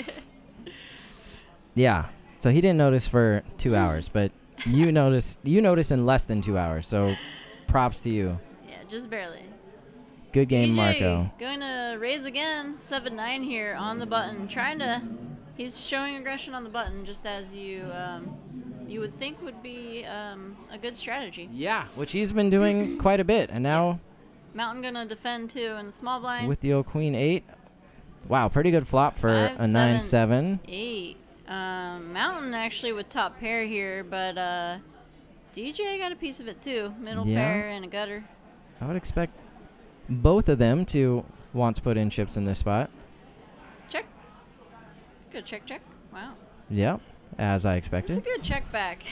Yeah. So he didn't notice for two hours, but you noticed. You noticed in less than two hours. So, props to you. Yeah, just barely. Good game, D J Marco. going to raise again, seven nine here on the button, trying to. He's showing aggression on the button, just as you um, you would think would be um, a good strategy. Yeah, which he's been doing quite a bit, and now Mountain gonna defend too in the small blind. with the old queen eight. Wow, pretty good flop for Five, a nine seven. Eight. Um, Mountain actually with top pair here, but uh, D J got a piece of it too. Middle Yeah. pair and a gutter. I would expect both of them to want to put in chips in this spot. Check. Good check, check. Wow. Yep, as I That's a expected. good check back.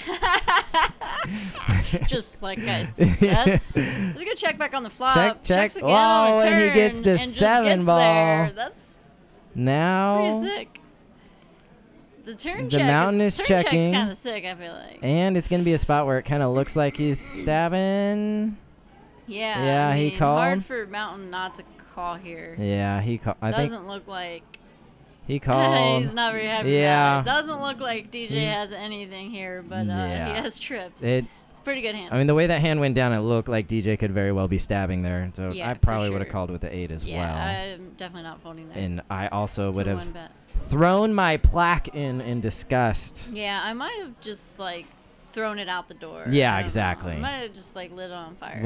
Just like I said. That's a good check back on the flop. Check, check. Checks again on Oh, the and he turn gets the and just seven gets ball. There. That's, that's Now, pretty sick. The turn The check Mountain is, is turn check's checking. kind of sick, I feel like. and it's going to be a spot where it kind of looks like he's stabbing. Yeah. Yeah, I he mean, called. Hard for Mountain not to call here. Yeah, he called. I Doesn't think look like He called. He's not very happy. Yeah. About it. Doesn't look like D J He's, has anything here, but uh, yeah. he has trips. It, it's a pretty good hand. I mean, the way that hand went down, it looked like D J could very well be stabbing there. So yeah, I probably sure. would have called with the eight as yeah, well. I'm definitely not folding there. And I also would have bet. thrown my plaque in in disgust. Yeah, I might have just like thrown it out the door. Yeah, I exactly. Know. I might have just like lit it on fire.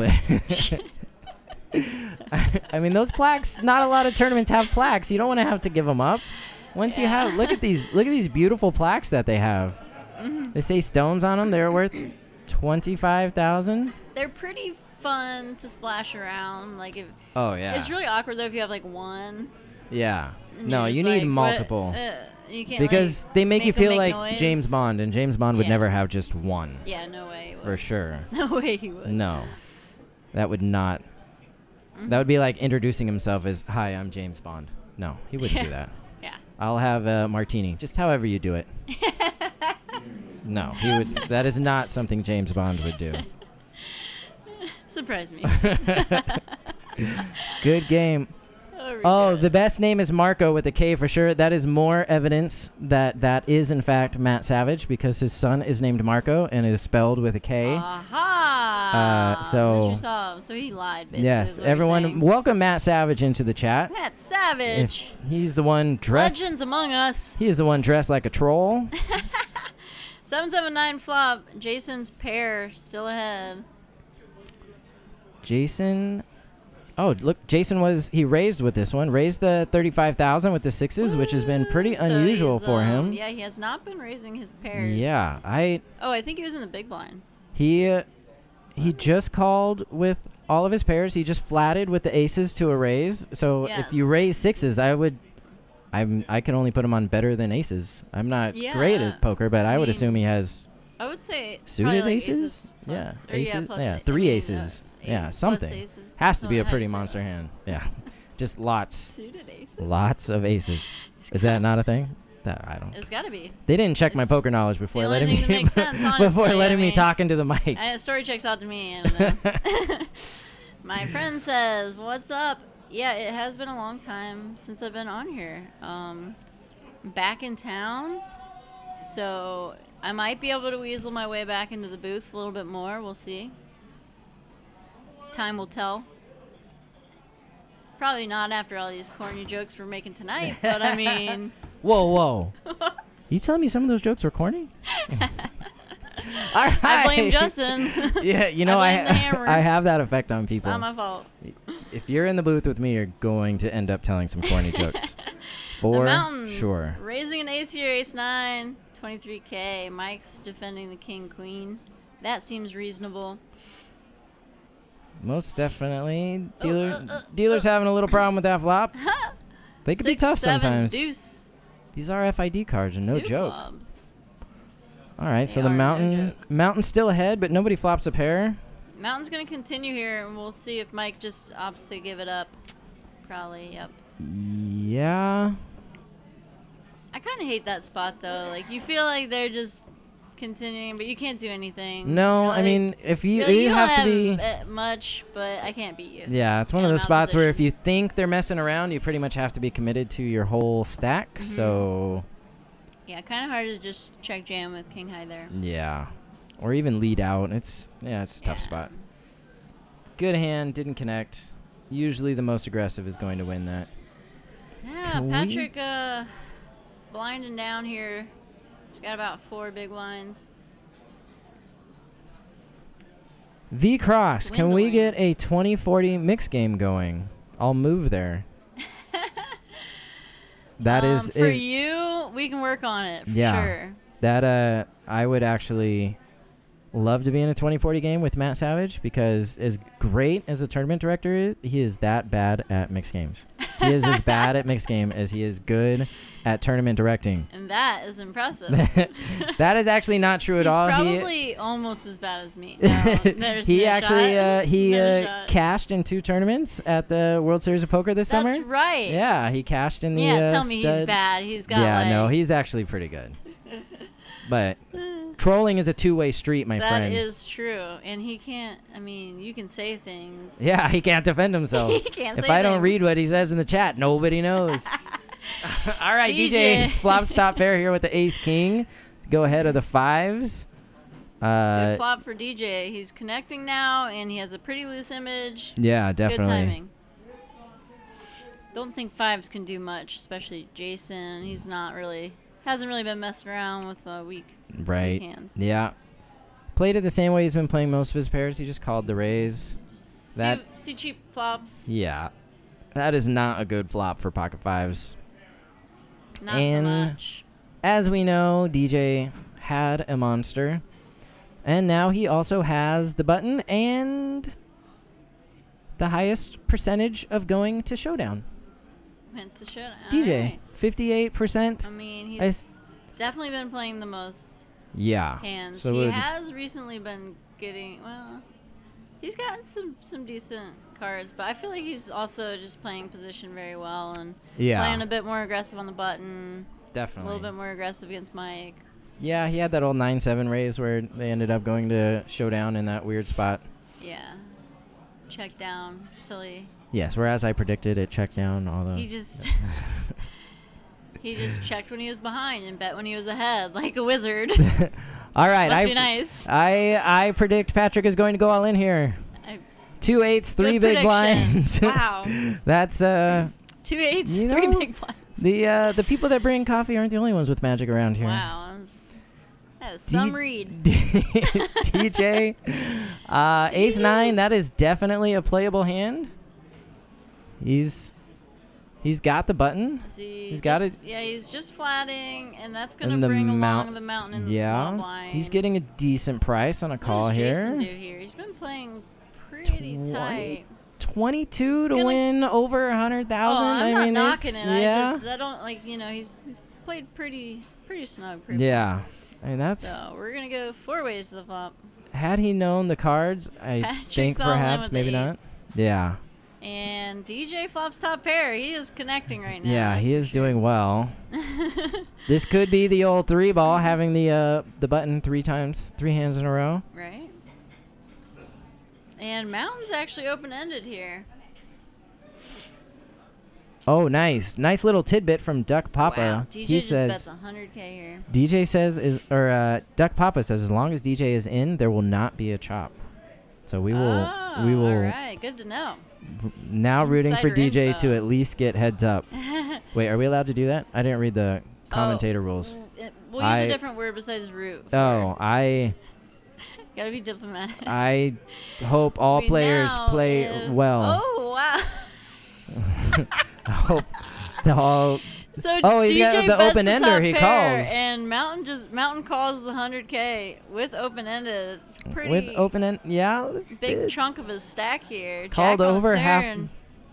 I mean, those plaques. Not a lot of tournaments have plaques. You don't want to have to give them up. Once yeah. you have, look at these. Look at these beautiful plaques that they have. Mm-hmm. They say stones on them. They're worth twenty-five thousand. They're pretty fun to splash around. Like if. Oh yeah. It's really awkward though if you have like one. Yeah. And No, you're you just need like, multiple. What? Uh, you can't, because like, they make, make you them feel make like noise. James Bond, and James Bond would Yeah. never have just one. Yeah, no way. He would. For sure. No way he would. No, that would not. Mm-hmm. That would be like introducing himself as, "Hi, I'm James Bond." No, he wouldn't yeah. do that. Yeah. I'll have a martini, just however you do it. No, he would. That is not something James Bond would do. Surprise me. Good game. Oh, the best name is Marco with a K for sure. That is more evidence that that is in fact Matt Savage, because his son is named Marco and is spelled with a K. Aha! Uh, so, Mystery solved. So he lied, basically. yes, is what you're everyone, saying. welcome Matt Savage into the chat. Matt Savage. If he's the one dressed. Legends among us. He is the one dressed like a troll. seven seven nine flop. Jason's pair still ahead. Jason. Oh, look, Jason was, he raised with this one. Raised the thirty-five thousand with the sixes, which has been pretty So unusual he's, for um, him. Yeah, he has not been raising his pairs. Yeah, I. Oh, I think he was in the big blind. He uh, he just called with all of his pairs. He just flatted with the aces to a raise. So Yes. if you raise sixes, I would, I'm I can only put him on better than aces. I'm not Yeah. great at poker, but I, I would mean, assume he has I would say suited probably like aces. aces plus, Yeah, or aces. Yeah, plus yeah, I three mean, aces. Uh, yeah, plus something aces. has to be a How do pretty you say monster that? hand. Yeah, just lots, Suited aces. lots of aces. Is that not a thing? That I don't. It's got to be. They didn't check my It's poker knowledge before the letting only me thing that makes sense, before honestly. letting I me mean, talk into the mic. Uh, story checks out to me. I don't know. My friend says, "What's up?" Yeah, it has been a long time since I've been on here. Um, back in town, so I might be able to weasel my way back into the booth a little bit more. We'll see. Time will tell. Probably not after all these corny jokes we're making tonight, but I mean... Whoa, whoa. You telling me some of those jokes were corny? All right. I blame Justin. Yeah, you know, I I blame the hammer. I have that effect on It's people. not my fault. If you're in the booth with me, you're going to end up telling some corny jokes. For The mountain, sure. Raising an ace here, ace nine, twenty-three K. Mike's defending the king queen. That seems reasonable. Most definitely. Oh, Dealers, uh, uh, dealers having a little problem with that flop. They could be Six, tough seven, sometimes. Deuce. These are F I D cards and no Two joke. clubs. All right, They so the are no mountain joke. mountain's still ahead, but nobody flops a pair. Mountain's going to continue here, and we'll see if Mike just opts to give it up. Probably, yep. Yeah. I kind of hate that spot, though. Like, you feel like they're just continuing, but you can't do anything. No, You're I like- mean, if you you're like, you, you don't have to be. uh, much, but I can't beat you. Yeah, it's one in of a those mountain spots where if position. you think they're messing around, you pretty much have to be committed to your whole stack. Mhm. So, Yeah, kind of hard to just check jam with king high there. yeah. Or even lead out. It's yeah, it's a tough Yeah. spot. Good hand, didn't connect. Usually the most aggressive is going to win that. Yeah, Can we- Patrick uh, blinding down here. He's got about four big blinds. V Cross, can we Dwindling. get a twenty forty mix game going? I'll move there. That um, is for if- you. We can work on it. For Yeah. Sure. That uh, I would actually love to be in a twenty forty game with Matt Savage, because as great as a tournament director is, he is that bad at mixed games. He is as bad at mixed game as he is good at tournament directing. And that is impressive. That is actually not true at He's all. probably almost as bad as me. No, there's he no actually shot. uh, he No uh, shot. cashed in two tournaments at the World Series of Poker this That's summer. right. Yeah, he cashed in the Yeah, uh, tell me he's stud- bad. He's got Yeah, like, no, he's actually pretty good. But trolling is a two-way street, my that friend. is true. And he can't, I mean, you can say things. Yeah, he can't defend himself. He can't if say I don't things. read what he says in the chat, nobody knows. All right, D J, D J. flops top pair here with the ace king. Go ahead of the fives. Uh, Good flop for D J. He's connecting now, and he has a pretty loose image. Yeah, definitely. Good timing. Don't think fives can do much, especially Jason. He's not really, hasn't really been messing around with uh, weak, right. weak hands. Yeah. Played it the same way he's been playing most of his pairs. He just called the raise. That See, see cheap flops. Yeah. That is not a good flop for pocket fives. Not and so much. As we know, D J had a monster. And now he also has the button and the highest percentage of going to showdown. Went to showdown. D J, Alright. fifty-eight percent. I mean, he's I s- definitely been playing the most yeah. hands. So he would- has recently been getting, well, he's gotten some, some decent cards, but I feel like he's also just playing position very well and Yeah. playing a bit more aggressive on the button, a Definitely. little bit more aggressive against Mike. Yeah, he had that old nine seven raise where they ended up going to showdown in that weird spot. Yeah. Check down till he... Yes, whereas I predicted it checked down all the... He just... he just checked when he was behind and bet when he was ahead, like a wizard. All right. Must I, be nice. I, I predict Patrick is going to go all in here. I, Two eights, three Good big blinds. prediction. Wow. That's... uh Two eights, You three know, big blinds. The uh, the people that bring coffee aren't the only ones with magic around here. Wow. That's, that is D- some read. D J, uh, ace nine. That is definitely a playable hand. He's he's got the button. Is he He's got just- it. Yeah, he's just flatting, and that's going to And the bring mount- along the mountain in the Yeah, small blind. he's getting a decent price on a What call does Jason here. do here? He's been playing pretty twenty tight. Twenty-two He's to gonna- win over a hundred Oh, thousand. I'm I not mean, knocking it's, it. yeah, I just I don't like you know he's he's played pretty pretty snug. Pretty yeah. I mean, that's So we're gonna go four ways to the flop. had he known the cards, I Patrick's think all in perhaps with maybe the not. eights. Yeah, And D J flops top pair. He is connecting right now. yeah, that's he for is sure. doing well. This could be the old three ball, having the uh, the button three times, three hands in a row. Right. And Mountain's actually open-ended here. Oh, nice, nice little tidbit from Duck Papa. Wow. D J he just says bets one hundred K here. D J says is or uh, Duck Papa says as long as D J is in, there will not be a chop. So we will oh, we will All right, good to know. r- now rooting for Insider D J info. to at least get heads up. Wait, are we allowed to do that? I didn't read the commentator Oh, rules. w- it- We'll use I- a different word besides root. for- Oh, I Gotta be diplomatic. I hope all We players now play if- well. Oh, wow. I hope the all So Oh, he's D J got the bets open-ender top he pair, calls. and Mountain just Mountain calls the one hundred K with open-ended. It's pretty with open end. Yeah, big uh, chunk of his stack here. Called Jack on the over half- turn.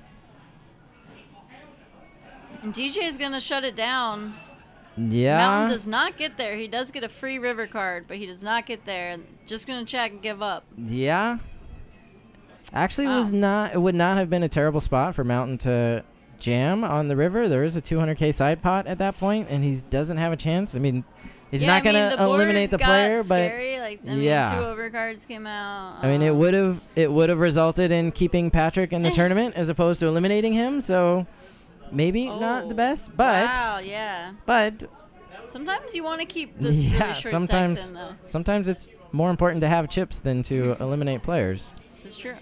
And D J's gonna shut it down. Yeah. Mountain does not get there. He does get a free river card, but he does not get there. Just gonna check and give up. Yeah. Actually, it Wow. was not. It would not have been a terrible spot for Mountain to jam on the river. There is a two hundred K side pot at that point, and he doesn't have a chance. I mean, he's Yeah, not I mean, gonna the board eliminate the got player, but scary. Like, I yeah. mean, two overcards came out. I mean, it um, would have it would have resulted in keeping Patrick in the tournament as opposed to eliminating him. So maybe not the oh, best, but wow, yeah. but Sometimes you want to keep the yeah, really short sometimes stacks in, though. sometimes it's more important to have chips than to eliminate players. This is true.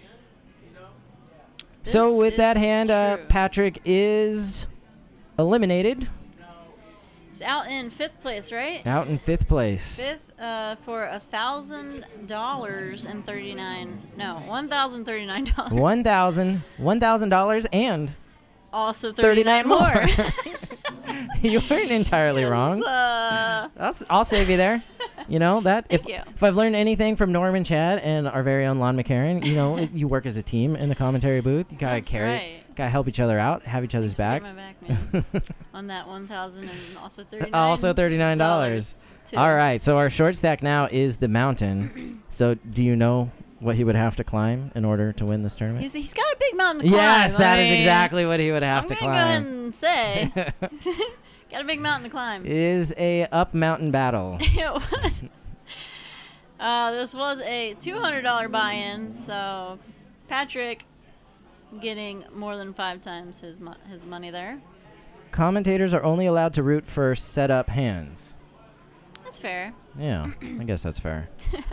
So This with that is hand, uh, true. Patrick is eliminated, He's out in fifth place, right? out in fifth place. Fifth uh, for a thousand dollars and thirty nine. No, one thousand thirty nine dollars. One thousand, one thousand dollars, and Also thirty nine thirty-nine more. you weren't entirely wrong. Uh, I'll, s- I'll save you there. You know that if Thank you. if I've learned anything from Norman Chad and our very own Lon McCarran, you know it- you work as a team in the commentary booth. You gotta That's carry, right. gotta help each other out, have each other's Get back. my back, man. On that one thousand and also thirty nine. Also thirty-nine dollars. All right, so our short stack now is the mountain. So do you know what he would have to climb in order to win this tournament? He's, he's got a big mountain to climb. Yes, that I is mean, exactly what he would have I'm to gonna go ahead climb. and say, got a big mountain to climb. It is a up mountain battle. It was. Uh, this was a two hundred dollar buy-in, so Patrick getting more than five times his mo- his money there. commentators are only allowed to root for setup hands. That's fair. Yeah, I guess that's fair.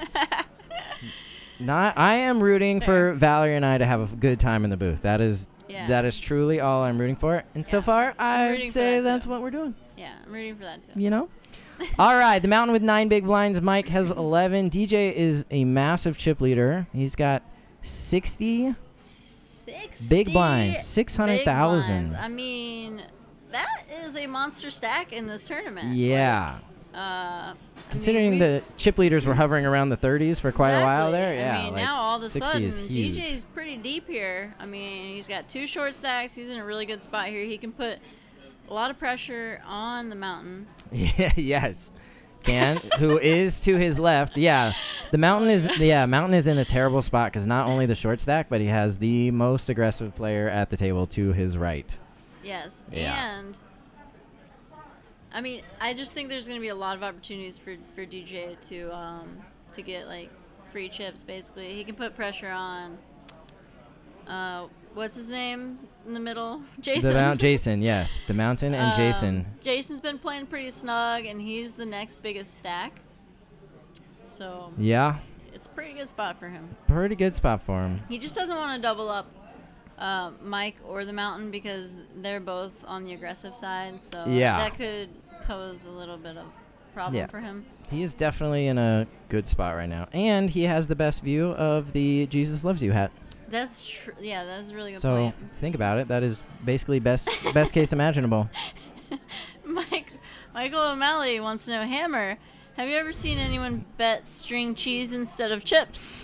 Not, I am rooting Fair. for Valerie and I to have a good time in the booth. That is Yeah. that is truly all I'm rooting for. And so Yeah. far, I'd rooting for say that that's too. what we're doing. Yeah, I'm rooting for that too. You know? All right, the mountain with nine big blinds. Mike has eleven. D J is a massive chip leader. He's got sixty Six big blinds, six hundred thousand. I mean, that is a monster stack in this tournament. Yeah. Like, uh, Considering I mean, the chip leaders were hovering around the thirties for quite exactly. a while there, yeah. I mean, like now all of a sixty sudden, is huge. D J's pretty deep here. I mean, he's got two short stacks. He's in a really good spot here. He can put a lot of pressure on the mountain. Yeah, yes. Can, who is to his left. Yeah, the mountain is yeah, mountain is in a terrible spot because not only the short stack, but he has the most aggressive player at the table to his right. Yes, Yeah. and I mean, I just think there's going to be a lot of opportunities for, for D J to um, to get like free chips. Basically, he can put pressure on. Uh, what's his name in the middle? Jason. The mount, Jason, yes, the mountain and Um, Jason. Jason's been playing pretty snug, and he's the next biggest stack. So Yeah, it's a pretty good spot for him. pretty good spot for him. He just doesn't want to double up uh, Mike or the mountain because they're both on the aggressive side. So Yeah. that could pose a little bit of problem Yeah. for him. He is definitely in a good spot right now, and he has the best view of the Jesus Loves You hat. That's true. Yeah, that's a really good So point. think about it. That is basically best best case imaginable. Mike, Michael O'Malley wants to know, Hammer, have you ever seen anyone bet string cheese instead of chips?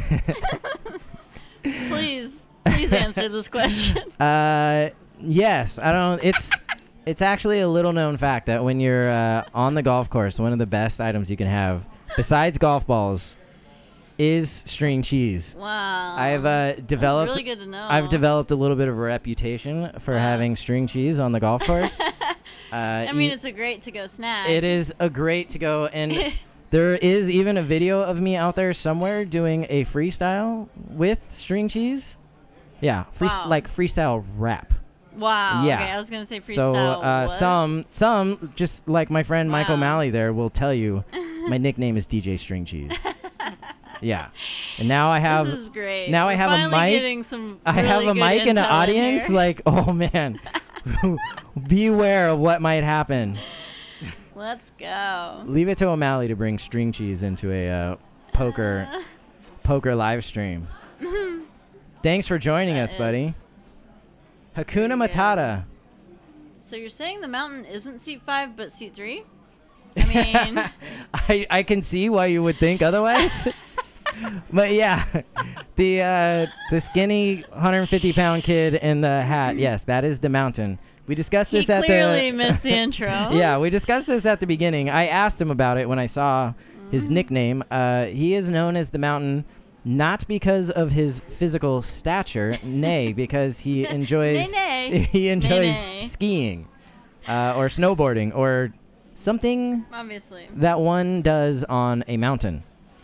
Please, please answer this question. Uh, yes. I don't. It's it's actually a little known fact that when you're uh, on the golf course, one of the best items you can have, besides golf balls, is string cheese. Wow. I've uh, developed. That's really good to know. I've developed a little bit of a reputation for Wow. having string cheese on the golf course. uh, I mean, e- it's a great to-go snack. It is a great to go, and there is even a video of me out there somewhere doing a freestyle with string cheese. Yeah, free Wow. like freestyle rap. Wow. Yeah. Okay, I was gonna say freestyle. So uh, what? some some just like my friend Mike Wow. O'Malley there will tell you, my nickname is D J String Cheese. Yeah, and now I have This is great. now I We're have a finally mic. getting some I really have a good mic and an intel in audience. here. Like, oh man, beware of what might happen. Let's go. Leave it to O'Malley to bring string cheese into a uh, poker Uh, poker live stream. Thanks for joining That us, buddy. is- Hakuna There you go. Matata. So you're saying the mountain isn't seat five, but seat three? I mean, I, I can see why you would think otherwise. But yeah, the uh, the skinny one hundred fifty pound kid in the hat. Yes, that is the mountain. We discussed he this at clearly the. missed the intro. Yeah, we discussed this at the beginning. I asked him about it when I saw his Mm-hmm. nickname. Uh, he is known as the mountain, not because of his physical stature, nay, because he enjoys Nay, nay. he enjoys Nay, nay. skiing, uh, or snowboarding, or something Obviously. that one does on a mountain.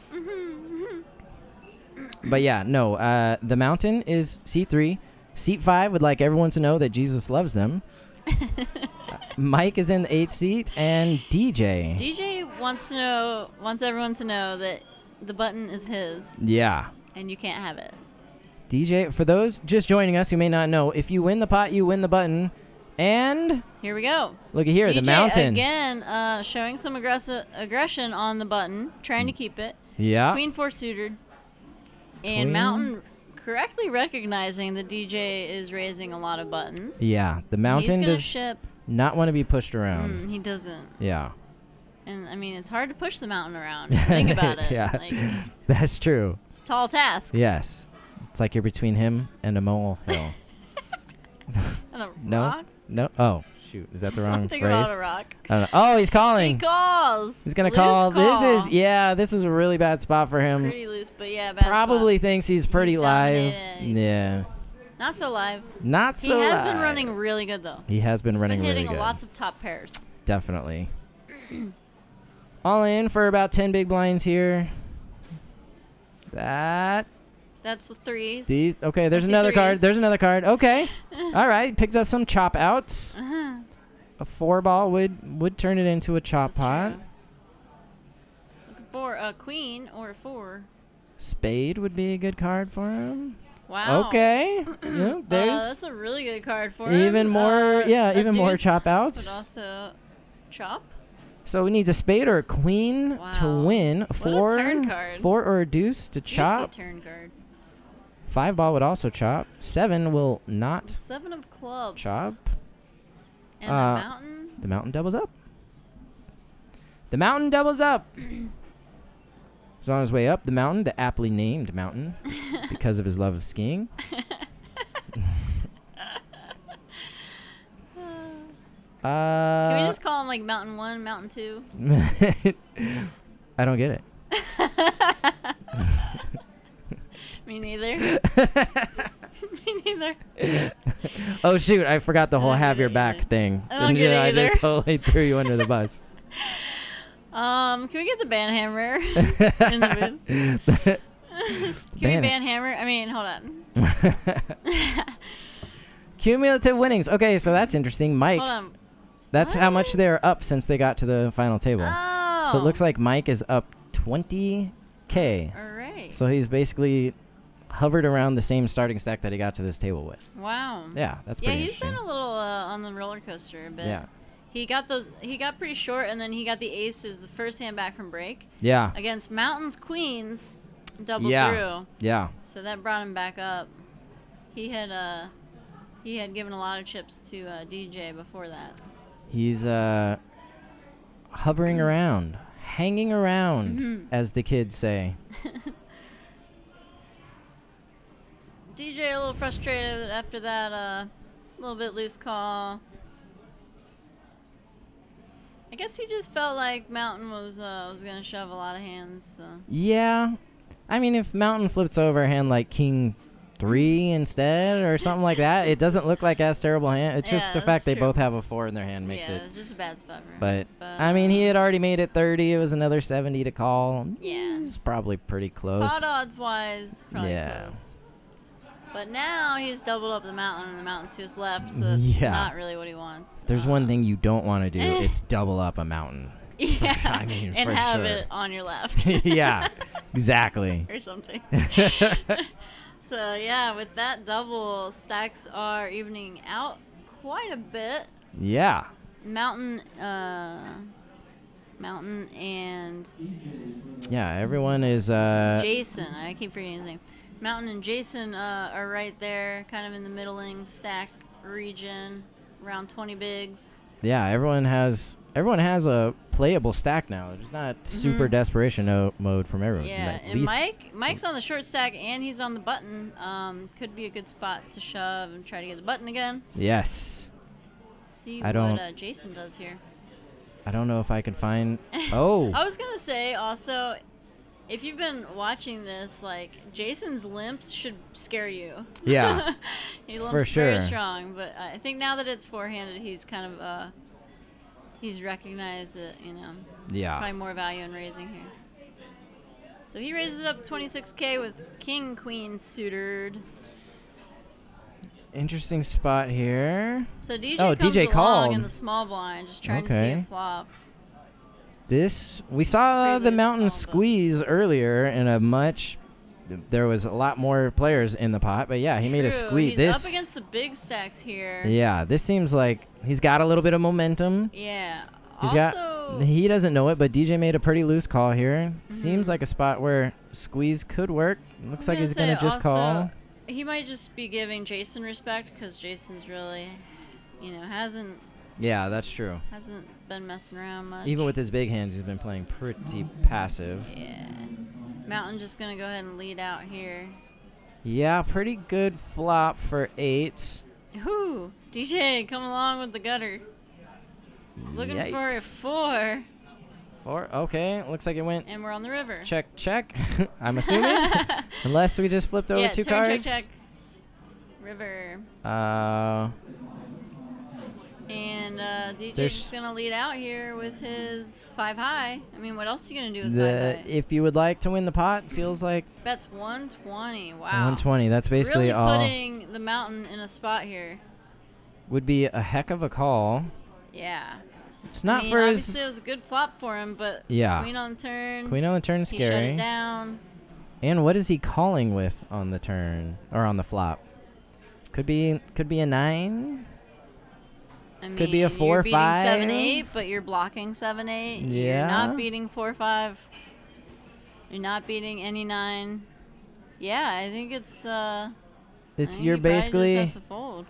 But yeah, no, uh, the mountain is seat three. Seat five would like everyone to know that Jesus loves them. Uh, Mike is in the eighth seat, and D J. D J wants to know, wants everyone to know that the button is his, Yeah. and you can't have it. D J, for those just joining us who may not know, if you win the pot, you win the button. And Here we go. look at here, D J the mountain. again, uh, showing some aggressive aggression on the button, trying to keep it. Yeah. Queen four suited, and Queen. Mountain correctly recognizing the D J is raising a lot of buttons. Yeah, the He's mountain gonna does ship. not want to be pushed around. Mm, he doesn't. Yeah. And I mean, it's hard to push the mountain around. Think about it. Yeah. Like, That's true. it's a tall task. Yes. It's like you're between him and a molehill. And a No? rock. No? Oh, shoot. Is that the wrong Something phrase? about a rock. I don't know. Oh, he's He calling. calls. He's going to Loose call. call. This is, yeah, this is a really bad spot for him. Pretty loose, but yeah, bad Probably spot. thinks he's pretty He's live. dominated. He's- Yeah. Not so live. Not He so has been live. running really good though. He has been He's running been hitting really good. lots of top pairs. Definitely. All in for about ten big blinds here. That. That's the threes. These. Okay, there's I see another card. threes. There's another card. Okay. All right. Picked up some chop outs. Uh-huh. a four ball would would turn it into a chop This is pot. true. Looking for a queen or a four. Spade would be a good card for him. Wow. Okay. Yeah, Uh, there's that's a really good card for him. even more. Uh, yeah, a even more deuce chop Would outs. also chop. So he needs a spade or a queen to Wow. win. What a Four, turn card. four or a deuce to Juicy chop. turn card. Five ball would also chop. Seven will not Seven of clubs. chop. And Uh, the mountain. The mountain doubles up. The mountain doubles up. He's on his way up the mountain, the aptly named mountain, because of his love of skiing. Can we Uh, just call him like Mountain One, Mountain Two? I don't get it. Me neither. Me neither. Oh shoot! I forgot the I whole don't "have get your it back" either. thing. I don't get it I either. just totally threw you under the bus. Um, can we get the band hammer in the booth? Can we Ban- band hammer? I mean, hold on. Cumulative winnings. Okay, so that's interesting. Mike, Hold on. that's how much What? they're up since they got to the final table. Oh. So it looks like Mike is up twenty K. All right. So he's basically hovered around the same starting stack that he got to this table with. Wow. Yeah, that's Yeah, pretty he's been interesting. a little uh, on the roller coaster a bit. Yeah. He got those. He got pretty short, and then he got the aces, the first hand back from break, Yeah. against mountains, queens, double Yeah. through. Yeah. So that brought him back up. He had uh, he had given a lot of chips to uh, D J before that. He's uh hovering around, hanging around, Mhm. as the kids say. D J a little frustrated after that uh, little bit loose call. I guess he just felt like Mountain was uh, was gonna shove a lot of hands. So. Yeah. I mean, if Mountain flips over a hand like King three instead or something like that, it doesn't look like as terrible hand. It's just Yeah, the fact that's they true. both have a four in their hand makes yeah, it. it's just a bad spot for him. But, But, I mean, he uh, had already made it thirty. It was another seventy to call. Yeah. He's probably pretty close. Pot odds wise, probably Yeah. close. But now he's doubled up the mountain, and the mountain's to his left, so that's Yeah. not really what he wants. There's Uh, one thing you don't want to do. It's double up a mountain. Yeah, I mean, and for have sure. it on your left. Yeah, exactly. Or something. So yeah, with that double, stacks are evening out quite a bit. Yeah. Mountain, uh, Mountain and Yeah, everyone is uh Jason. I keep forgetting his name. Mountain and Jason uh, are right there, kind of in the middling stack region, around twenty bigs. yeah, everyone has everyone has a playable stack now. There's not super Mhm. desperation no- mode from everyone. Yeah, At and least- Mike, Mike's on the short stack and he's on the button. Um, could be a good spot to shove and try to get the button again. Yes. See I what don't- uh, Jason does here. I don't know if I can find Oh. I was gonna say also, if you've been watching this, like Jason's limps should scare you. Yeah. he limps For very sure. strong, but I think now that it's four-handed, he's kind of uh, he's recognized that you know Yeah. probably more value in raising here. So he raises it up twenty-six K with King Queen suited. Interesting spot here. So D J Oh, comes D J along called. in the small blind, just trying to see Okay. a flop. This we saw Pretty the loose mountain call, but- squeeze earlier in a much there was a lot more players in the pot, but yeah, he made a True, squeeze. He's This up against the big stacks here. Yeah, this seems like he's got a little bit of momentum. Yeah. He's also, got he doesn't know it, but D J made a pretty loose call here. Mhm. Seems like a spot where squeeze could work. Looks like gonna he's gonna say just also, call. he might just be giving Jason respect because Jason's really, you know, hasn't Yeah, that's true. hasn't been messing around much. Even with his big hands, he's been playing pretty passive. Yeah. Mountain just gonna go ahead and lead out here. Yeah, pretty good flop for eight. Ooh, D J, come along with the gutter. Looking for a Yikes. four, Four. Okay, looks like it went and we're on the river. check check. I'm assuming, unless we just flipped over yeah, two turn, cards. check, check. River. Uh, And uh, D J's There's- just gonna lead out here with his five high. I mean, what else are you gonna do with the five high? if you would like to win the pot, feels like That's one twenty. Wow. one twenty. That's basically really all. putting the mountain in a spot here. Would be a heck of a call. Yeah. It's not I mean, for obviously his. it was a good flop for him, but Yeah. queen on the turn. Queen on the turn, He shut scary. it down. And what is he calling with on the turn or on the flop? Could be could be a nine. I mean, Could be a four, you're beating five. seven eight, but you're blocking seven eight. Yeah. You're not beating four five. You're not beating any nine. Yeah, I think it's. Uh, I It's think you're he probably basically. just has to fold.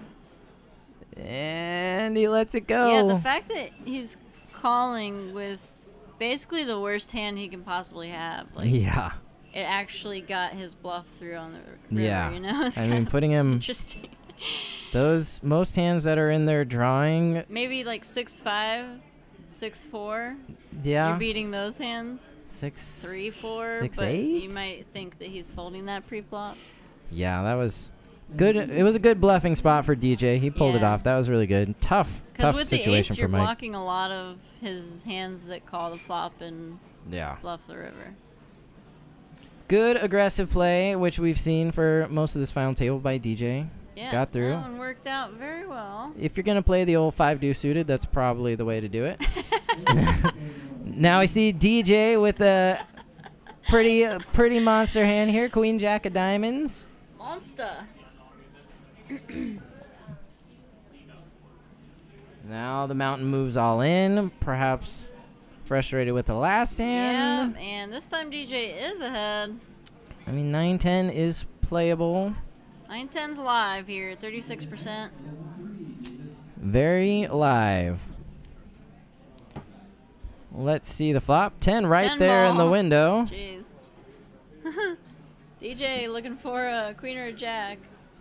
And he lets it go. Yeah, the fact that he's calling with basically the worst hand he can possibly have. Like, yeah. it actually got his bluff through on the r- river, Yeah. you know? It's I kind mean, of putting him. interesting. Those most hands that are in there drawing. Maybe like six five, six four. Yeah. You're beating those hands. Six. three four, Six but eight. you might think that he's folding that pre-flop. Yeah, that was good. It was a good bluffing spot for D J. He pulled it Yeah. off. That was really good. Tough, Because tough with the situation eights, for you're Mike. blocking a lot of his hands that call the flop and Yeah. bluff the river. Good aggressive play, which we've seen for most of this final table by D J. Yeah, Got through. that one worked out very well. If you're gonna play the old five deuce suited, that's probably the way to do it. Now I see D J with a pretty, uh, pretty monster hand here. Queen Jack of Diamonds. Monster. Now the mountain moves all in. Perhaps frustrated with the last hand. Yeah, and this time D J is ahead. I mean, nine ten is playable. nine ten's live here, thirty-six percent. Very live. Let's see the flop. ten right ten there in the ball. window. Jeez. D J looking for a queen or a jack.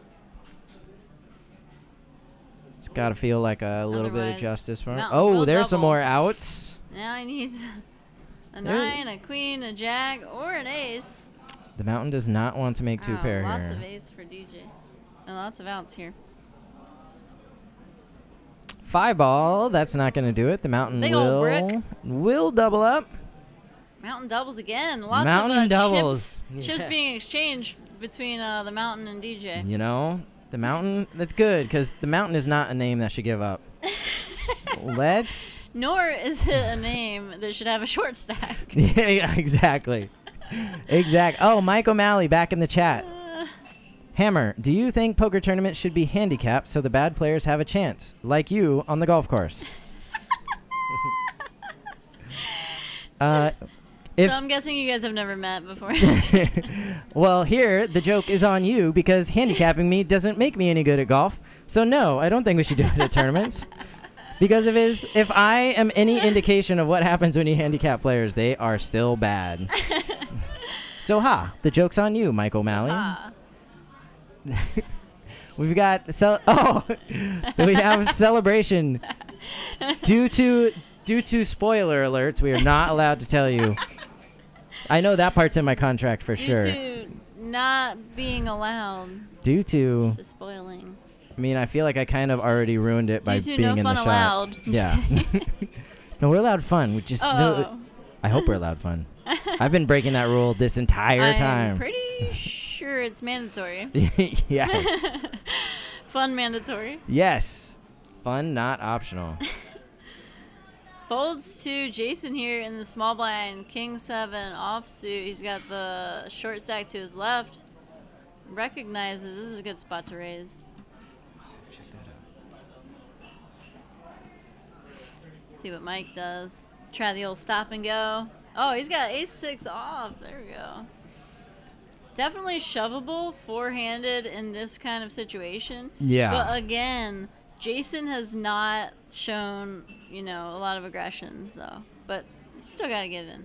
It's got to feel like a little bit of Otherwise, justice for him. mountain Oh, will there's some double. more outs. Now I need a There- nine, a queen, a jack, or an ace. The mountain does not want to make two Wow, pair lots here. of ace for D J. And lots of outs here. Five ball. That's not going to do it. The mountain Big ol' will brick. will double up. Mountain doubles again. Lots Mountain of uh, doubles. chips, chips Yeah. being exchanged between uh, the mountain and D J. You know, the mountain. That's good because the mountain is not a name that should give up. Let's. Nor is it a name that should have a short stack. Yeah, exactly. Exact. Oh, Mike O'Malley back in the chat. Uh, Hammer, do you think poker tournaments should be handicapped so the bad players have a chance, like you on the golf course? uh, if so I'm guessing you guys have never met before. well, here the joke is on you because handicapping me doesn't make me any good at golf. So no, I don't think we should do it at tournaments. Because if is if I am any indication of what happens when you handicap players, they are still bad. So ha, the joke's on you, Mike O'Malley. Ah. We've got cel- oh, we have celebration due to due to spoiler alerts. We are not allowed to tell you. I know that part's in my contract for Due sure. to not being allowed Due to, to spoiling. I mean, I feel like I kind of already ruined it by Due to being no in fun the allowed. shot. Yeah. No, we're allowed fun. We just Oh. no, I hope we're allowed fun. I've been breaking that rule this entire I'm time. pretty sure it's mandatory. Yes. Fun mandatory. Yes. Fun, not optional. Folds to Jason here in the small blind. King seven offsuit. He's got the short stack to his left. Recognizes this is a good spot to raise. See what Mike does. Try the old stop and go. Oh, he's got ace six off. There we go. Definitely shovable four-handed in this kind of situation. Yeah. But again, Jason has not shown, you know, a lot of aggression. So, but still got to get it in.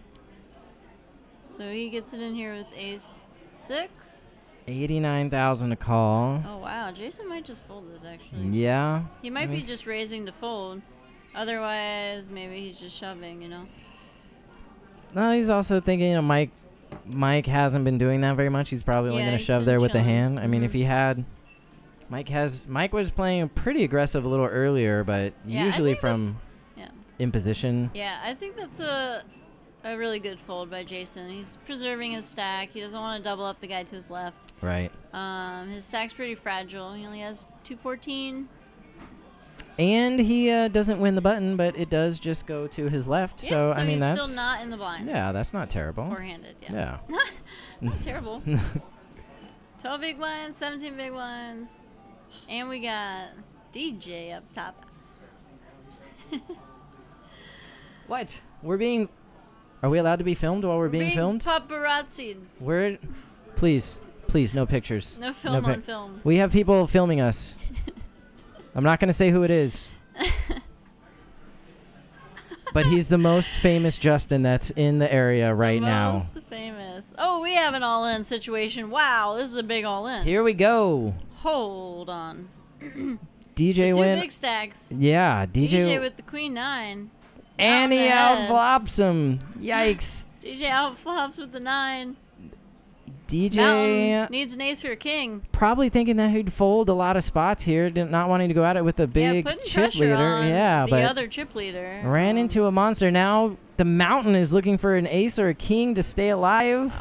So he gets it in here with ace six. eighty-nine thousand to call. Oh wow, Jason might just fold this actually. Yeah. He might I be mean, just raising to fold. Otherwise, maybe he's just shoving, you know. No, he's also thinking, you know, Mike Mike hasn't been doing that very much. He's probably only Yeah, going to he's shove been there with the chilling. hand. I mean, if Mhm. he had Mike has Mike was playing pretty aggressive a little earlier, but Yeah, I usually think from that's- yeah. imposition. Yeah, I think that's a a really good fold by Jason. He's preserving his stack. He doesn't want to double up the guy to his left. Right. Um, his stack's pretty fragile. He only has two fourteen. And he uh, doesn't win the button, but it does just go to his left. Yeah, so, so I mean, he's that's still not in the blinds. yeah, that's not terrible. Four-handed, yeah. Yeah. Not terrible. twelve big blinds, seventeen big blinds, and we got D J up top. What? We're being... Are we allowed to be filmed while we're, We're being, filmed? paparazzi'd. We're... Please. Please, no pictures. No film pic- on film. We have people filming us. I'm not going to say who it is. But he's the most famous Justin that's in the area right now. Most famous. Oh, we have an all-in situation. Wow, this is a big all-in. Here we go. Hold on. D J the two win. big stacks. Yeah, D J. D J with the queen nine. And Out he the head. outflops him. Yikes. D J outflops with the nine. D J Mountain needs an ace for a king. probably thinking that he'd fold a lot of spots here, did not wanting to go at it with a big yeah, putting chip pressure leader. on Yeah, the but other chip leader. ran into a monster. Now the mountain is looking for an ace or a king to stay alive.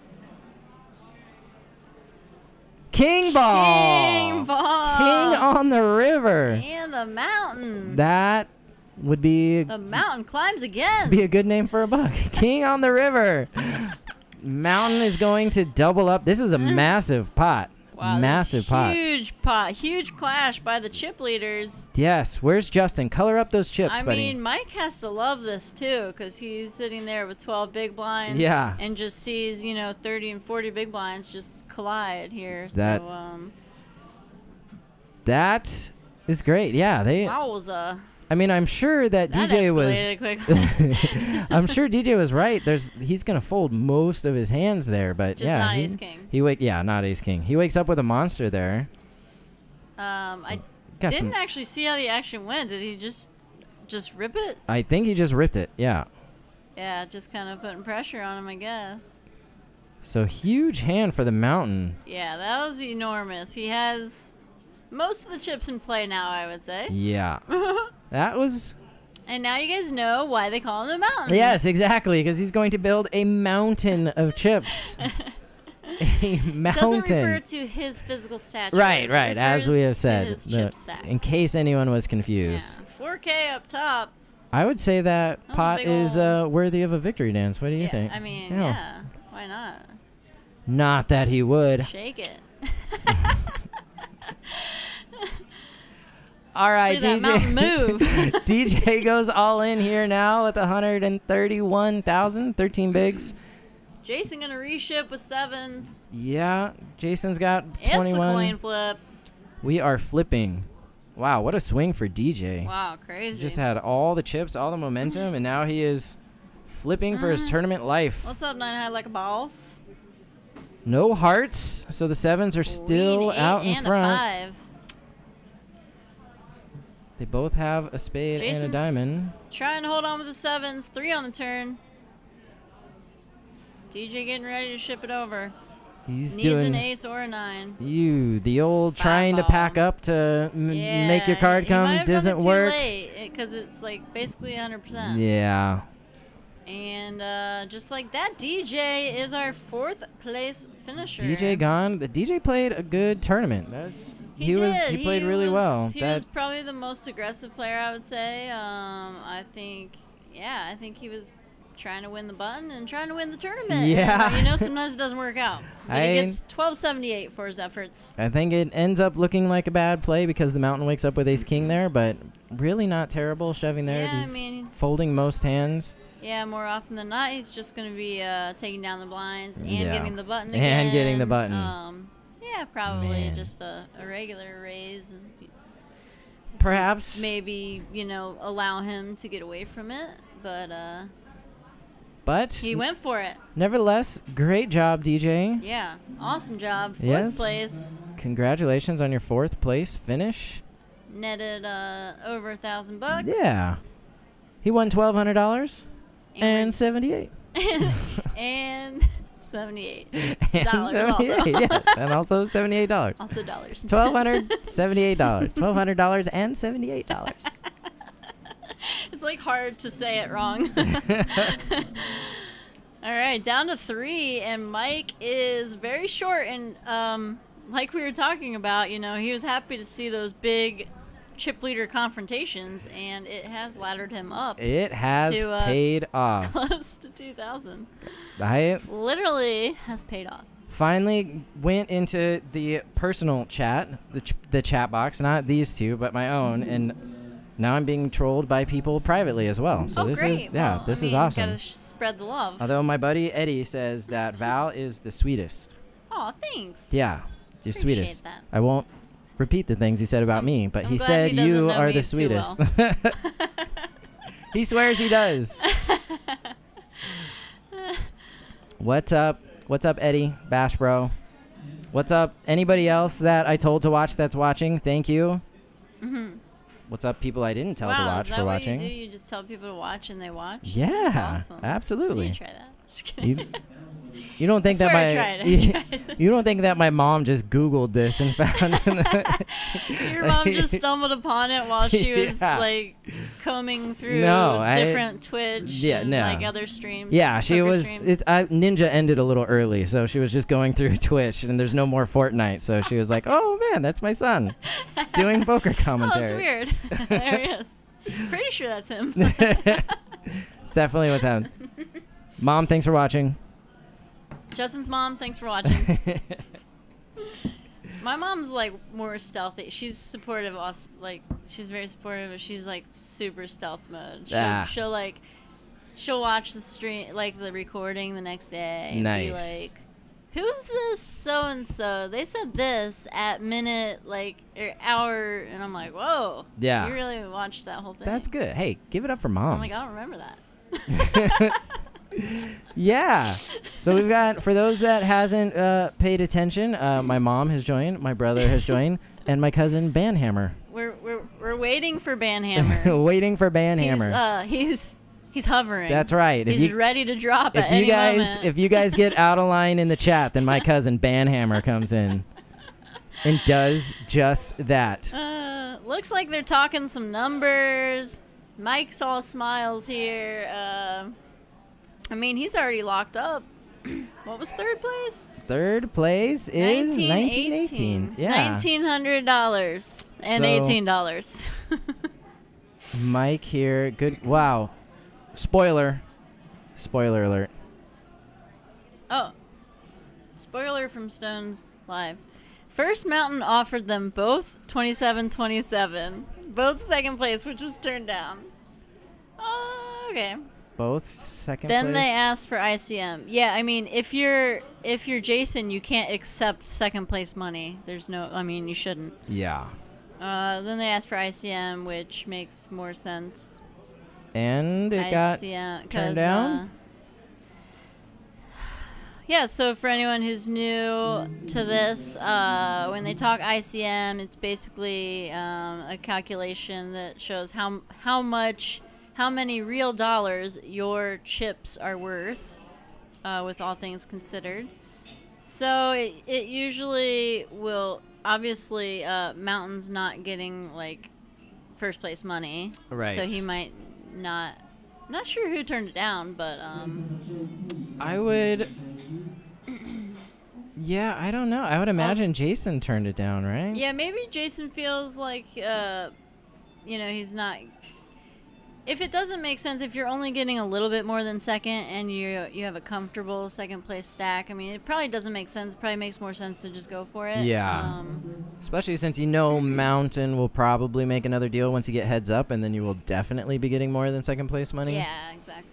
King ball. King ball. King on the river. And the mountain. That would be The mountain climbs again. be a good name for a buck. King on the river. Mountain is going to double up. This is a massive pot. Wow, massive this pot. Huge pot. Huge clash by the chip leaders. Yes. Where's Justin? Color up those chips, I buddy. mean, Mike has to love this too, because he's sitting there with twelve big blinds. Yeah. And just sees, you know, thirty and forty big blinds just collide here. That- so, um, That is great. Yeah, they. wowza. I mean, I'm sure that, That D J was. escalated quickly. I'm sure D J was right. There's he's gonna fold most of his hands there, but Just yeah, not he, ace king. he wake yeah, not ace king. He wakes up with a monster there. Um, I Got didn't some. actually see how the action went. Did he just just rip it? I think he just ripped it. Yeah. Yeah, just kind of putting pressure on him, I guess. So huge hand for the mountain. Yeah, that was enormous. He has most of the chips in play now, I would say. Yeah. That was. And now you guys know why they call him the mountain. Yes, exactly, because he's going to build a mountain of chips. A mountain. Doesn't refer to his physical stature. Right, It right, as we refers have to said. his the- chip stack. in case anyone was confused. Yeah, four K up top. I would say that That was a pot big is ol' uh, worthy of a victory dance. What do you yeah, think? I mean, Yeah. yeah. Why not? Not that he would. Shake it. All right, See that mountain D J. move. D J goes all in here now with one hundred thirty-one thousand, thirteen bigs. Jason gonna reship with sevens. Yeah, Jason's got It's the twenty-one. coin flip. We are flipping. Wow, what a swing for D J. Wow, crazy. Just had all the chips, all the momentum, and now he is flipping for his Mhm. tournament life. What's up, nine high like a boss? No hearts, so the sevens are still Queen, eight, out in and front. A five. They both have a spade Jason's and a diamond. Trying to hold on with the sevens. Three on the turn. D J getting ready to ship it over. He's Needs doing an ace or a nine. you the old Five trying to ball. pack up to m- Yeah, make your card he might come have done doesn't it too work. late because it's like basically one hundred percent. Yeah. And uh, just like that, D J is our fourth place finisher. D J gone. The D J played a good tournament. That's He, he was did. he played really was- well. He That was probably the most aggressive player, I would say. Um, I think, yeah, I think he was trying to win the button and trying to win the tournament. Yeah. And, uh, you know, sometimes it doesn't work out. But I- he gets twelve seventy-eight for his efforts. I think it ends up looking like a bad play because the mountain wakes up with ace king there, but really not terrible shoving there. Yeah, I He's mean- folding most hands. Yeah, more often than not, he's just going to be uh, taking down the blinds and Yeah. getting the button And again. getting the button. Um, yeah, probably Man. just a, a regular raise. Perhaps. Maybe, you know, allow him to get away from it. But uh, But he went for it. nevertheless, great job, D J. Yeah, awesome job. Fourth Yes. place. Congratulations on your fourth place finish. Netted uh, over a thousand bucks. Yeah. He won twelve hundred dollars and And, seventy-eight. and seventy-eight And dollars also. seventy-eight, yes, and also seventy-eight dollars. Also dollars. Twelve hundred seventy-eight dollars. Twelve hundred dollars and seventy-eight dollars. It's like hard to say it wrong. All right, down to three, and Mike is very short. And um, like we were talking about, you know, he was happy to see those big chip leader confrontations, and it has laddered him up. It has to, uh, paid off. Close to two thousand. I literally has paid off. Finally went into the personal chat, the ch the chat box, not these two, but my own, and now I'm being trolled by people privately as well. So oh, this great. is yeah, well, this I is mean, awesome. Gotta sh spread the love. Although my buddy Eddie says that Val is the sweetest. Oh, thanks. Yeah, you're Appreciate sweetest. That. I won't repeat the things he said about me, but I'm he glad said he doesn't you know are me the too sweetest. well. He swears he does. What's up? What's up, Eddie? Bash Bro. What's up? Anybody else that I told to watch that's watching? Thank you. Mm-hmm. What's up, people I didn't tell wow, to watch is that for what watching? You do? You just tell people to watch and they watch? Yeah, awesome. absolutely. You try that. Just kidding. You, you don't think I that swear my I tried. I you, tried. you don't think that my mom just Googled this and found Your mom just stumbled upon it while she was Yeah. like combing through No, I- different Twitch Yeah, and no. like other streams. Yeah, she poker was. streams. It, I, Ninja ended a little early, so she was just going through Twitch, and there's no more Fortnite, so she was like, "Oh man, that's my son doing poker Oh, that's commentary." weird. There he is. Pretty sure that's him. It's definitely what's happening. Mom, thanks for watching. Justin's mom, thanks for watching. My mom's like more stealthy. She's supportive, also, like she's very supportive, but she's like super stealth mode. She'll, Ah. she'll like, she'll watch the stream, like the recording the next day. And Nice. Be like, who's this so and so? They said this at minute like or hour, and I'm like, whoa. Yeah. You really watched that whole thing. That's good. Hey, give it up for moms. I'm like, I don't remember that. Yeah. So we've got, for those that hasn't uh, paid attention, uh, my mom has joined, my brother has joined, and my cousin Banhammer. We're we're we're waiting for Banhammer. Waiting for Banhammer. He's uh he's he's hovering. That's right. If He's you, ready to drop if at you any guys, moment. if you guys get out of line in the chat, then my cousin Banhammer comes in and does just that. Uh, looks like they're talking some numbers. Mike's all smiles here. Uh, I mean, he's already locked up. What was third place? Third place is nineteen eighteen. Yeah. Nineteen hundred dollars and So- eighteen dollars. Mike here. Good. Wow. Spoiler. Spoiler alert. Oh, spoiler from Stones Live. First Mountain offered them both twenty-seven twenty-seven, both second place, which was turned down. Oh, okay. Both second Then place. they asked for I C M. Yeah, I mean, if you're if you're Jason, you can't accept second place money. There's no, I mean, you shouldn't. Yeah. Uh, then they asked for I C M, which makes more sense. And it got I C M, 'cause, turned down? Uh, yeah, so for anyone who's new to this, uh, when they talk I C M, it's basically um, a calculation that shows how how much, how many real dollars your chips are worth, uh, with all things considered. So it, it usually will, obviously, uh, Mountain's not getting like first place money, Right. So he might not. Not sure who turned it down, but um. I would. Yeah, I don't know. I would imagine Jason turned it down, right? Yeah, maybe Jason feels like, uh, you know, he's not. If it doesn't make sense, if you're only getting a little bit more than second and you you have a comfortable second place stack, I mean, it probably doesn't make sense. It probably makes more sense to just go for it. Yeah. Um, Especially since you know Mountain will probably make another deal once you get heads up, and then you will definitely be getting more than second place money. yeah, exactly.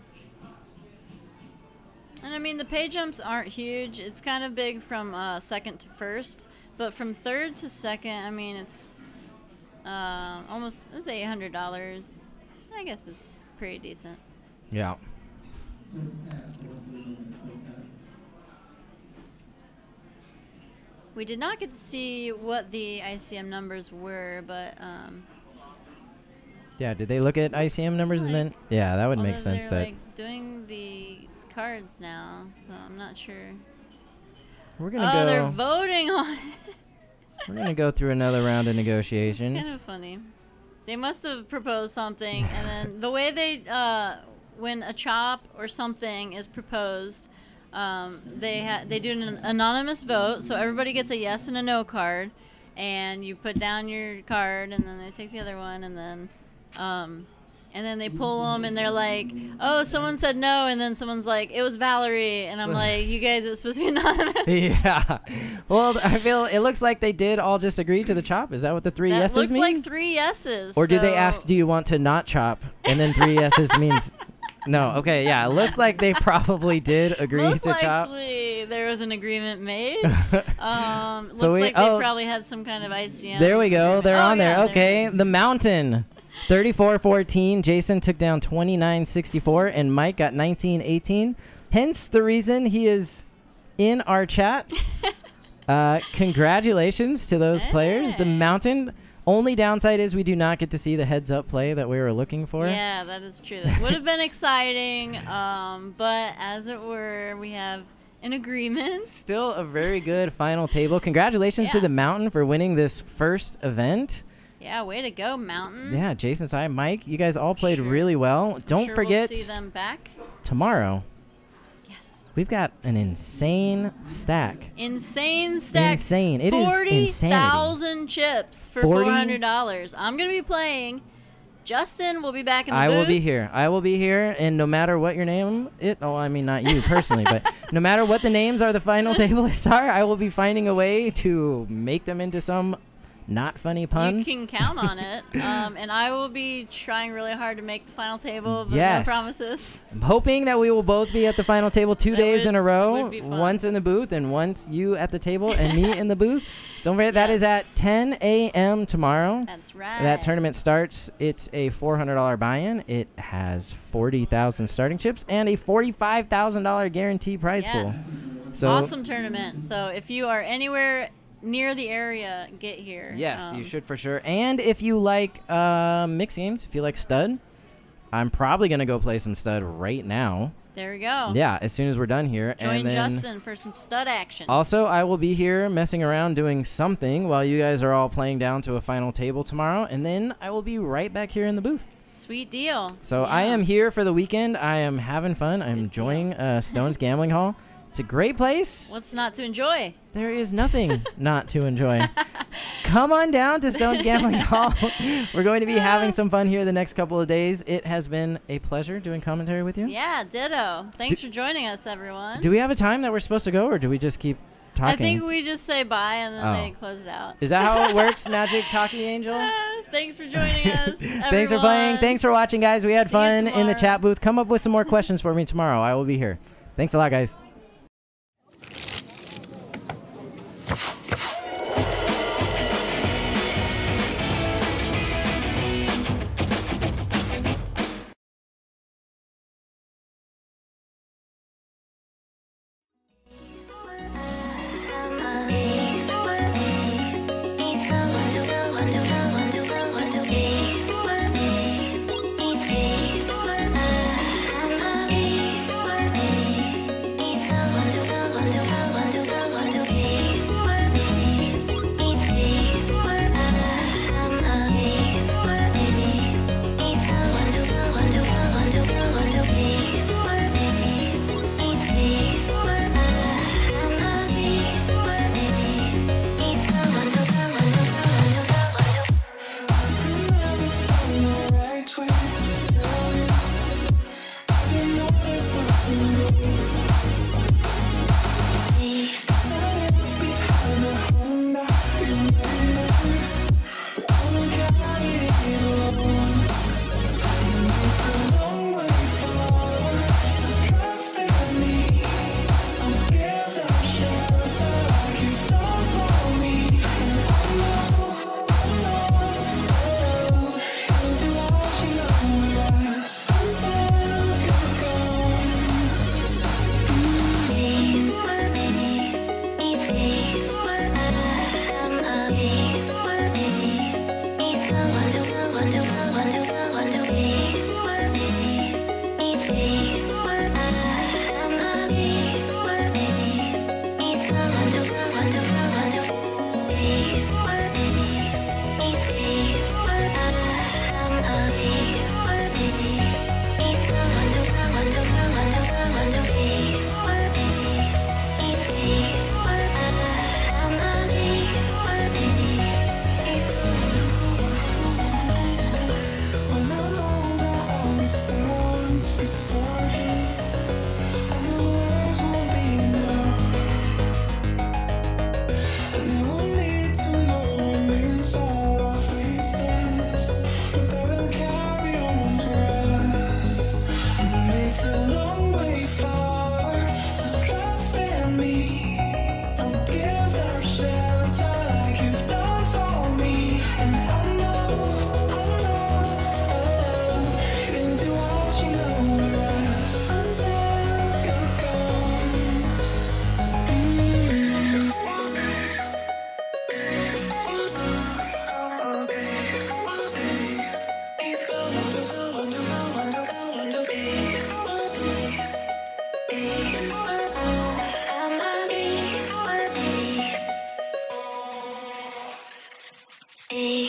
And I mean, the pay jumps aren't huge. It's kind of big from uh, second to first, but from third to second, I mean, it's uh, almost it's eight hundred dollars. I guess it's pretty decent. Yeah. We did not get to see what the I C M numbers were, but um, Yeah. Did they look at I C M numbers and then? Yeah, that would make although sense. they're That like doing the cards now, so I'm not sure. we're Oh, gonna they're go. voting on it. We're gonna go through another round of It's negotiations. kind of funny. They must have proposed something, and then the way they, uh, when a chop or something is proposed, um, they ha- they do an anonymous vote, so everybody gets a yes and a no card, and you put down your card, and then they take the other one, and then, um, and then they pull them, and they're like, "Oh, someone said no," and then someone's like, "It was Valerie," and I'm like, "You guys, it was supposed to be anonymous." Yeah. Well, I feel it looks like they did all just agree to the chop. Is that what the three that yeses looked mean? like three yeses. Or did they so- ask, "Do you want to not chop?" And then three yeses means no. Okay, yeah. It looks like they probably did agree Most to chop. likely there was an agreement made. Um, looks So we- like they oh. probably had some kind of I C M. There we go. agreement. They're Oh, on there. yeah, it Okay. is. The Mountain, thirty-four fourteen. Jason took down twenty-nine sixty-four, and Mike got nineteen eighteen. Hence the reason he is in our chat. Uh, congratulations to those players. The Hey. Mountain. Only downside is we do not get to see the heads up play that we were looking for. Yeah, that is true. That would have been exciting, um, but as it were, we have an agreement. Still a very good final table. Congratulations to Yeah. the Mountain for winning this first event. Yeah, way to go, Mountain. Yeah, Jason, Si, Mike, you guys all played Sure. really well. I'm Don't sure forget, we'll see them back. tomorrow Yes. we've got an insane stack. Insane stack. Insane. It is forty insanity. thousand chips for forty four hundred dollars. I'm going to be playing. Justin will be back in the I booth. will be here. I will be here, and no matter what your name, it. Oh, I mean not you personally, but no matter what the names are, the final tablists are, I will be finding a way to make them into some not funny pun. You can count on it. Um, and I will be trying really hard to make the final table, but Yes. no promises. I'm hoping that we will both be at the final table two That days would- in a row. would be fun. Once in the booth and once you at the table and me in the booth. Don't forget that is Yes. at ten a.m. tomorrow. That's right. That tournament starts. It's a four hundred dollars buy-in. It has forty thousand starting chips and a forty-five thousand dollars guarantee prize Yes. pool. So Awesome tournament. So if you are anywhere near the area, get here. yes, Um, you should for sure. And if you like uh, mix games, if you like stud, I'm probably going to go play some stud right now. There we go. Yeah, as soon as we're done here. Join and then Justin for some stud action. Also, I will be here messing around doing something while you guys are all playing down to a final table tomorrow, and then I will be right back here in the booth. Sweet deal. So I Yeah. am here for the weekend. I am having fun. I'm Good enjoying uh, Stone's Gambling Hall. It's a great place. What's not to enjoy? There is nothing not to enjoy. Come on down to Stone's Gambling Hall. We're going to be having some fun here the next couple of days. It has been a pleasure doing commentary with you. Yeah, ditto. Thanks for joining us, everyone. Do we have a time that we're supposed to go, or do we just keep talking? I think we just say bye and then Oh. they close it out. Is that how it works, Magic Talkie Angel? Uh, thanks for joining us. Thanks for playing. everyone. Thanks for watching, guys. We had See you fun in the tomorrow. chat booth. Come up with some more questions for me tomorrow. I will be here. Thanks a lot, guys. East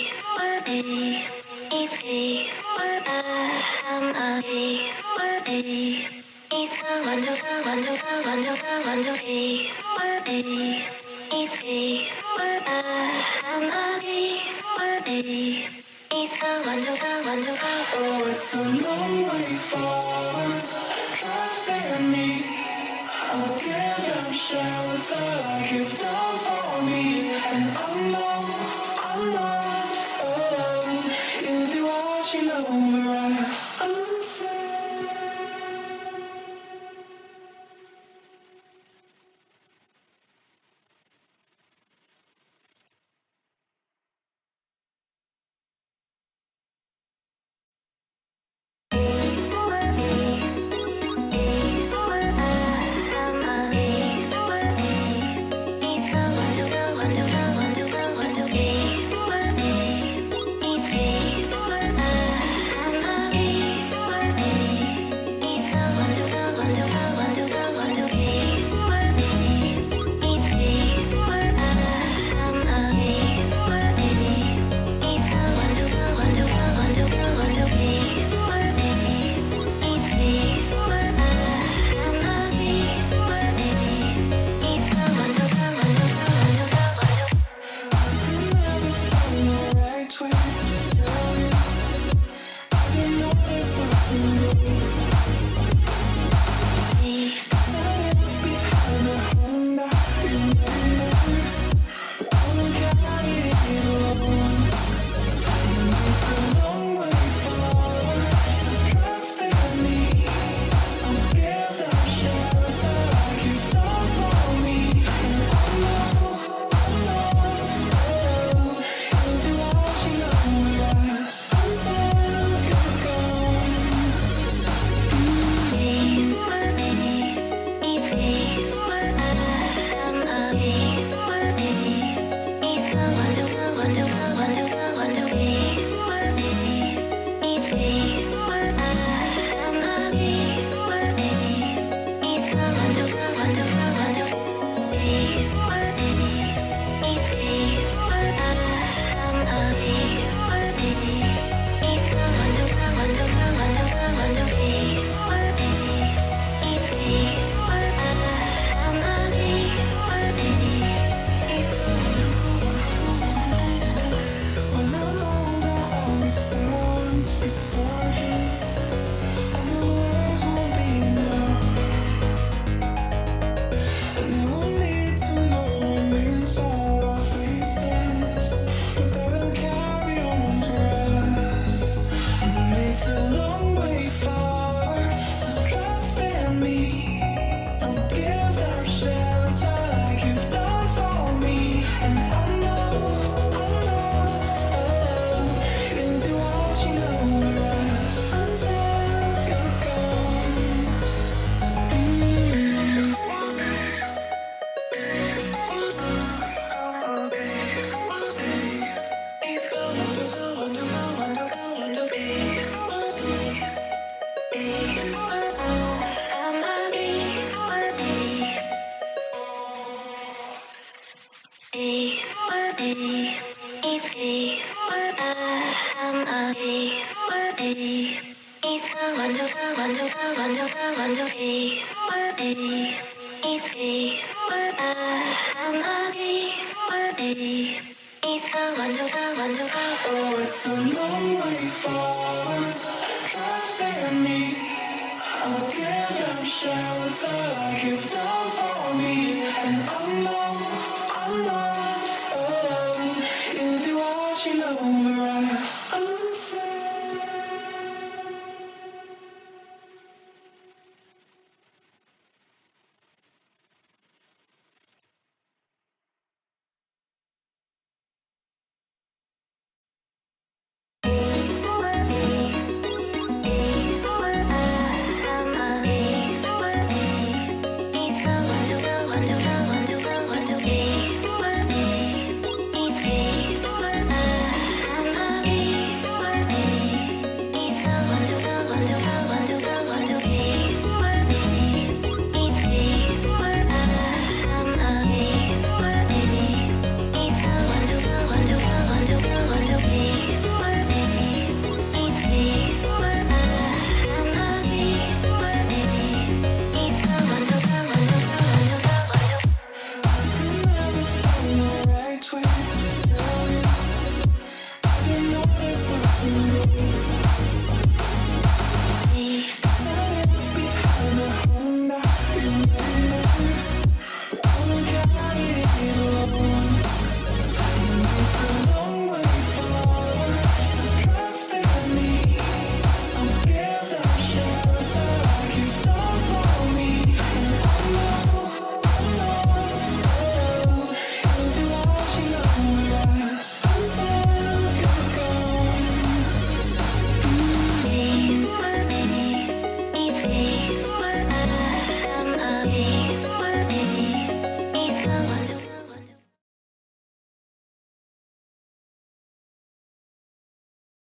Oh, it's a long way forward. Trust in me. I'll give them shelter like you've done for me. And I know, I know, oh, you'll be watching over us until. Oh, it's a long way forward. Trust in me. I'll give them shelter like you've done for me. And I know, I know, oh, you'll be watching over us until. you.